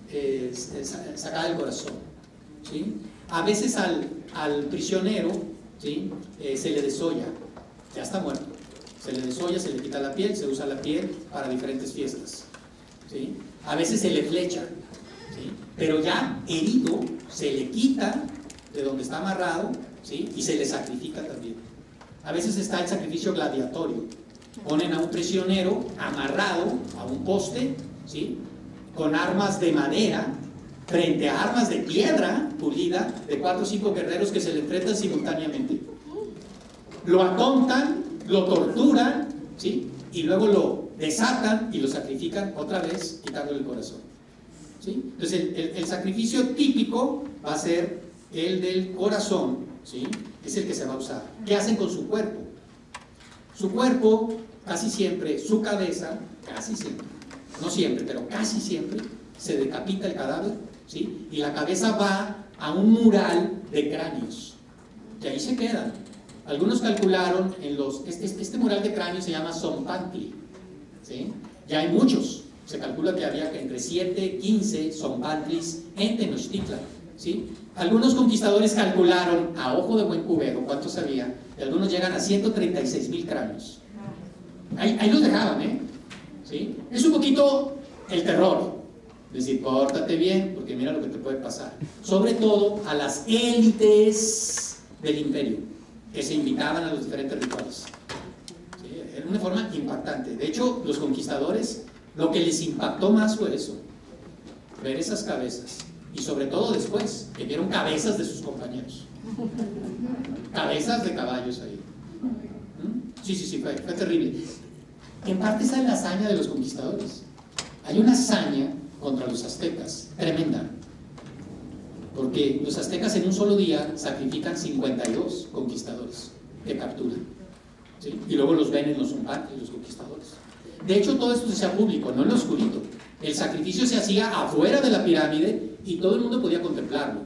sacada del corazón, ¿sí? A veces al prisionero, ¿sí? Se le desolla, ya está muerto. Se le desolla, se le quita la piel, se usa la piel para diferentes fiestas, ¿sí? A veces se le flecha, ¿sí? Pero ya herido, se le quita de donde está amarrado, ¿sí? Y se le sacrifica también. A veces está el sacrificio gladiatorio. Ponen a un prisionero amarrado a un poste, ¿sí? Con armas de madera frente a armas de piedra pulida de 4 o 5 guerreros que se le enfrentan simultáneamente. Lo atontan, lo torturan, ¿sí? Y luego lo desatan y lo sacrifican otra vez quitándole el corazón, ¿sí? Entonces el sacrificio típico va a ser el del corazón, ¿sí? Es el que se va a usar. ¿Qué hacen con su cuerpo? Su cuerpo, casi siempre, su cabeza, casi siempre, no siempre, pero casi siempre, se decapita el cadáver, ¿sí? Y la cabeza va a un mural de cráneos, que ahí se quedan. Algunos calcularon este mural de cráneos se llama Zompantli, ¿sí? Ya hay muchos, se calcula que había entre 7 y 15 Zompantlis en Tenochtitlan, ¿sí? Algunos conquistadores calcularon, a ojo de buen cubero, ¿cuántos había? Y algunos llegan a 136,000 cráneos. Ahí los dejaban, ¿eh? ¿Sí? Es un poquito el terror. Es decir, pórtate bien, porque mira lo que te puede pasar. Sobre todo a las élites del imperio, que se invitaban a los diferentes rituales. ¿Sí? Era una forma impactante. De hecho, los conquistadores, lo que les impactó más fue eso. Ver esas cabezas. Y sobre todo después, que vieron cabezas de sus compañeros. Cabezas de caballos ahí. Sí, fue terrible. En parte esa es la hazaña de los conquistadores. Hay una hazaña contra los aztecas, tremenda. Porque los aztecas en un solo día sacrifican 52 conquistadores que capturan, ¿sí? Y luego los ven en los Zompantli, los conquistadores. De hecho, todo esto se hacía público, no en lo oscurito. El sacrificio se hacía afuera de la pirámide y todo el mundo podía contemplarlo.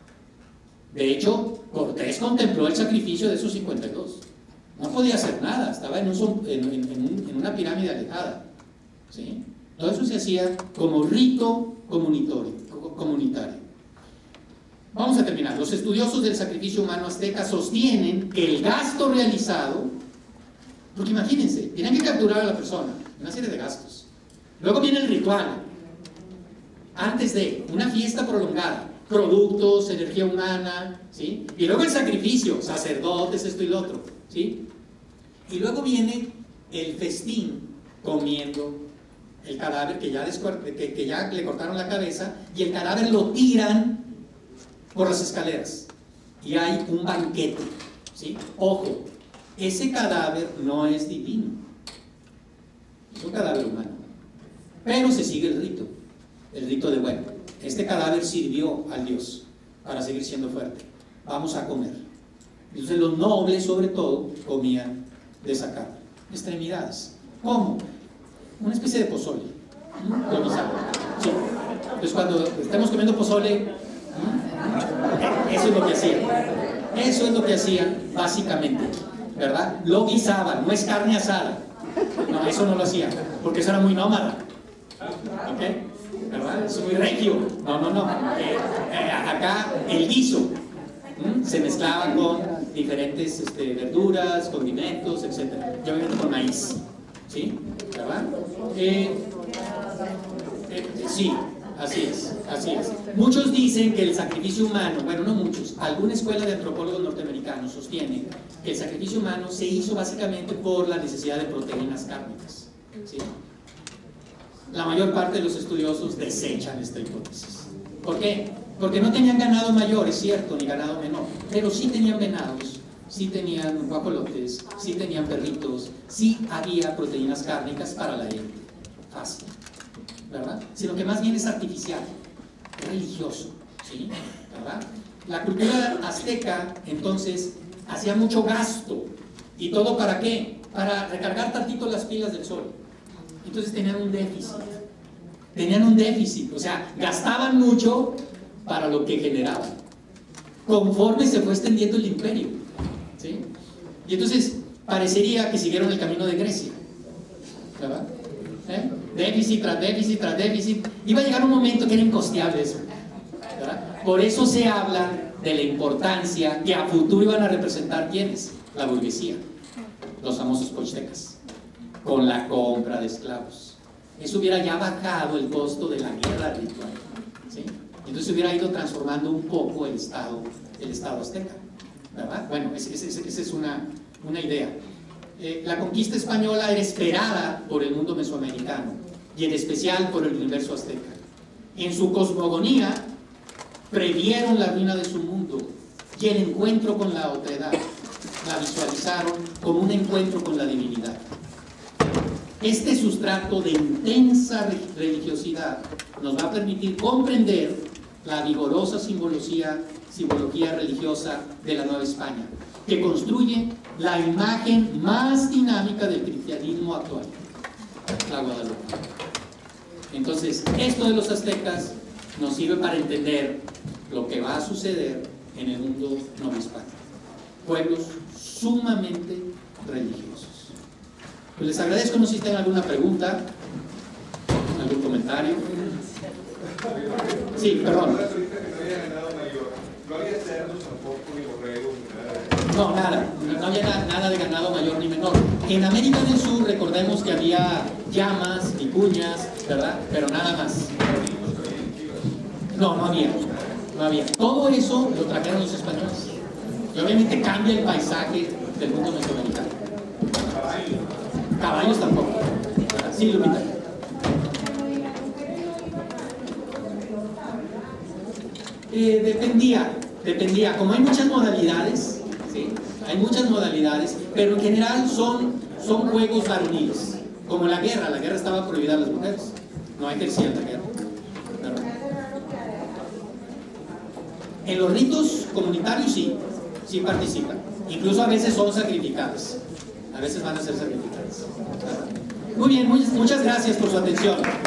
De hecho, Cortés contempló el sacrificio de esos 52. No podía hacer nada, estaba en una pirámide alejada, ¿sí? Todo eso se hacía como rito comunitario. Vamos a terminar. Los estudiosos del sacrificio humano azteca sostienen que el gasto realizado, porque imagínense, tienen que capturar a la persona, una serie de gastos. Luego viene el ritual, antes de una fiesta prolongada, productos, energía humana, ¿sí? Y luego el sacrificio, sacerdotes, esto y lo otro, ¿sí? Y luego viene el festín, comiendo el cadáver que ya le cortaron la cabeza, y el cadáver lo tiran por las escaleras y hay un banquete, ¿sí? Ojo, ese cadáver no es divino, es un cadáver humano, pero se sigue el rito de, bueno, este cadáver sirvió al dios para seguir siendo fuerte, vamos a comer. Entonces los nobles sobre todo comían de esa carne. Extremidades, ¿cómo? Una especie de pozole, lo guisado, sí. Entonces cuando estemos comiendo pozole, eso es lo que hacían. Eso es lo que hacían básicamente, ¿verdad? Lo guisaban, no es carne asada. No, eso no lo hacían, porque eso era muy nómada. ¿Ok? ¿Verdad? Es muy regio. No. Acá el guiso se mezclaba con diferentes verduras, condimentos, etc. Y obviamente con maíz. ¿Sí? ¿Verdad? Sí. Así es. Muchos dicen que el sacrificio humano, bueno, no muchos, alguna escuela de antropólogos norteamericanos sostiene que el sacrificio humano se hizo básicamente por la necesidad de proteínas cárnicas, ¿sí? La mayor parte de los estudiosos desechan esta hipótesis. ¿Por qué? Porque no tenían ganado mayor, es cierto, ni ganado menor, pero sí tenían venados, sí tenían guajolotes, sí tenían perritos, sí había proteínas cárnicas para la élite. Fácil. ¿Verdad? Sino que más bien es artificial, es religioso, ¿sí? ¿Verdad? La cultura azteca, entonces, hacía mucho gasto. ¿Y todo para qué? Para recargar tantito las pilas del sol. Entonces tenían un déficit. tenían un déficit, o sea, gastaban mucho para lo que generaban, conforme se fue extendiendo el imperio, ¿sí? Y entonces parecería que siguieron el camino de Grecia, ¿verdad? Déficit tras déficit tras déficit. Iba a llegar un momento que era incosteable eso, ¿verdad? Por eso se habla de la importancia que a futuro iban a representar ¿quiénes? La burguesía, los famosos pochtecas, con la compra de esclavos. Eso hubiera ya bajado el costo de la guerra ritual, ¿sí? Entonces hubiera ido transformando un poco el Estado azteca, ¿verdad? Bueno, esa es una idea. La conquista española era esperada por el mundo mesoamericano y en especial por el universo azteca. En su cosmogonía previeron la ruina de su mundo y el encuentro con la otredad la visualizaron como un encuentro con la divinidad. Este sustrato de intensa religiosidad nos va a permitir comprender la vigorosa simbología religiosa de la Nueva España, que construye la imagen más dinámica del cristianismo actual, la Guadalupe. Entonces, esto de los aztecas nos sirve para entender lo que va a suceder en el mundo novohispano. Pueblos sumamente religiosos. Pues les agradezco, no sé si tienen alguna pregunta, algún comentario. Sí, perdón. No había cerdos tampoco, ni borregos, ni nada. No, nada. No había nada de ganado mayor ni menor. En América del Sur, recordemos que había llamas, vicuñas, ¿verdad? Pero nada más. No había. Todo eso lo trajeron los españoles. Y obviamente cambia el paisaje del mundo mesoamericano. Caballos tampoco. Sí, Lupita. Dependía. Como hay muchas modalidades, ¿sí? Hay muchas modalidades, pero en general son juegos varoniles. Como la guerra estaba prohibida a las mujeres. No ejercían la guerra. Pero en los ritos comunitarios sí participan. Incluso a veces son sacrificadas. A veces van a ser sacrificadas. Muy bien, muchas gracias por su atención.